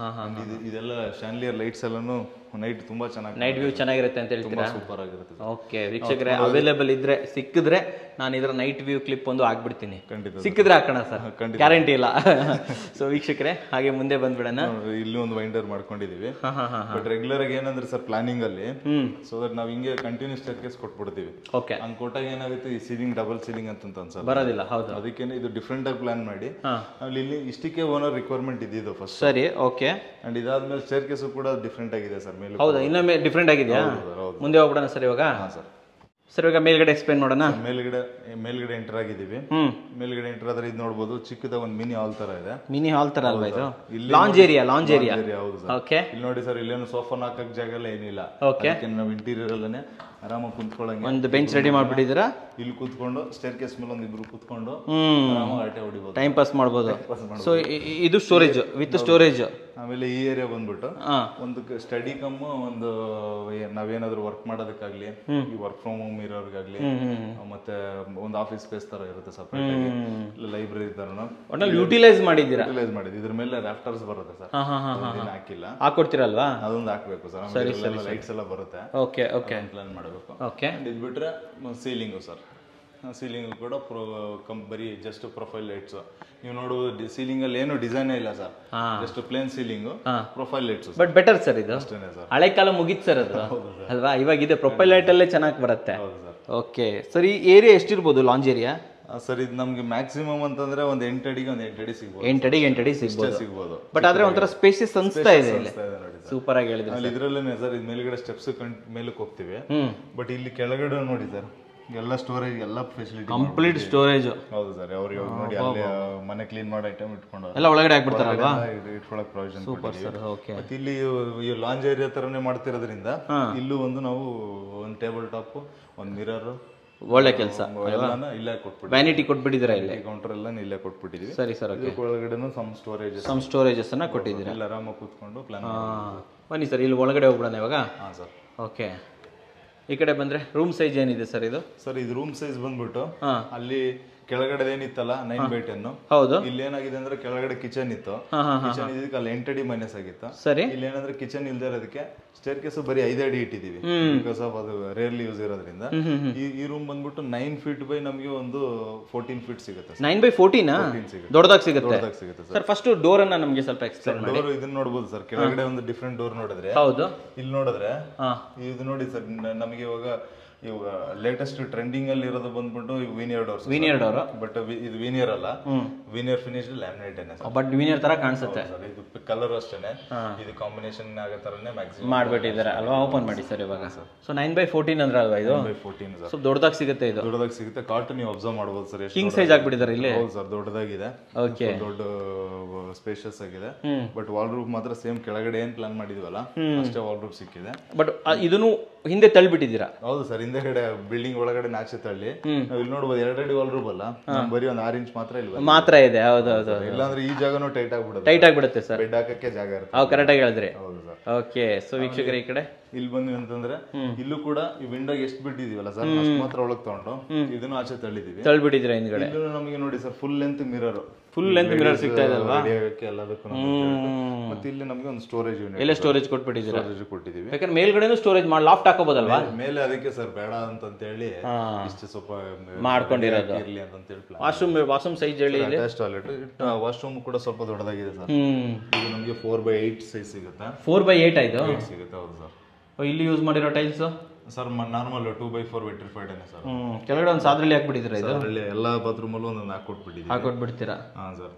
ಇದೆಲ್ಲ ಶಾಂಡ್ಲಿಯರ್ ಲೈಟ್ಸ್ ಎಲ್ಲಾನು ನೈಟ್ ತುಂಬಾ ಚೆನ್ನಾಗಿ, ನೈಟ್ ವ್ಯೂ ಚೆನ್ನಾಗಿರುತ್ತೆ ಅಂತ ಹೇಳ್ತೀರಾ? ಸೂಪರ್ ಆಗಿರುತ್ತೆ. ಓಕೆ ವೀಕ್ಷಕರೇ, ಅವೈಲೇಬಲ್ ಇದ್ರೆ ಸಿಕ್ಕಿದ್ರೆ ನಾನು ಇದರ ನೈಟ್ ವ್ಯೂ ಕ್ಲಿಪ್ ಒಂದು ಆಗ್ಬಿಡ್ತೀನಿ. ಸಿಕ್ಕಿದ್ರೆ ಹಾಕೋಣ ಸರ್, ಗ್ಯಾರಂಟಿ ಇಲ್ಲ. ಸೊ ವೀಕ್ಷಕರೇ, ಹಾಗೆ ಮುಂದೆ ಬಂದ್ಬಿಡೋಣ. ಇಲ್ಲಿ ಒಂದು ವೈಂಡರ್ ಮಾಡ್ಕೊಂಡಿದೀವಿ. ಬಟ್ ರೆಗ್ಯುಲರ್ ಆಗಿ ಏನಂದ್ರೆ ಸರ್ ಪ್ಲಾನಿಂಗ್ ಅಲ್ಲಿ ಸೊ ದಟ್ ನಾವ್ ಹಿಂಗೆ ಕಂಟಿನ್ಯೂಸ್ ಸ್ಟೇರ್ಕೇಸ್ ಕೊಟ್ಬಿಡ್ತೀವಿ. ಓಕೆ. ಹಂಗ್ ಕೊಟ್ಟಾಗ ಏನಾಗುತ್ತೆ, ಈ ಸೀಲಿಂಗ್ ಡಬಲ್ ಸೀಲಿಂಗ್ ಅಂತ ಅನ್ಸಲ್ಲ, ಬರೋದಿಲ್ಲ. ಹೌದು. ಅದಕ್ಕೇನೆ ಇದು ಡಿಫ್ರೆಂಟ್ ಆಗಿ ಪ್ಲಾನ್ ಮಾಡಿ ಅಲ್ಲಿ ಇಲ್ಲಿ ಇಷ್ಟಕ್ಕೆ ಓನರ್ ರಿಕ್ವೈರ್ಮೆಂಟ್ ಇದ್ದಿದ್ದು ಫಸ್ಟ್. ಸರಿ. ಓಕೆ. ಅಂಡ್ ಇದಾದ್ಮೇಲೆ ಸ್ಟೇರ್ ಕೇಸ್ ಕೂಡ ಡಿಫ್ರೆಂಟ್ ಆಗಿದೆ ಸರ್. ಮೇಲೆ ಹೌದಾ? ಇನ್ನೊಮ್ಮೆ ಡಿಫ್ರೆಂಟ್ ಆಗಿದೆಯಾ? ಮುಂದೆ ಹೋಗ್ಬಿಡೋಣ ಸರ್ ಇವಾಗ. ಸರ್ ಸರ್ ಇವಾಗ ಮೇಲ್ಗಡೆ ಎಕ್ಸ್ಪ್ಲೇನ್ ಮಾಡೋಣ. ಮೇಲ್ಗಡೆ ಮೇಲ್ಗಡೆ ಎಂಟರ್ ಆಗಿದ್ದೀವಿ. ಮೇಲ್ಗಡೆ ಎಂಟರ್ ಆದ್ರೆ ಇದು ನೋಡಬಹುದು, ಚಿಕ್ಕದ ಒಂದು ಮಿನಿ ಹಾಲ್ ತರ ಇದೆ. ಮಿನಿ ಹಾಲ್ ತರ ಅಲ್ವಾ ಇದು? Lounge area. Lounge area. ಹೌದು ಸರ್. ಓಕೆ. ಇಲ್ಲಿ ನೋಡಿ ಸರ್, ಇಲ್ಲೇನು ಸೋಫಾ ಹಾಕಕ್ ಜಾಗ ಎಲ್ಲ ಏನಿಲ್ಲ. ಓಕೆ. ನಾವು ಇಂಟೀರಿಯರ್ ಅಲ್ಲೇ ಆರಾಮಾಗಿ ಕುಂತ್ಕೊಳ್ಳಂಗೆ ಒಂದು ಬೆಂಚ್ ರೆಡಿ ಮಾಡ್ಬಿಟ್ಟಿದ್ದೀರಾ. ಇಲ್ಲಿ ಕೂತ್ಕೊಂಡು ಸ್ಟೇರ್ ಕೇಸ್ ಮೇಲೆ ಒಂದ್ ಇಬ್ರು ಕೂತ್ಕೊಂಡು ಆರಾಮಾಗಿ ಆಟೆ ಹೊಡಿಬಹುದು, ಟೈಮ್ ಪಾಸ್ ಮಾಡಬಹುದು. ಸೊ ಇದು ಸ್ಟೋರೇಜ್ ವಿತ್ ಸ್ಟೋರೇಜ್. ಆಮೇಲೆ ಈ ಏರಿಯಾ ಬಂದ್ಬಿಟ್ಟು ಒಂದು ಸ್ಟಡಿ ಕಮ್ ಒಂದು ನಾವೇನಾದ್ರು ವರ್ಕ್ ಮಾಡೋದಕ್ಕಾಗ್ಲಿ, ಈ ವರ್ಕ್ ಫ್ರಮ್ ಹೋಮ್ ಇರೋರ್ಗಾಗ್ಲಿ, ಮತ್ತೆ ಒಂದು ಆಫೀಸ್ ಸ್ಪೇಸ್ ತರ ಇರುತ್ತೆ ಸಪರೇಟ್ ಆಗಿ, ಲೈಬ್ರರಿ ತರ ಯುಟಿಲೈಸ್ ಮಾಡಿದ್ದೀರಾ? ಯುಟಿಲೈಸ್ ಮಾಡಿದ್ವಿ. ಇದ್ರ ಮೇಲೆ ರಾಫ್ಟರ್ಸ್ ಬರುತ್ತೆ ಸರ್, ಹಾಕಿಲ್ಲ, ಹಾಕೊಡ್ತೀರಲ್ವಾ? ಅದೊಂದು ಹಾಕ್ಬೇಕು ಸರ್. ಲೈಟ್ಸ್ ಎಲ್ಲ ಬರುತ್ತೆ. Okay okay. ಪ್ಲಾನ್ ಮಾಡಬೇಕು. ಓಕೆ. ಇದು ಬಿಟ್ರೆ ಸೀಲಿಂಗು ಸರ್, ಸೀಲಿಂಗ್ ಕೂಡ ಪ್ರೊ ಬರೀ ಜಸ್ಟ್ ಪ್ರೊಫೈಲ್ ಲೈಟ್ಸ್. ನೀವು ನೋಡುವುದು ಸೀಲಿಂಗ್ ಅಲ್ಲಿ ಏನು ಡಿಸೈನ್ ಇಲ್ಲ sir, just plain ceiling, profile lights. But better sir ಇದು. ಅಷ್ಟೇನೆ ಸರ್. ಹಳೆ ಕಾಲ ಮುಗಿತ್ ಸರ್ ಅದು ಅಲ್ವಾ? ಇವಾಗ ಇದೆ ಪ್ರೊಫೈಲ್ ಲೈಟ್ ಅಲ್ಲೇ ಚೆನ್ನಾಗಿ ಬರುತ್ತೆ. Okay sir. ಈ ಏರಿಯಾ ಎಷ್ಟಿರ್ಬೋದು ಲಾಂಜ್ ಏರಿಯಾ ಸರ್? ಇದು ನಮ್ಗೆ ಮ್ಯಾಕ್ಸಿಮಮ್ ಅಂತಂದ್ರೆ ಒಂದ್ ಎಂಟು ಅಡಿಗೆ ಒಂದ್ ಎಂಟು ಅಡಿ ಸಿಗ್ಬೋದು. ಎಂಟು ಅಡಿಗೆ ಎಂಟು ಅಡಿ ಸಿಗ್ಬೋದು ಸಿಗ್ಬೋದು. ಬಟ್ ಆದ್ರೆ ಒಂಥರ ಸ್ಪೇಸಿಯಸ್ ಅನ್ಸ್ತಾ ಇದೆ ಇಲ್ಲಿ. ಸೂಪರ್ ಆಗಿ ಹೇಳಿದ್ರೆ. ಇದ್ರಲ್ಲೇನೆ ಸರ್, ಇದು ಮೇಲ್ಗಡೆ ಸ್ಟೆಪ್ಸ್ ಮೇಲಕ್ಕೆ ಹೋಗ್ತೀವಿ. ಬಟ್ ಇಲ್ಲಿ ಕೆಳಗಡೆ ನೋಡಿ ಸರ್, ಎಲ್ಲ ಸ್ಟೋರೇಜ್ ಎಲ್ಲ ಫೆಸಿಲಿಟಿ ಕಂಪ್ಲೀಟ್ ಸ್ಟೋರೇಜ್. ಹೌದು ಸರ್. ಅವ್ರು ಇವಾಗ ನೋಡಿ ಅಲ್ಲಿ ಮನೆ ಕ್ಲೀನ್ ಮಾಡೋ ಐಟಮ್ ಇಟ್ಕೊಂಡು ಎಲ್ಲ ಒಳಗಡೆ ಹಾಕ್ಬಿಡ್ತಾರಲ್ವಾ, ಇಟ್ಕೊಳಕ್ ಪ್ರೊವಿಷನ್. Super sir. ಓಕೆ. ಮತ್ತೆ ಇಲ್ಲಿ ಈ ಲಾಂಜ್ ಏರಿಯಾ ತರನೇ ಮಾಡ್ತಿರೋದ್ರಿಂದ ಇಲ್ಲೂ ಒಂದು ನಾವು ಒಂದು ಟೇಬಲ್ ಟಾಪ್, ಒಂದು ಮಿರರ್, ಒಳ್ಳೆ ಕೆಲಸ, ಇಲ್ಲೇ ಕೊಟ್ಬಿಟ್ಟು ವ್ಯಾನಿಟಿ ಕೊಟ್ಬಿಟ್ಟಿದ್ದೀರಾ ಇಲ್ಲಿ, ಕೌಂಟರ್ ಎಲ್ಲ ಇಲ್ಲೇ ಕೊಟ್ಬಿಟ್ಟಿದೀವಿ. ಸರಿ ಸರ್. ಓಕೆ. ಒಳಗಡೆನೂ ಸಮ್ ಸ್ಟೋರೇಜ್ ಸಮ್ ಸ್ಟೋರೇಜಸ್ ಅನ್ನ ಕೊಟ್ಟಿದ್ದೀರಾ. ಎಲ್ಲ ಆರಾಮಾಗಿ ಕೂತ್ಕೊಂಡು ಪ್ಲಾನ್. ಬನ್ನಿ ಸರ್, ಇಲ್ಲಿ ಒಳಗಡೆ ಹೋಗ್ಬಿಡೋಣ ಇವಾಗ. ಹಾಂ ಸರ್. ಓಕೆ. ಈ ಕಡೆ ಬಂದ್ರೆ ರೂಮ್ ಸೈಜ್ ಏನಿದೆ ಸರ್ ಇದು? ಸರ್ ಇದು ರೂಮ್ ಸೈಜ್ ಬಂದ್ಬಿಟ್ಟು ಅಲ್ಲಿ ಕೆಳಗಡೆ ಏನಿತ್ತಲ್ಲ ನೈನ್ ಬೈ ಟೆನ್, ಹೌದು. ಇಲ್ಲಿ ಏನಾಗಿದೆ ಅಂದ್ರೆ ಕೆಳಗಡೆ ಕಿಚನ್ ಇತ್ತು, ಕಿಚನ್ ಇದಕ್ಕೆ ಅಲ್ಲಿ ಎಂಟು ಅಡಿ ಮೈನಸ್ ಆಗಿತ್ತು. ಸರಿ. ಇಲ್ಲಿ ಏನಂದ್ರೆ ಕಿಚನ್ ಇಲ್ದೇ ಇರೋದಕ್ಕೆ ಸ್ಟೇರ್ ಕೇಸ್ ಬರೀ ಐದು ಅಡಿ ಇಟ್ಟಿದೀವಿ, ಬಿಕಾಸ್ ಆಫ್ ಅದು ರೇರ್ಲಿ ಯೂಸ್ ಇರೋದ್ರಿಂದ. ಈ ರೂಮ್ ಬಂದ್ಬಿಟ್ಟು ನೈನ್ ಫೀಟ್ ಬೈ ನಮಗೆ ಒಂದು ಫೋರ್ಟೀನ್ ಫೀಟ್ ಸಿಗುತ್ತೆ. ನೈನ್ ಬೈ ಫೋರ್ಟೀನ್ ದೊಡ್ಡದಾಗಿ ಸಿಗುತ್ತೆ. ದೊಡ್ಡದಾಗಿ ಸಿಗುತ್ತೆ ಸರ್. ಫಸ್ಟ್ ಡೋರ್ ಅನ್ನ ನಮಗೆ ಸ್ವಲ್ಪ ಎಕ್ಸ್ಪ್ಲೇನ್ ಮಾಡಿ. ಡೋರ್ ಇದನ್ನ ನೋಡಬಹುದು ಸರ್, ಕೆಳಗಡೆ ಒಂದು ಡಿಫ್ರೆಂಟ್ ಡೋರ್ ನೋಡಿದ್ರೆ, ಹೌದು, ಇಲ್ಲಿ ನೋಡಿದ್ರೆ ಇದು ನೋಡಿ ಸರ್, ನಮಗೆ ಇವಾಗ ಇವಾಗ ಲೇಟೆಸ್ಟ್ ಟ್ರೆಂಡಿಂಗ್ ಅಲ್ಲಿ ಇರೋದು ಬಂದ್ಬಿಟ್ಟು veneer door. Veneer door, but ಇದು ವೀನಿಯರ್ ಅಲ್ಲ, ವೀನಿಯರ್ ಫಿನಿಶ್ ಲ್ಯಾಮಿನೇಟ್ ಏನೇ, ಬಟ್ ವೀನಿಯರ್ ತರ ಕಾಣಿಸುತ್ತೆ. ಇದು ಕಲರ್ ಅಷ್ಟೇನೆ, ಇದು ಕಾಂಬಿನೇಷನ್ ಆಗೋ ತರನೇ ಮ್ಯಾಕ್ಸಿಮಮ್ ಮಾಡ್ಬಿಟ್ಟಿದ್ದಾರೆ ಅಲ್ವಾ. ಓಪನ್ ಮಾಡಿ ಸರ್ ಇವಾಗ. ಸೊ ನೈನ್ ಬೈ ಫೋರ್ಟೀನ್ ಅಂದ್ರೆ ಅಲ್ವಾ ಇದು? By fourteen sir. ಸ್ವಲ್ಪ ದೊಡ್ಡದಾಗಿ ಸಿಗುತ್ತೆ ಇದು. ದೊಡ್ಡದಾಗಿ ಸಿಗುತ್ತೆ. ಕಾಟ್ ನೀವು ಅಬ್ಸರ್ವ್ ಮಾಡಬಹುದು ಸರ್, ಕಿಂಗ್ ಸೈಜ್ ಆಗ್ಬಿಟ್ಟಿದ್ದಾರೆ ಇಲ್ಲಿ. ಹೌದು ಸರ್, ದೊಡ್ಡದಾಗಿದೆ. ಓಕೆ. ದೊಡ್ಡ ಸ್ಪೇಷಿಯಸ್ ಆಗಿದೆ. ಬಟ್ ವಾಲ್ ರೂಫ್ ಮಾತ್ರ ಸೇಮ್ ಕೆಳಗಡೆ ಏನ್ ಪ್ಲಾನ್ ಮಾಡಿದ್ವಲ್ಲ ಅಷ್ಟೇ ವಾಲ್ ರೂಫ್ ಸಿಕ್ಕಿದೆ. ಬಟ್ ಇದನ್ನು ಹಿಂದೆ ತಳ್ಳಿಬಿಟ್ಟಿದ್ದೀರಾ? ಹೌದು ಸರ್, ಹಿಂದೆಗಡೆ ಬಿಲ್ಡಿಂಗ್ ಒಳಗಡೆ ನಾಚೆ ತಳ್ಳಿ ನಾವು ಇಲ್ಲಿ ನೋಡಬಹುದು ಎರಡಡಿ ವಾಲ್ ರೂಫ್ ಅಲ್ಲ, ಬರೀ ಒಂದು ಆರು ಇಂಚ್ ಮಾತ್ರ ಇಲ್ಲಿ ಮಾತ್ರ ಇದೆ. ಹೌದು ಹೌದು. ಇಲ್ಲಾಂದ್ರೆ ಈ ಜಾಗನೂ ಟೈಟ್ ಆಗ್ಬಿಡುತ್ತೆ. ಟೈಟ್ ಆಗ್ಬಿಡುತ್ತೆ ಸರ್, ಬೆಡ್ ಹಾಕಕ್ಕೆ ಜಾಗ ಇರುತ್ತೆ. ಅವು ಕರೆಕ್ಟ್ ಆಗಿ ಹೇಳಿದ್ರಿ. ಹೌದು ಸರ್. ಓಕೆ. ಸೊ ವೀಕ್ಷಕರ ಈ ಕಡೆ ಇಲ್ಲಿ ಬಂದ್ವಿ ಅಂತಂದ್ರೆ ಇಲ್ಲೂ ಕೂಡ ಈ ವಿಂಡೋಗೆ ಎಷ್ಟು ಬಿಟ್ಟಿದೀವಲ್ಲ ಸರ್, ಅಷ್ಟು ಮಾತ್ರ ಒಳಗೆ ತಗೊಂಡು ಇದನ್ನು ಆಚೆ ತಳ್ಳಿದೀವಿ. ತಳ್ಳಿಬಿಟ್ಟಿದ್ದೀರಾ ಹಿಂದ್ಗಡೆ? ಇದು ನಮಗೆ ನೋಡಿ sir, full length mirror, full length mirror ಸಿಗ್ತಾ ಇದೆ ಅಲ್ವಾ ಎಲ್ಲದಕ್ಕೂ. ಮತ್ತೆ ಇಲ್ಲಿ ನಮಗೆ ಒಂದು ಸ್ಟೋರೇಜ್ ಯೂನಿಟ್, ಎಲ್ಲ ಸ್ಟೋರೇಜ್ ಕೊಟ್ಬಿಟ್ಟಿದ್ದೀರಾ? ಸ್ಟೋರೇಜ್ ಕೊಟ್ಟಿದ್ದೀವಿ. ಯಾಕಂದ್ರೆ ಮೇಲ್ಗಡೆನೂ ಸ್ಟೋರೇಜ್ ಮಾಡಿ ಲಾಫ್ಟ್ ಹಾಕೋಬೋದಲ್ವಾ ಮೇಲೆ, ಅದಕ್ಕೆ ಸರ್ ಬೇಡ ಅಂತ ಹೇಳಿ ಇಷ್ಟು ಸ್ವಲ್ಪ ಮಾಡ್ಕೊಂಡಿರೋದು. ಇರ್ಲಿ ಅಂತ ಹೇಳಿ. ವಾಶ್ರೂಮ್ ವಾಶ್ರೂಮ್ ಸೈಜ್ ಹೇಳಿ. ಅಟ್ಯಾಚ್ ಟಾಯ್ಲೆಟ್, ವಾಶ್ರೂಮ್ ಕೂಡ ಸ್ವಲ್ಪ ದೊಡ್ಡದಾಗಿದೆ ಸರ್. ಇದು ನಮಗೆ ಫೋರ್ ಬೈ ಏಟ್ ಸೈಜ್ ಸಿಗುತ್ತೆ. ಫೋರ್ ಬೈ ಏಟ್ ಆಯ್ತು ಸಿಗುತ್ತೆ. ಹೌದು ಸರ್. ಇಲ್ಲಿ ಯೂಸ್ ಮಾಡಿರೋ tiles sir normal two by four vitrified sir. ಕೆಳಗಡೆ ಒಂದು ಸಾದ್ರಲ್ಲಿ ಹಾಕ್ಬಿಟ್ಟಿದ್ದೀರಾ? ಇದು ಎಲ್ಲ ಬಾತ್ರೂಮ್ ಅಲ್ಲೂ ಒಂದು ಹಾಕೊಟ್ಬಿಟ್ಟಿದ್ದೀವಿ. ಹಾಕೊಟ್ಬಿಡ್ತೀರಾ? ಹಾಂ ಸರ್.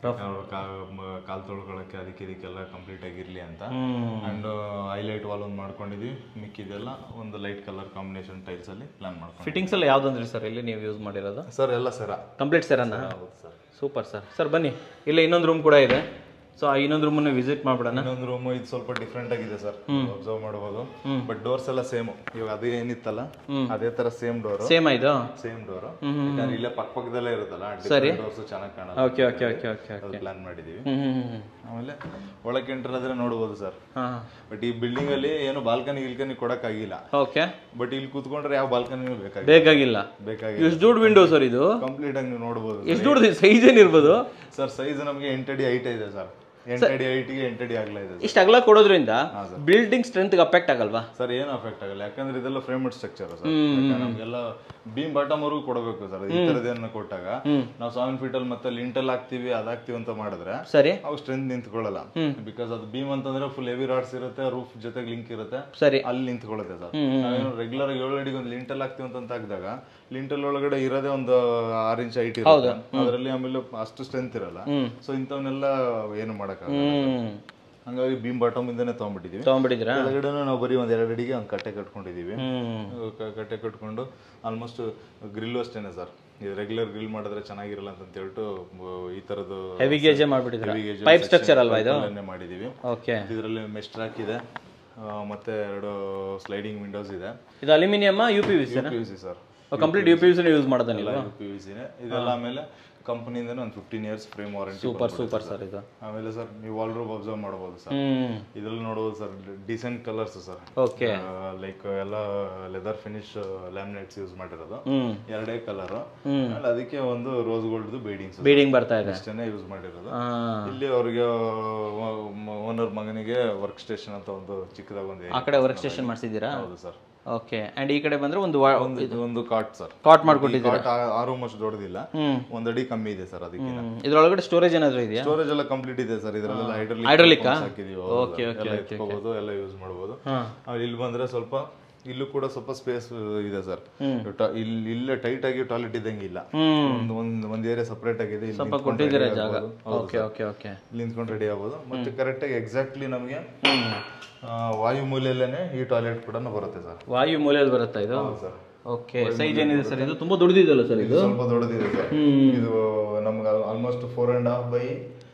ಕಾಲ್ ತೊಳ್ಕೊಳಕ್ಕೆ ಅದಕ್ಕೆ ಇದಕ್ಕೆಲ್ಲ ಕಂಪ್ಲೀಟ್ ಆಗಿರ್ಲಿ ಅಂತ. ಅಂಡ್ ಹೈಲೈಟ್ ವಾಲ್ ಒಂದು ಮಾಡ್ಕೊಂಡಿದ್ವಿ, ಮಿಕ್ಕಿದೆಲ್ಲ ಒಂದು ಲೈಟ್ ಕಲರ್ ಕಾಂಬಿನೇಷನ್ ಟೈಲ್ಸ್ ಅಲ್ಲಿ ಪ್ಲಾನ್ ಮಾಡ್ಕೊಂಡು. ಫಿಟ್ಟಿಂಗ್ಸ್ ಎಲ್ಲ ಯಾವ್ದಂದ್ರಿ ಸರ್ ಇಲ್ಲಿ ನೀವು ಯೂಸ್ ಮಾಡಿರೋದು? ಸರ್ ಎಲ್ಲ ಸರ, ಕಂಪ್ಲೀಟ್ ಸೆರಾನ? ಹೌದು ಸರ್. Super sir. ಸರ್ ಬನ್ನಿ, ಇಲ್ಲ ಇನ್ನೊಂದು ರೂಮ್ ಕೂಡ ಇದೆ. ಸೊ ಆ ಇನ್ನೊಂದು ರೂಮನ್ನು ವಿಸಿಟ್ ಮಾಡ್ಬಿಡೋಣ. ಇನ್ನೊಂದು ರೂಮ್ ಇದು ಸ್ವಲ್ಪ ಡಿಫ್ರೆಂಟ್ ಆಗಿದೆ ಸರ್, ಅಬ್ಸರ್ವ್ ಮಾಡಬಹುದು. ಬಟ್ ಡೋರ್ಸ್ ಎಲ್ಲ ಸೇಮ್, ಇವಾಗ ಅದೇ ಏನಿತ್ತಲ್ಲ ಅದೇ ತರ ಸೇಮ್ ಡೋರ್. ಸೇಮ್ ಆಯ್ತು, ಸೇಮ್ ಡೋರ್. ಇಲ್ಲೇ ಪಕ್ಕ ಪಕ್ಕದಲ್ಲೇ ಇರುತ್ತಲ್ಲ, ಡೋರ್ಸ್ ಚೆನ್ನಾಗಿ ಕಾಣುತ್ತೆ. Okay okay okay okay okay. Plan ಮಾಡಿದೀವಿ. ಆಮೇಲೆ ಒಳಕ್ಕೆ ಎಂಟರ್ ಆದ್ರೆ ನೋಡಬಹುದು ಸರ್. ಬಟ್ ಈ ಬಿಲ್ಡಿಂಗ್ ಅಲ್ಲಿ ಏನು ಬಾಲ್ಕನಿ ಗಿಲ್ಕನಿ ಕೊಡಕ್ ಆಗಿಲ್ಲ. ಓಕೆ. ಬಟ್ ಇಲ್ಲಿ ಕೂತ್ಕೊಂಡ್ರೆ ಯಾವ ಬಾಲ್ಕನಿ ಬೇಕಾಗಿಲ್ಲ. ಬೇಕಾಗಿಲ್ಲ ಬೇಕಾಗಿಲ್ಲ ಎಷ್ಟು ದೊಡ್ಡ ವಿಂಡೋ ಸರ್ ಇದು? ಕಂಪ್ಲೀಟ್ ಆಗಿ ನೀವು ನೋಡಬಹುದು. ಎಷ್ಟು ದೊಡ್ಡದು ಸೈಜ್ ಏನಿರ್ಬೋದು ಸರ್? ಸೈಜ್ ನಮಗೆ ಎಂಟಡಿ ಹೈಟ್ ಇದೆ ಸರ್. ಎಂಟಡಿ ಹೈಟ್ಗೆ ಎಂಟಡಿ ಆಗ್ಲಾ ಇದೆ. ಇಷ್ಟು ಅಗಲ ಕೊಡೋದ್ರಿಂದ ಬಿಲ್ಡಿಂಗ್ ಸ್ಟ್ರೆಂತ್ ಅಫೆಕ್ಟ್ ಆಗಲ್ವಾ ಸರ್? ಏನು ಅಫೆಕ್ಟ್ ಆಗಲ್ಲ, ಯಾಕಂದ್ರೆ ಇದೆಲ್ಲ ಫ್ರೇಮ್ಡ್ ಸ್ಟ್ರಕ್ಚರ್ ಸರ್. ನಮ್ಗೆಲ್ಲ ಬೀಮ್ ಬಾಟಮ್ ವರೆಗೂ ಕೊಡಬೇಕು ಸರ್. ಈ ತರದೇನ ಕೊಟ್ಟಾಗ ನಾವು ಸೆವೆನ್ ಫೀಟ್ ಅಲ್ಲಿ ಮತ್ತೆ ಲಿಂಟಲ್ ಹಾಕ್ತಿವಿ ಅದಾಗ್ತಿವಿ ಅಂತ ಮಾಡಿದ್ರೆ ಸರಿ ಅವು ಸ್ಟ್ರೆಂತ್ ನಿಂತ್ಕೊಳ್ಳಲ್ಲ. ಬಿಕಾಸ್ ಅದು ಬೀಮ್ ಅಂತಂದ್ರೆ ಫುಲ್ ಹೆವಿ ರಾಡ್ಸ್ ಇರುತ್ತೆ, ರೂಫ್ ಜೊತೆಗೆ ಲಿಂಕ್ ಇರುತ್ತೆ, ಸರಿ ಅಲ್ಲಿ ನಿಂತ್ಕೊಳ್ಳುತ್ತೆ ಸರ್. ನಾವೇನು ರೆಗ್ಯುಲರ್ ಆಗಿ ಏಳು ಅಡಿಗೆ ಒಂದು ಲಿಂಟಲ್ ಹಾಕ್ತಿವಿ ಅಂತ ಹಾಕಿದಾಗ ಲಿಂಟಲ್ ಒಳಗಡೆ ಇರೋದೇ ಒಂದು ಆರ್ ಇಂಚ್ ಹೈಟ್ ಇರುತ್ತೆ, ಅದರಲ್ಲಿ ಆಮೇಲೆ ಅಷ್ಟು ಸ್ಟ್ರೆಂತ್ ಇರಲ್ಲ. ಸೊ ಇಂಥವನ್ನೆಲ್ಲ ಏನು ಮಾಡಕ್ಕಾಗಲ್ಲ. ಹಂಗಾಗಿ ಬೀಮ್ ಬಾಟಮ್ ಇಂದಾನೆ ತಗೊಂಡ್ಬಿಟ್ಟಿದೀವಿ. ತಗೊಂಡ್ಬಿಟ್ಟಿದ್ದೀರಾ? ಕೆಳಗಡೆ ನಾವು ಬರೀ ಒಂದ್ ಎರಡು ಅಡಿಗೆ ಒಂದು ಕಟ್ಟೆ ಕಟ್ಕೊಂಡಿದೀವಿ. ಕಟ್ಟೆ ಕಟ್ಕೊಂಡು ಆಲ್ಮೋಸ್ಟ್ ಗ್ರಿಲ್ ಅಷ್ಟೇನೆ ಸರ್. ಇದು ರೆಗ್ಯುಲರ್ ಗ್ರಿಲ್ ಮಾಡಿದ್ರೆ ಚೆನ್ನಾಗಿರಲ್ಲ ಅಂತ ಹೇಳ್ಬಿಟ್ಟು ಈ ತರದ್ದು ಹೆವಿ ಗೇಜ್ ಮಾಡ್ಬಿಟ್ಟಿದ್ದೀರಾ? ಪೈಪ್ ಸ್ಟ್ರಕ್ಚರ್ ಅಲ್ವಾ ಇದು? ಮಾಡಿದೀವಿ. ಓಕೆ. ಇದರಲ್ಲಿ ಮೆಶ್ ಟ್ರ್ಯಾಕ್ ಇದೆ, ಮತ್ತೆ ಎರಡು ಸ್ಲೈಡಿಂಗ್ ವಿಂಡೋಸ್ ಇದೆ. ಇದು aluminium U P V C? U P V C sir. Complete U P V C use ಮಾಡೋದಾ ನೀವು? ಯು ಪಿ ವಿ ಸಿ ಇದೆಲ್ಲ. ಆಮೇಲೆ ಕಂಪನಿಯಿಂದನೇ ಒಂದು fifteen years frame warranty. Super super sir ಇದು. ಆಮೇಲೆ ಸರ್ ನೀವು ವಾಲ್ ರೂಫ್ ಅಬ್ಸರ್ವ್ ಮಾಡಬಹುದು ಸರ್. ಇದ್ರಲ್ಲಿ ನೋಡಬಹುದು sir, decent colours sir. Okay. Like ಎಲ್ಲ ಲೆದರ್ ಫಿನಿಶ್ ಲ್ಯಾಮಿನೇಟ್ಸ್ ಯೂಸ್ ಮಾಡಿರೋದು, ಎರಡೇ ಕಲರ್. ಅದಕ್ಕೆ ಒಂದು ರೋಸ್ ಗೋಲ್ಡ್ ಬೇಡಿಂಗ್ ಬೇಡಿಂಗ್ ಬರ್ತಾ ಇದೆ ಅಷ್ಟೇನೆ ಯೂಸ್ ಮಾಡಿರೋದು. ಇಲ್ಲಿ ಅವ್ರಿಗೆ ಓನರ್ ಮಗನಿಗೆ ವರ್ಕ್ ಸ್ಟೇಷನ್ ಅಂತ ಒಂದು ಚಿಕ್ಕದಾಗ ಒಂದು ಆ ಕಡೆ ವರ್ಕ್ ಸ್ಟೇಷನ್ ಮಾಡಿಸಿದ್ದೀರಾ? ಹೌದು ಸರ್. ಓಕೆ. ಅಂಡ್ ಈ ಕಡೆ ಬಂದ್ರೆ ಒಂದು ಒಂದು ಕಾಟ್ ಸರ್. ಕಾಟ್ ಮಾಡ್ಕೊಟ್ಟಿದ್ದೀರಾ? ಆ ರೂಮ್ ಅಷ್ಟು ದೊಡ್ಡದಿಲ್ಲ, ಒಂದ್ ಅಡಿ ಕಮ್ಮಿ ಇದೆ ಸರ್. ಅದಕ್ಕೆ ಇದ್ರೊಳಗಡೆ ಸ್ಟೋರೇಜ್ ಏನಾದ್ರು ಇದೆಯಾ? ಸ್ಟೋರೇಜ್ ಎಲ್ಲ ಕಂಪ್ಲೀಟ್ ಇದೆ ಸರ್. ಇದರಲ್ಲೆಲ್ಲ ಹೈಡ್ರಾಲಿಕ್ ಹೈಡ್ರಾಲಿಕ್ ಹಾಕಿದೀವಿ. Okay okay. ಎತ್ಕೋಬಹುದು, ಎಲ್ಲ ಯೂಸ್ ಮಾಡಬಹುದು. ಇಲ್ಲಿ ಬಂದ್ರೆ ಸ್ವಲ್ಪ ಇಲ್ಲೂ ಕೂಡ ಸ್ವಲ್ಪ ಸ್ಪೇಸ್ ಇದೆ ಸರ್. ಇಲ್ಲಿ ಇಲ್ಲೇ ಟೈಟ್ ಆಗಿ ಟಾಯ್ಲೆಟ್ ಇದ್ದಂಗೆ ಇಲ್ಲ, ಒಂದ್ ಒಂದ್ ಏರಿಯಾ ಸಪರೇಟ್ ಆಗಿದೆ. ಸ್ವಲ್ಪ ಕೊಟ್ಟಿದ್ದೀರಾ ಜಾಗ? Okay okay okay. ಇಲ್ಲಿ ನಿಂತ್ಕೊಂಡು ರೆಡಿ ಆಗ್ಬೋದು. ಮತ್ತೆ ಕರೆಕ್ಟ್ ಆಗಿ ಎಕ್ಸಾಕ್ಟ್ಲಿ ನಮಗೆ ವಾಯು ಮೂಲೆಯಲ್ಲೇನೆ ಈ ಟಾಯ್ಲೆಟ್ ಕೂಡ ಬರುತ್ತೆ ಸರ್. ವಾಯು ಮೂಲೆಯಲ್ಲಿ ಬರುತ್ತಾ ಇದು? ಸರ್. ಓಕೆ ಸೈಜ್ ಏನಿದೆ ಸರ್ ಇದು ತುಂಬಾ ದೊಡ್ಡದಿದೆಯಲ್ಲ ಸರ್ ಇದು ಸ್ವಲ್ಪ ದೊಡ್ಡದಿದೆ ಸರ್ ಇದು ನಮ್ಗೆ almost four and half by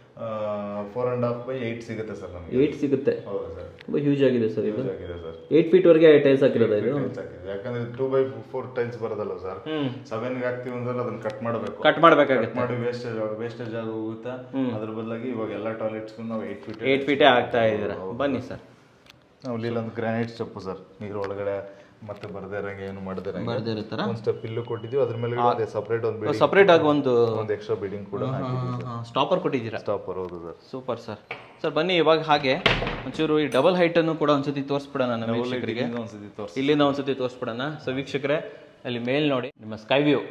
four and half by eight ಸಿಗುತ್ತೆ ಸರ್ ನಮಗೆ ಏಟ್ ಸಿಗುತ್ತೆ ಹೌದು ಸರ್ ತುಂಬಾ ಹ್ಯೂಜ್ ಆಗಿದೆ ಸರ್ ಇದು ಆಗಿದೆ ಸರ್ ಏಟ್ ಫೀಟ್ ವರೆಗೆ ಟೈಲ್ಸ್ ಹಾಕಿರೋದು ಇದು ಯಾಕಂದ್ರೆ ಟೂ ಬೈ ಫೋರ್ ಟೈಲ್ಸ್ ಬರೋದಲ್ಲ ಸರ್ ಸೆವೆನ್ ಗೆ ಹಾಕ್ತಿವಿ ಅಂದ್ರೆ ಅದನ್ನ ಕಟ್ ಮಾಡಬೇಕು ಕಟ್ ಮಾಡಬೇಕಾಗುತ್ತೆ ಮಾಡಿ ವೇಸ್ಟೇಜ್ ವೇಸ್ಟೇಜ್ ಆಗಿ ಹೋಗುತ್ತಾ ಅದ್ರ ಬದಲಾಗಿ ಇವಾಗ ಎಲ್ಲ ಟಾಯ್ಲೆಟ್ಸ್ ನಾವು ಏಟ್ ಫೀಟ್ ಏಟ್ ಫೀಟೇ ಆಗ್ತಾ ಇದ್ದೀರಾ ಬನ್ನಿ ಸರ್ ನಾವು ಇಲ್ಲೊಂದು ಗ್ರಾನೈಟ್ ಸ್ಟೆಪ್ ಸರ್ ನೀರು ಒಳಗಡೆ ಮತ್ತೆ ಬರ್ದೇ ಇರಂಗೆ ಏನು ಮಾಡದೇ ಇರಂಗೆ ಬರ್ದೇ ಇರೋ ತರ ಒಂದು ಸ್ಟೆಪ್ ಇಲ್ಲೂ ಕೊಟ್ಟಿದ್ದೀವಿ ಅದ್ರ ಮೇಲೆ ಅದೇ ಸಪರೇಟ್ ಒಂದು ಬಿಲ್ಡಿಂಗ್ ಸಪರೇಟ್ ಆಗಿ ಒಂದು ಒಂದು ಎಕ್ಸ್ಟ್ರಾ ಬಿಲ್ಡಿಂಗ್ ಕೂಡ ಹಾಕಿದ್ದೀವಿ ಸ್ಟಾಪರ್ ಕೊಟ್ಟಿದ್ದೀರಾ ಸ್ಟಾಪರ್ ಹೌದು ಸರ್ ಸೂಪರ್ ಸರ್ ಸರ್ ಬನ್ನಿ ಇವಾಗ ಹಾಗೆ ಒಂಚೂರು ಈ ಡಬಲ್ ಹೈಟ್ ಅನ್ನು ಕೂಡ ಒಂದ್ಸತಿ ತೋರಿಸ್ಬಿಡೋಣ ನಮ್ಮ ವೀಕ್ಷಕರಿಗೆ ಒಂದ್ಸತಿ ತೋರಿಸಿ ಇಲ್ಲಿಂದ ಒಂದ್ಸತಿ ತೋರಿಸ್ಬಿಡೋಣ ಸೊ ವೀಕ್ಷಕರೇ ಅಲ್ಲಿ ಮೇಲ್ ನೋಡಿ ನಿಮ್ಮ sky view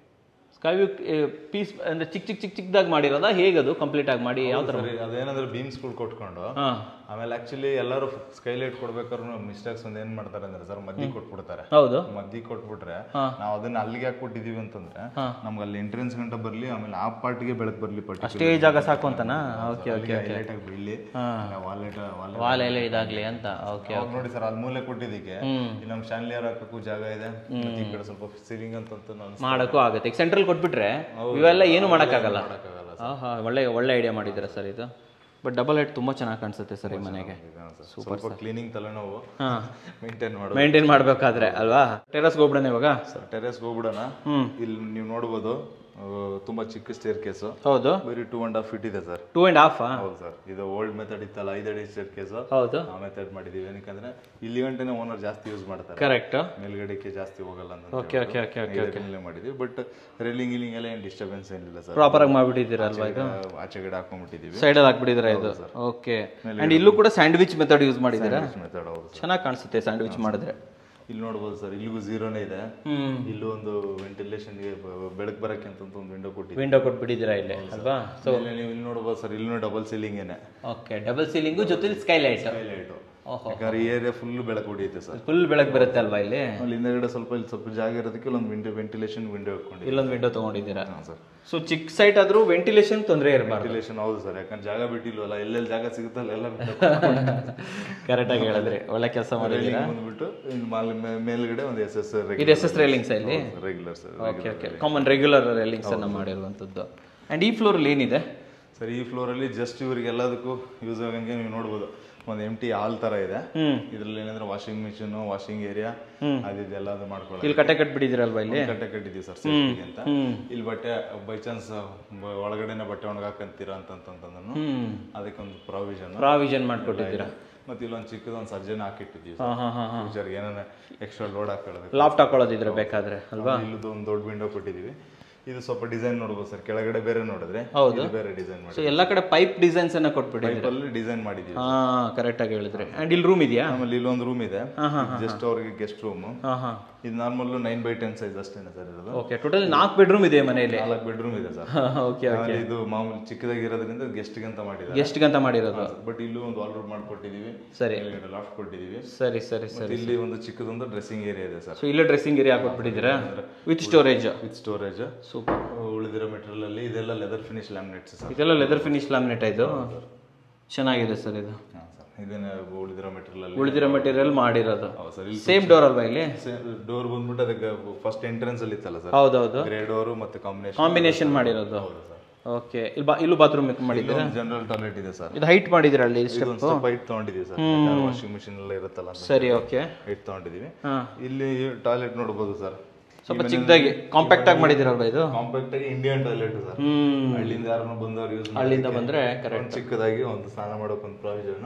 sky view piece ಅಂದ್ರೆ ಚಿಕ್ಕ ಚಿಕ್ಕ ಚಿಕ್ಕ ಚಿಕ್ಕದಾಗಿ ಮಾಡಿರೋದಾ ಹೇಗದು ಕಂಪ್ಲೀಟ್ ಆಗಿ ಮಾಡಿ ಯಾವ ತರ ಅದೇನಂದ್ರೆ ಬೀಮ್ಸ್ಗಳು ಕೊಟ್ಕೊಂಡು ಆಮೇಲೆ ಆಕ್ಚುಲಿ ಎಲ್ಲರೂ ಸ್ಕೈಲೈಟ್ ಕೊಡ್ಬೇಕಾದ್ರು ಮಿಸ್ಟೇಕ್ಸ್ ಒಂದ್ ಏನ್ ಮಾಡ್ತಾರೆ ಅಂದ್ರೆ ಸರ್ ಮದ್ದಿ ಕೊಟ್ಬಿಡ್ತಾರೆ ಹೌದು ಮದ್ದಿ ಕೊಟ್ಬಿಟ್ರೆ ನಾವು ಅದನ್ನ ಅಲ್ಲಿಗೆ ಯಾಕೆ ಕೊಟ್ಟಿದೀವಿ ಅಂತಂದ್ರೆ ನಮ್ಗೆ ಅಲ್ಲಿ ಎಂಟ್ರೆನ್ಸ್ ಗಂಟ ಬರ್ಲಿ ಆಮೇಲೆ ಆ ಪಾರ್ಟಿಗೆ ಬೆಳಕು ಬರ್ಲಿ ಪಟ್ಟಿ ಅಷ್ಟೇ ಜಾಗ ಸಾಕು ಅಂತನಾ ಓಕೆ ಓಕೆ ಹೈಲೈಟ್ ಆಗಿ ಬೀಳಿ ವಾಲೆಟ್ ವಾಲ್ ಎಲ್ಲ ಇದಾಗ್ಲಿ ಅಂತ ಓಕೆ ನೋಡಿ ಸರ್ ಅಲ್ಲಿ ಮೂಲೆ ಕೊಟ್ಟಿದ್ದಕ್ಕೆ ಇಲ್ಲಿ ನಮ್ ಶಾನ್ಲಿಯರ್ ಹಾಕಕ್ಕೂ ಜಾಗ ಇದೆ ಈ ಕಡೆ ಸ್ವಲ್ಪ ಸೀಲಿಂಗ್ ಅಂತ ಮಾಡಕ್ಕೂ ಆಗುತ್ತೆ ಈಗ ಸೆಂಟ್ರಲ್ ಕೊಟ್ಬಿಟ್ರೆ ಇವೆಲ್ಲ ಏನು ಮಾಡಕ್ಕಾಗಲ್ಲ ಹಾ ಒಳ್ಳೆ ಒಳ್ಳೆ ಐಡಿಯಾ ಮಾಡಿದ್ದೀರಾ ಸರ್ ಇದು ಬಟ್ ಡಬಲ್ ಹೈಟ್ ತುಂಬಾ ಚೆನ್ನಾಗಿ ಕಾಣಿಸುತ್ತೆ ಸರ್ ಈ ಮನೆಗೆ ಸೂಪರ್ ಕ್ಲೀನಿಂಗ್ ತಲೆನೋವು ಮೇಂಟೈನ್ ಮಾಡಿ ಮೇಂಟೈನ್ ಮಾಡ್ಬೇಕಾದ್ರೆ ಅಲ್ವಾ ಟೆರಸ್ಗೆ ಹೋಗ್ಬಿಡೋಣ ಇವಾಗ ಸರ್ ಟೆರೆಸ್ಗೆ ಹೋಗ್ಬಿಡೋಣ ಇಲ್ಲಿ ನೀವು ನೋಡ್ಬೋದು ತುಂಬಾ ಚಿಕ್ಕ ಸ್ಟೇರ್ ಕೇಸ್ ಹೌದು ಬರೀ ಟೂ ಅಂಡ್ ಹಾಫ್ ಫೀಟ್ ಇದೆ ಸರ್ ಟೂ ಅಂಡ್ ಹಾಫ್ ಹೌದು ಸರ್ ಇದು ಓಲ್ಡ್ ಮೆಥಡ್ ಇತ್ತಲ್ಲ ಐದು ಅಡಿ ಸ್ಟೇರ್ ಕೇಸ್ ಹೌದು ಆ ಮೆಥಡ್ ಮಾಡಿದೀವಿ ಏನಕ್ಕಂದ್ರೆ ಇಲ್ಲಿ ಗಂಟೆನೆ ಓನರ್ ಜಾಸ್ತಿ ಯೂಸ್ ಮಾಡ್ತಾರೆ ಕರೆಕ್ಟ್ ಮೇಲ್ಗಡೆಗೆ ಜಾಸ್ತಿ ಹೋಗಲ್ಲ ಅಂತ ಓಕೆ ಓಕೆ ಓಕೆ ಓಕೆ ಮಾಡಿದೀವಿ ಬಟ್ ರೇಲಿಂಗ್ ಗಿಲಿಂಗ್ ಎಲ್ಲ ಏನು ಡಿಸ್ಟರ್ಬೆನ್ಸ್ ಏನಿಲ್ಲ ಸರ್ ಪ್ರಾಪರ್ ಆಗಿ ಮಾಡ್ಬಿಟ್ಟಿದ್ದೀರಾ ಅಲ್ವಾ ಇದು ಆಚೆಗಡೆ ಹಾಕೊಂಡ್ಬಿಟ್ಟಿದೀವಿ ಸೈಡ್ ಅಲ್ಲಿ ಹಾಕ್ಬಿಟ್ಟಿದ್ದೀರಾ ಇದು ಓಕೆ ಅಂಡ್ ಇಲ್ಲೂ ಕೂಡ ಸ್ಯಾಂಡ್ವಿಚ್ ಮೆಥಡ್ ಯೂಸ್ ಮಾಡಿದ್ದೀರಾ ಮೆಥಡ್ ಹೌದು ಚೆನ್ನಾಗಿ ಕಾಣಿಸುತ್ತೆ ಸ್ಯಾಂಡ್ವಿಚ್ ಮಾಡಿದ್ರೆ ಇಲ್ಲಿ ನೋಡ್ಬೋದು ಸರ್ ಇಲ್ಲಿಗೂ ಝೀರೋನೇ ಇದೆ ಇಲ್ಲೂ ಒಂದು ವೆಂಟಿಲೇಷನ್ಗೆ ಬೆಳಕು ಬರಕ್ಕೆ ಅಂತ ಒಂದು ವಿಂಡೋ ಕೊಟ್ಟಿದ್ದೀವಿ ವಿಂಡೋ ಕೊಟ್ಬಿಟ್ಟಿದ್ದೀರಾ ಇಲ್ಲಿ ಅಲ್ವಾ ಸೊ ನೀವು ಇಲ್ಲಿ ನೋಡ್ಬೋದು ಸರ್ ಇಲ್ಲೂ ಡಬಲ್ ಸೀಲಿಂಗ್ ಏನೆ ಓಕೆ ಡಬಲ್ ಸೀಲಿಂಗು ಜೊತೆಲಿ ಸ್ಕೈ ಲೈಟ್ ಲೈಟು ಯಾಕಂದ್ರೆ ಈ ಏರಿಯಾ ಫುಲ್ ಬೆಳಕು ಹೊಡಿಯುತ್ತೆ ಸರ್ ಫುಲ್ ಬೆಳಕು ಬರುತ್ತೆ ಅಲ್ವಾ ಇಲ್ಲಿ ಅಲ್ಲಿ ಹಿಂದೆಗಡೆ ಸ್ವಲ್ಪ ಇಲ್ಲಿ ಸ್ವಲ್ಪ ಜಾಗ ಇರೋದಕ್ಕೆ ಇಲ್ಲೊಂದು ವಿಂಡೋ ವೆಂಟಿಲೇಷನ್ ವಿಂಡೋ ಇಟ್ಕೊಂಡಿದ್ದೀವಿ ಇಲ್ಲೊಂದು ವಿಂಡೋ ತಗೊಂಡಿದ್ದೀರಾ ಸರ್ ಸೊ ಚಿಕ್ಕ ಸೈಟ್ ಆದ್ರೂ ವೆಂಟಿಲೇಷನ್ ತೊಂದರೆ ಇರಬಾರ್ದು ವೆಂಟಿಲೇಷನ್ ಹೌದು ಸರ್ ಯಾಕಂದ್ರೆ ಜಾಗ ಬಿಟ್ಟಿಲ್ವಲ್ಲ ಎಲ್ಲೆಲ್ಲಿ ಜಾಗ ಸಿಗುತ್ತಲ್ಲ ಎಲ್ಲ ಕರೆಕ್ಟ್ ಆಗಿ ಹೇಳಿದ್ರಿ ಒಳ್ಳೆ ಕೆಲಸ ಮಾಡಿದ್ದೀರಾ ಬಂದ್ಬಿಟ್ಟು ಮೇಲ್ಗಡೆ ಒಂದು ಎಸ್ ಎಸ್ ಇದು ಎಸ್ ಎಸ್ ರೈಲಿಂಗ್ಸ್ ಇಲ್ಲಿ regular sir okay okay common regular railings ಅನ್ನ ಮಾಡಿರುವಂಥದ್ದು ಅಂಡ್ ಈ ಫ್ಲೋರ್ ಅಲ್ಲಿ ಏನಿದೆ ಸರ್ ಈ ಫ್ಲೋರ್ ಅಲ್ಲಿ ಜಸ್ಟ್ ಇವ್ರಿಗೆ ಎಲ್ಲದಕ್ಕೂ ಯೂಸ್ ಆಗಂಗೆ ನೀವು ನೋಡ್ಬೋದು ಒಂದು ಎಮ್ ಟಿ ಹಾಲ್ ತರ ಇದೆ ಇದ್ರಲ್ಲಿ ಏನಂದ್ರೆ ವಾಷಿಂಗ್ ಮಿಷಿನ್ ವಾಷಿಂಗ್ ಏರಿಯಾ ಅದಿದೆಲ್ಲ ಅದು ಮಾಡ್ಕೊಳ್ಳಿ ಇಲ್ಲಿ ಕಟ್ಟೆ ಕಟ್ಬಿಟ್ಟಿದ್ದೀರಲ್ವಾ ಇಲ್ಲಿ ಕಟ್ಟೆ ಕಟ್ಟಿದ್ದೀವಿ ಸರ್ ಸೇಫ್ಟಿಗೆ ಅಂತ ಇಲ್ಲಿ ಬಟ್ಟೆ ಬೈ ಚಾನ್ಸ್ ಒಳಗಡೆನೆ ಬಟ್ಟೆ ಒಣಗಾಕಂತೀರಾ ಅಂತಂತಂದನು ಅದಕ್ಕೊಂದು ಪ್ರಾವಿಷನ್ ಪ್ರಾವಿಷನ್ ಮಾಡ್ಕೊಟ್ಟಿದ್ದೀರಾ ಮತ್ತೆ ಇಲ್ಲೊಂದು ಚಿಕ್ಕದೊಂದು ಸರ್ಜನ್ ಹಾಕಿಟ್ಟಿದ್ದೀವಿ ಫ್ಯೂಚರ್ಗೆ ಏನಾರ ಎಕ್ಸ್ಟ್ರಾ ಲೋಡ್ ಹಾಕೊಳ್ಳೋದು ಲಾಫ್ಟ್ ಹಾಕೊಳ್ಳೋದಿದ್ರೆ ಬೇಕಾದ್ರೆ ಅಲ್ವಾ ಇಲ್ಲದು ಒಂದು ದೊಡ್ಡ ವಿಂಡೋ ಕೊಟ್ಟಿದ್ದೀವಿ ಇದು ಸ್ವಲ್ಪ ಡಿಸೈನ್ ನೋಡ್ಬೋದು ಸರ್ ಕೆಳಗಡೆ ಬೇರೆ ನೋಡಿದ್ರೆ ಹೌದು ಬೇರೆ ಡಿಸೈನ್ ಮಾಡಿ ಸೊ ಎಲ್ಲ ಕಡೆ ಪೈಪ್ ಡಿಸೈನ್ಸ್ ಅನ್ನ ಕೊಟ್ಬಿಟ್ಟಿದ್ದೀರಾ ಅಲ್ಲಿ ಡಿಸೈನ್ ಮಾಡಿದ್ದೀವಿ ಹಾ ಕರೆಕ್ಟ್ ಆಗಿ ಹೇಳಿದ್ರಿ ಅಂಡ್ ಇಲ್ಲಿ ರೂಮ್ ಇದೆಯಾ ಆಮೇಲೆ ಇಲ್ಲೊಂದು ರೂಮ್ ಇದೆ ಜಸ್ಟ್ ಅವ್ರಿಗೆ ಗೆಸ್ಟ್ ರೂಮ್ ಹಾ ಹಾ ಇದು normal nine by ten size ಅಷ್ಟೇನೆ ಸರ್ ಇರೋದು ಓಕೆ ಟೋಟಲ್ ನಾಲ್ಕು ಬೆಡ್ರೂಮ್ ಇದೆ ಮನೆಯಲ್ಲಿ ನಾಲ್ಕು ಬೆಡ್ರೂಮ್ ಇದೆ ಸರ್ ಓಕೆ ಓಕೆ ಇದು ಮಾಮೂಲಿ ಚಿಕ್ಕದಾಗಿರೋದ್ರಿಂದ ಗೆಸ್ಟ್ ಗಂತ ಮಾಡಿದ್ದಾರೆ ಗೆಸ್ಟ್ ಗಂತ ಮಾಡಿರೋದು ಬಟ್ ಇಲ್ಲೂ ಒಂದು ವಾಲ್ ರೂಮ್ ಮಾಡ್ಕೊಟ್ಟಿದೀವಿ ಸರಿ ಲಾಫ್ಟ್ ಕೊಟ್ಟಿದೀವಿ ಸರಿ ಸರಿ ಸರಿ ಇಲ್ಲಿ ಒಂದು ಚಿಕ್ಕದೊಂದು ಡ್ರೆಸ್ಸಿಂಗ್ ಏರಿಯಾ ಇದೆ ಸರ್ ಸೊ ಇಲ್ಲೇ ಡ್ರೆಸ್ಸಿಂಗ್ ಏರಿಯಾ ಹಾಕೊಟ್ಬಿಟ್ಟಿದ್ದೀರಾ with storage with storage super ಉಳಿದಿರೋ ಮೆಟೀರಿಯಲ್ ಅಲ್ಲಿ ಇದೆಲ್ಲ ಲೆದರ್ ಫಿನಿಶ್ ಲ್ಯಾಮಿನೇಟ್ಸ್ ಸರ್ ಇದೆಲ್ಲ ಲೆದರ್ ಫಿನಿಶ್ ಲ್ಯಾಮಿನೇಟ್ ಇದು ಚೆನ್ನಾಗಿದೆ ಸರ್ ಇದು ಇದೇನೆ ಉಳಿದಿರೋ ಮೆಟೀರಿಯಲ್ ಅಲ್ಲಿ ಉಳಿದಿರೋ ಮೆಟೀರಿಯಲ್ ಮಾಡಿರೋದು ಸರ್ ಸೇಮ್ ಡೋರ್ ಅಲ್ವಾ ಇಲ್ಲಿ ಡೋರ್ ಬಂದ್ಬಿಟ್ಟು ಅದಕ್ಕೆ ಫಸ್ಟ್ ಎಂಟ್ರೆನ್ಸ್ ಅಲ್ಲಿ ಇತ್ತಲ್ಲ ಸರ್ ಹೌದೌದು ಗ್ರೇ ಡೋರ್ ಮತ್ತೆ ಕಾಂಬಿನೇಷನ್ ಕಾಂಬಿನೇಷನ್ ಮಾಡಿರೋದು ಓಕೆ ಇಲ್ಲಿ ಬಾ ಇಲ್ಲೂ ಬಾತ್ರೂಮ್ ಮಾಡಿದ್ದೀರಾ ಜನರಲ್ ಟಾಯ್ಲೆಟ್ ಇದೆ ಸರ್ ಇದು ಹೈಟ್ ಮಾಡಿದ್ದೀರಾ ಅಲ್ಲಿ ಒಂದು ಸ್ವಲ್ಪ ಹೈಟ್ ತಗೊಂಡಿದ್ದೀವಿ ಸರ್ ವಾಷಿಂಗ್ ಮಿಷಿನ್ ಎಲ್ಲ ಇರುತ್ತಲ್ಲ ಸರಿ ಓಕೆ ಹೈಟ್ ತಗೊಂಡಿದ್ದೀವಿ ಇಲ್ಲಿ ಟಾಯ್ಲೆಟ್ ನೋಡಬಹುದು ಸರ್ ಸ್ವಲ್ಪ ಚಿಕ್ಕದಾಗಿ ಕಾಂಪ್ಯಾಕ್ಟ್ ಆಗಿ ಮಾಡಿದಿರಲ್ವಾ ಇದು ಕಾಂಪ್ಯಾಕ್ಟ್ ಆಗಿ ಇಂಡಿಯನ್ ಟಾಯ್ಲೆಟ್ ಸರ್ ಹಳ್ಳಿಯಿಂದ ಯಾರನ್ನ ಬಂದವರು ಯೂಸ್ ಹಳ್ಳಿಯಿಂದ ಬಂದ್ರೆ ಕರೆಕ್ಟ್ ಚಿಕ್ಕದಾಗಿ ಒಂದು ಸ್ನಾನ ಮಾಡೋಕೆ ಒಂದು ಪ್ರಾವಿಷನ್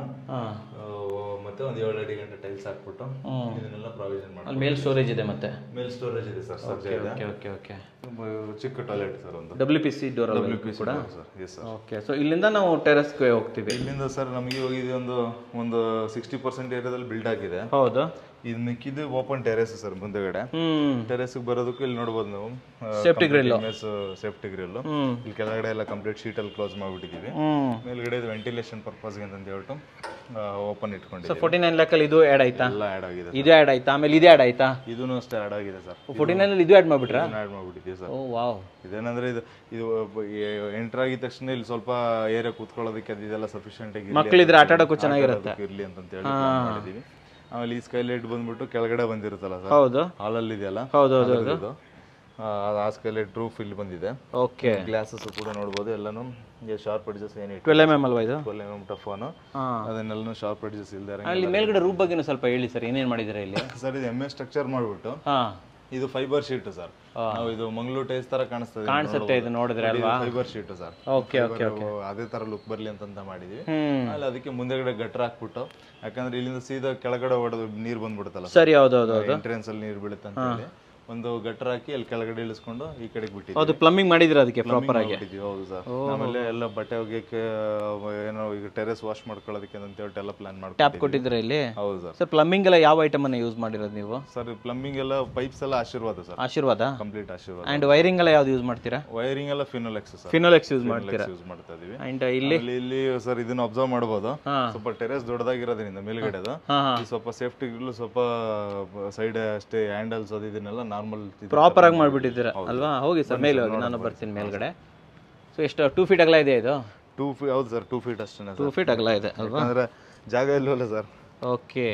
ಮತ್ತೆ ಒಂದು ಏಳು ಅಡಿ ಗಂಟೆ ಟೈಲ್ಸ್ ಹಾಕ್ಬಿಟ್ಟು ಇದನ್ನೆಲ್ಲ ಪ್ರಾವಿಷನ್ ಮಾಡಿ ಅಲ್ಲಿ ಮೇಲ್ ಸ್ಟೋರೇಜ್ ಇದೆ ಮತ್ತೆ ಮೇಲ್ ಸ್ಟೋರೇಜ್ ಇದೆ sir sir okay okay okay ಚಿಕ್ಕ ಟಾಯ್ಲೆಟ್ ಸರ್ ಒಂದು W P C door W P C ಕೂಡ sir yes sir okay so ಇಲ್ಲಿಂದ ನಾವು ಟೆರೆಸ್ಗೆ ಹೋಗ್ತೀವಿ ಇಲ್ಲಿಂದ ಸರ್ ನಮಗೆ ಇವಾಗ ಇದು ಒಂದು ಒಂದು ಸಿಕ್ಸ್ಟಿ ಪರ್ಸೆಂಟ್ ಏರಿಯಾದಲ್ಲಿ ಬಿಲ್ಡ್ ಆಗಿದೆ ಹೌದು ಇದು ಮಿಕ್ಕಿದ್ದು ಓಪನ್ ಟೆರೆಸ್ ಸರ್ ಮುಂದೆಗಡೆ ಟೆರೆಸ್ ಬರೋದಕ್ಕೂ ಇಲ್ಲಿ ನೋಡಬಹುದು ನಾವು ಸೇಫ್ಟಿ ಗ್ರಿಲ್ ಸೇಫ್ಟಿ ಗ್ರಿಲ್ ಇಲ್ಲಿ ಕೆಳಗಡೆ ಎಲ್ಲ ಕಂಪ್ಲೀಟ್ ಶೀಟ್ ಅಲ್ಲಿ ಕ್ಲೋಸ್ ಮಾಡ್ಬಿಟ್ಟಿದೀವಿ ಮೇಲ್ಗಡೆ ವೆಂಟಿಲೇಷನ್ ಪರ್ಪಸ್ ಗೆ ಅಂತ ಹೇಳ್ಬಿಟ್ಟು ಓಪನ್ ಇಟ್ಕೊಂಡಿದ್ದೀವಿ ಫೋರ್ಟಿ ನೈನ್ ಲ್ಯಾಕ್ ಅಲ್ಲಿ ಇದು ಆಡ್ ಆಯ್ತಾ ಎಲ್ಲ ಆಡ್ ಆಗಿದೆ ಇದು ಆಡ್ ಆಯ್ತಾ ಆಮೇಲೆ ಇದು ಆಡ್ ಆಯ್ತಾ ಇದೂನು ಅಷ್ಟೇ ಆಡ್ ಆಗಿದೆ ಸರ್ ಫೋರ್ಟಿ ನೈನ್ ಅಲ್ಲಿ ಇದು ಆಡ್ ಮಾಡ್ಬಿಟ್ರಾ ಆಡ್ ಮಾಡ್ಬಿಟ್ಟಿದ್ದೀವಿ ಸರ್ ಓ ವಾವ್ ಇದೇನಂದ್ರೆ ಇದು ಇದು ಎಂಟರ್ ಆಗಿದ ತಕ್ಷಣ ಇಲ್ಲಿ ಸ್ವಲ್ಪ ಏರಿಯಾ ಕೂತ್ಕೊಳ್ಳೋದಕ್ಕೆ ಅದೆಲ್ಲ ಸಫಿಶಿಯಂಟ್ ಆಗಿ ಮಕ್ಕಳಿದ್ರೆ ಆಟ ಆಡೋಕ್ಕೂ ಚೆನ್ನಾಗಿರುತ್ತೆ ಇರ್ಲಿ ಅಂತ ಹೇಳಿ ಮಾಡಿದೀವಿ ಆಮೇಲೆ ಈ ಸ್ಕೈಲೈಟ್ ಬಂದ್ಬಿಟ್ಟು ಕೆಳಗಡೆ ಬಂದಿರುತ್ತಲ್ಲ ಸರ್, ಹೌದು ಹಾಲಲ್ಲಿ ಇದೆಯಲ್ಲ, ಹೌದು ಆ ಸ್ಕೈಲೈಟ್ ರೂಫ್ ಇಲ್ಲಿ ಬಂದಿದೆ. ಓಕೆ, ಗ್ಲಾಸಸ್ ಕೂಡ ನೋಡ್ಬೋದು, ಎಲ್ಲಾನು ಶಾರ್ಪ್ ಎಡ್ಜಸ್ ಏನಿದೆ, ಟ್ವೆಲ್ ಎಮ್ ಎಮ್ ಅಲ್ವಾ ಇದು? ಟ್ವೆಲ್ ಎಮ್ ಎಮ್ ಟಫೋನು, ಅದನ್ನೆಲ್ಲೂ ಶಾರ್ಪ್ ಎಡ್ಜಸ್ ಇಲ್ದಾರೆ. ಅಲ್ಲಿ ಮೇಲ್ಗಡೆ ರೂಪ್ ಬಗ್ಗೆ ಸ್ವಲ್ಪ ಹೇಳಿ ಸರ್, ಏನೇನು ಮಾಡಿದ್ದಾರೆ ಇಲ್ಲಿ? ಸರ್ ಇದು ಎಮ್ ಎ ಸ್ಟ್ರಕ್ಚರ್ ಮಾಡ್ಬಿಟ್ಟು, ಹಾಂ, ಇದು ಫೈಬರ್ ಶೀಟ್ ಸರ್. ನಾವು ಇದು ಮಂಗಳೂರು ಟೈಲ್ಸ್ ತರ ಕಾಣಿಸ್ತದೆ, ಕಾಣಿಸುತ್ತೆ ಇದು ನೋಡಿದ್ರೆ ಅಲ್ವಾ? Fibre sheet sir. Okay okay okay, ಅದೇ ತರ ಲುಕ್ ಬರ್ಲಿ ಅಂತ ಮಾಡಿದೀವಿ. ಹ್ಮ್, ಅಲ್ಲಿ ಅದಕ್ಕೆ ಮುಂದೆಗಡೆ ಗಟ್ರ ಹಾಕ್ಬಿಟ್ಟು, ಯಾಕಂದ್ರೆ ಇಲ್ಲಿಂದ ಸೀದಾ ಕೆಳಗಡೆ ಹೊಡೆದು ನೀರ್ ಬಂದ್ಬಿಡುತ್ತಲ್ಲ ಸರಿ, ಹೌದು ಹೌದು ಹೌದು, ಎಂಟ್ರೆನ್ಸ್ ಅಲ್ಲಿ ನೀರ್ ಬೀಳುತ್ತೆ ಅಂತ ಹೇಳಿ ಒಂದು ಗಟ್ರ ಹಾಕಿ ಅಲ್ಲಿ ಕೆಳಗಡೆ ಇಳಿಸ್ಕೊಂಡು ಈ ಕಡೆಗೆ ಬಿಟ್ಟಿದ್ವಿ. ಅದು ಪ್ಲಂಬಿಂಗ್ ಮಾಡಿದ್ರೆ ಅದಕ್ಕೆ ಪ್ರಾಪರ್ ಆಗಿ? ಹೌದು ಸರ್. ಆಮೇಲೆ ಎಲ್ಲ ಬಟ್ಟೆ ಒಗೆಯಕ್ಕೆ ಏನೋ ಈಗ ಟೆರೆಸ್ ವಾಶ್ ಮಾಡ್ಕೊಳ್ಳೋದಕ್ಕೆ ಅಂತ ಹೇಳ್ಬಿಟ್ಟು ಎಲ್ಲ ಪ್ಲಾನ್ ಮಾಡಿ ಟ್ಯಾಪ್ ಕೊಟ್ಟಿದ್ರೆ ಇಲ್ಲಿ. ಹೌದು ಸರ್. ಸರ್ ಪ್ಲಂಬಿಂಗ್ ಎಲ್ಲ ಯಾವ ಐಟಮ್ ಅನ್ನ ಯೂಸ್ ಮಾಡಿರೋದು ನೀವು? ಸರ್ ಪ್ಲಂಬಿಂಗ್ ಎಲ್ಲ ಪೈಪ್ಸ್ ಎಲ್ಲ ಆಶೀರ್ವಾದ ಸರ್. ಆಶೀರ್ವಾದ ಕಂಪ್ಲೀಟ್ ಆಶೀರ್ವಾದ. ಅಂಡ್ ವೈರಿಂಗ್ ಎಲ್ಲ ಯಾವ್ದು ಯೂಸ್ ಮಾಡ್ತೀರಾ? ವೈರಿಂಗ್ ಎಲ್ಲ ಫಿನೋಲೆಕ್ಸ್ ಸರ್. ಫಿನೋಲೆಕ್ಸ್ ಯೂಸ್ ಮಾಡ್ತೀರಾ? ಯೂಸ್ ಮಾಡ್ತಾ ಇದೀವಿ. ಅಂಡ್ ಇಲ್ಲಿ ಇಲ್ಲಿ ಸರ್ ಇದನ್ನ ಅಬ್ಸರ್ವ್ ಮಾಡಬಹುದು, ಸ್ವಲ್ಪ ಟೆರೆಸ್ ದೊಡ್ಡದಾಗಿರೋದ್ರಿಂದ ಮೇಲ್ಗಡೆದು ಸ್ವಲ್ಪ ಸೇಫ್ಟಿ ಸ್ವಲ್ಪ ಸೈಡ್ ಅಷ್ಟೇ ಹ್ಯಾಂಡಲ್ಸ್ ಅದು ಇದನ್ನೆಲ್ಲ ನಾರ್ಮಲ್ ಪ್ರಾಪರ್ ಆಗಿ ಮಾಡ್ಬಿಟ್ಟಿದ್ದೀರಾ ಅಲ್ವಾ? ಹೋಗಿ ಸರ್ ಮೇಲೆ ಹೋಗಿ, ನಾನು ಬರ್ತೀನಿ ಮೇಲ್ಗಡೆ. ಸೊ ಎಷ್ಟು ಟೂ ಫೀಟ್ ಅಗಲ ಇದೆ ಇದು? ಟೂ ಫೀಟ್ ಹೌದು ಸರ್, ಟೂ ಫೀಟ್ ಅಷ್ಟೇ. ಟೂ ಫೀಟ್ ಅಗಲ ಇದೆ ಅಲ್ವಾ? ಅಂದ್ರೆ ಜಾಗ ಇಲ್ಲವಲ್ಲ sir. Okay,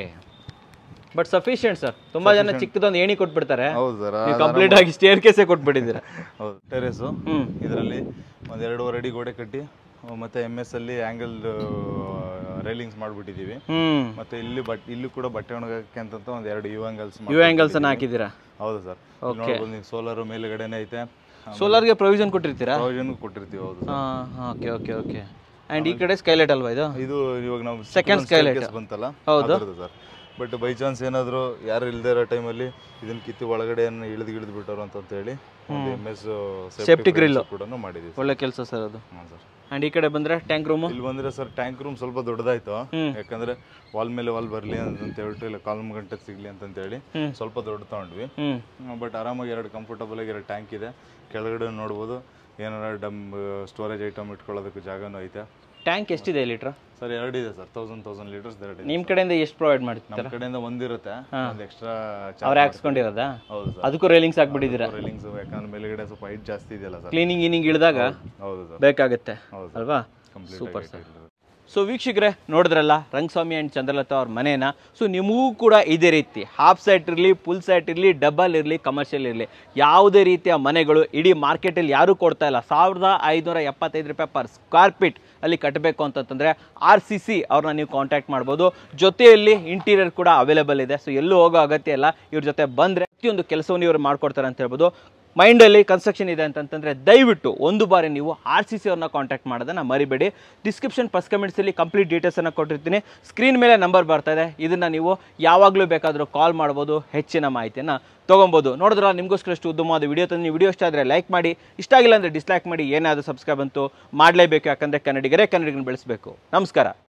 but sufficient sir. ತುಂಬಾ ಜನ ಚಿಕ್ಕದೊಂದು ಏಣಿ ಕೊಟ್ಬಿಡ್ತಾರೆ, ಹೌದು ಸರ್, ಕಂಪ್ಲೀಟ್ ಆಗಿ ಸ್ಟೇರ್ ಕೇಸೇ ಕೊಟ್ಬಿಟ್ಟಿದ್ದೀರಾ. ಹೌದು, ಟೆರೆಸ್ ಇದರಲ್ಲಿ ಒಂದ್ ಎರಡೂವರೆ ಅಡಿ ಗೋಡೆ ಕಟ್ಟಿ ಮತ್ತೆ ಎಂ ಎಸ್ ಅಲ್ಲಿ ಆಂಗಲ್ ರೈಲಿಂಗ್ಸ್ ಮಾಡ್ಬಿಟ್ಟಿದೀವಿ. ಮತ್ತೆ ಇಲ್ಲಿ ಬಟ್ ಇಲ್ಲಿ ಕೂಡ ಬಟ್ಟೆ ಒಣಗಕ್ಕೆ ಅಂತ ಒಂದ್ ಎರಡು ಯು ಆಂಗಲ್ಸ್ ಯು ಆಂಗಲ್ಸ್ ಅನ್ನ ಹಾಕಿದ್ದೀರಾ? ಹೌದು ಸರ್. ನೋಡಬಹುದು ನೀವು, ಸೋಲಾರ್ ಮೇಲ್ಗಡೆನೆ ಐತೆ. ಸೋಲಾರ್ಗೆ ಪ್ರೊವಿಷನ್ ಕೊಟ್ಟಿರ್ತೀರಾ? ಪ್ರೊವಿಷನ್ ಕೊಟ್ಟಿರ್ತೀವಿ. ಹೌದು. Okay okay okay. ಅಂಡ್ ಈ ಕಡೆ ಸ್ಕೈಲೈಟ್ ಅಲ್ವಾ ಇದು? ಇದು ಇವಾಗ ನಾವು ಸೆಕೆಂಡ್ ಸ್ಕೈಲೈಟ್ ಬಂತಲ್ಲ. ಹೌದು ಸರ್. ಬಟ್ ಬೈ ಚಾನ್ಸ್ ಏನಾದ್ರು ಯಾರು ಇಲ್ದೇ ಇರೋ ಟೈಮಲ್ಲಿ ಇದನ್ನ ಕಿತ್ತು ಒಳಗಡೆ ಇಳಿದು ಗಿಳಿದು ಬಿಟ್ಟರು ಅಂತ ಹೇಳಿ ಎಂ ಎಸ್ ಸೇಫ್ಟಿ ಗ್ರಿಲ್ ಕೂಡ ಮಾಡಿದೀವಿ. ಒಳ್ಳೆ ಕೆಲಸ ಸರ್ ಅದು. ಸರ್. ಅಂಡ್ ಈ ಕಡೆ ಬಂದ್ರೆ ಟ್ಯಾಂಕ್ ರೂಮ್. ಇಲ್ಲಿ ಬಂದ್ರೆ ಸರ್ ಟ್ಯಾಂಕ್ ರೂಮ್ ಸ್ವಲ್ಪ ದೊಡ್ಡದಾಯ್ತು, ಯಾಕಂದ್ರೆ ವಾಲ್ ಮೇಲೆ ವಾಲ್ ಬರ್ಲಿ ಅಂತ ಹೇಳ್ಬಿಟ್ಟು ಇಲ್ಲ ಕಾಲಮ್ ಗಂಟೆ ಸಿಗ್ಲಿ ಅಂತ ಹೇಳಿ ಸ್ವಲ್ಪ ದೊಡ್ಡ ತಗೊಂಡ್ವಿ. ಬಟ್ ಆರಾಮಾಗಿ ಎರಡು ಕಂಫರ್ಟಬಲ್ ಆಗಿ ಎರಡು ಟ್ಯಾಂಕ್ ಇದೆ. ಕೆಳಗಡೆ ನೋಡ್ಬೋದು, ಏನಾರ ಡಮ್ ಸ್ಟೋರೇಜ್ ಐಟಮ್ ಇಟ್ಕೊಳ್ಳೋದಕ್ಕೆ ಜಾಗನೂ ಐತೆ. ಟ್ಯಾಂಕ್ ಎಷ್ಟಿದೆ ಲೀಟರ್ ಸರ್? ಎರಡು ಇದೆ ಸರ್, ತೌಸಂಡ್ ತೌಸಂಡ್ ಲೀಟರ್ಸ್ ಎರಡು. ನಿಮ್ ಕಡೆಯಿಂದ ಎಷ್ಟು ಪ್ರೊವೈಡ್ ಮಾಡ್ತೀರಾ? ನಮ್ಮ ಕಡೆಯಿಂದ ಒಂದಿರುತ್ತೆ, ಒಂದು ಎಕ್ಸ್ಟ್ರಾ ಅವ್ರು ಹಾಕ್ಸ್ಕೊಂಡಿರೋದಾ? ಹೌದು ಸರ್. ಅದಕ್ಕೂ ರೈಲಿಂಗ್ಸ್ ಹಾಕ್ಬಿಟ್ಟಿದ್ದೀರಾ? ರೈಲಿಂಗ್ಸ್ ಯಾಕಂದ್ರೆ ಮೇಲ್ಗಡೆ ಸ್ವಲ್ಪ ಹೈಟ್ ಜಾಸ್ತಿ ಇದೆಯಲ್ಲ ಸರ್, ಕ್ಲೀನಿಂಗ್ ಗೀನಿಂಗ್ ಇಳಿದಾಗ ಹೌದು ಸರ್ ಬೇಕಾಗುತ್ತೆ ಅಲ್ವಾ? Super sir. ಸೊ ವೀಕ್ಷಕರೇ ನೋಡಿದ್ರಲ್ಲ ರಂಗಸ್ವಾಮಿ ಆ್ಯಂಡ್ ಚಂದ್ರಲತಾ ಅವ್ರ ಮನೇನ. ಸೊ ನಿಮಗೂ ಕೂಡ ಇದೇ ರೀತಿ ಹಾಫ್ ಸೈಟ್ ಇರಲಿ, ಫುಲ್ ಸೈಟ್ ಇರಲಿ, ಡಬಲ್ ಇರಲಿ, ಕಮರ್ಷಿಯಲ್ ಇರಲಿ, ಯಾವುದೇ ರೀತಿಯ ಮನೆಗಳು ಇಡೀ ಮಾರ್ಕೆಟಲ್ಲಿ ಯಾರೂ ಕೊಡ್ತಾ ಇಲ್ಲ. ಸಾವಿರದ ಐದುನೂರ ಎಪ್ಪತ್ತೈದು ರೂಪಾಯಿ ಪರ್ ಸ್ಕ್ವೇರ್ ಫೀಟ್ ಅಲ್ಲಿ ಕಟ್ಟಬೇಕು ಅಂತಂತಂದರೆ ಆರ್ ಸಿ ಸಿ ಅವ್ರನ್ನ ನೀವು ಕಾಂಟ್ಯಾಕ್ಟ್ ಮಾಡ್ಬೋದು. ಜೊತೆಯಲ್ಲಿ ಇಂಟೀರಿಯರ್ ಕೂಡ ಅವೈಲೇಬಲ್ ಇದೆ. ಸೊ ಎಲ್ಲೂ ಹೋಗೋ ಅಗತ್ಯ ಇಲ್ಲ, ಇವ್ರ ಜೊತೆ ಬಂದರೆ ಪ್ರತಿಯೊಂದು ಕೆಲಸವನ್ನು ಇವರು ಮಾಡ್ಕೊಡ್ತಾರೆ ಅಂತ ಹೇಳ್ಬೋದು. ಮೈಂಡಲ್ಲಿ ಕನ್ಸ್ಟ್ರಕ್ಷನ್ ಇದೆ ಅಂತಂತಂದರೆ ದಯವಿಟ್ಟು ಒಂದು ಬಾರಿ ನೀವು ಆರ್ ಸಿ ಸಿ ಅವ್ರನ್ನ ಕಾಂಟ್ಯಾಕ್ಟ್ ಮಾಡೋದನ್ನು ಮರಿಬೇಡಿ. ಡಿಸ್ಕ್ರಿಪ್ಷನ್ ಫಸ್ಟ್ ಕಮೆಂಟ್ಸಲ್ಲಿ ಕಂಪ್ಲೀಟ್ ಡೀಟೇಲ್ಸನ್ನು ಕೊಟ್ಟಿರ್ತೀನಿ. ಸ್ಕ್ರೀನ್ ಮೇಲೆ ನಂಬರ್ ಬರ್ತಾ ಇದೆ, ಇದನ್ನು ನೀವು ಯಾವಾಗಲೂ ಬೇಕಾದರೂ ಕಾಲ್ ಮಾಡ್ಬೋದು, ಹೆಚ್ಚಿನ ಮಾಹಿತಿಯನ್ನು ತೊಗೊಬೋದು. ನೋಡಿದ್ರೆ ನಿಮಗೋಸ್ಕರ ಅಷ್ಟು ಉತ್ತಮವಾದ ವಿಡಿಯೋ ತಂದು ವಿಡಿಯೋ ಇಷ್ಟ ಆದರೆ ಲೈಕ್ ಮಾಡಿ, ಇಷ್ಟ ಆಗಿಲ್ಲ ಅಂದರೆ ಡಿಸ್ಲೈಕ್ ಮಾಡಿ. ಏನಾದರೂ ಸಬ್ಸ್ಕ್ರೈಬ್ ಅಂತೂ ಮಾಡಲೇಬೇಕು, ಯಾಕಂದರೆ ಕನ್ನಡಿಗರೇ ಕನ್ನಡಿಗರನ್ನು ಬೆಳೆಸಬೇಕು. ನಮಸ್ಕಾರ.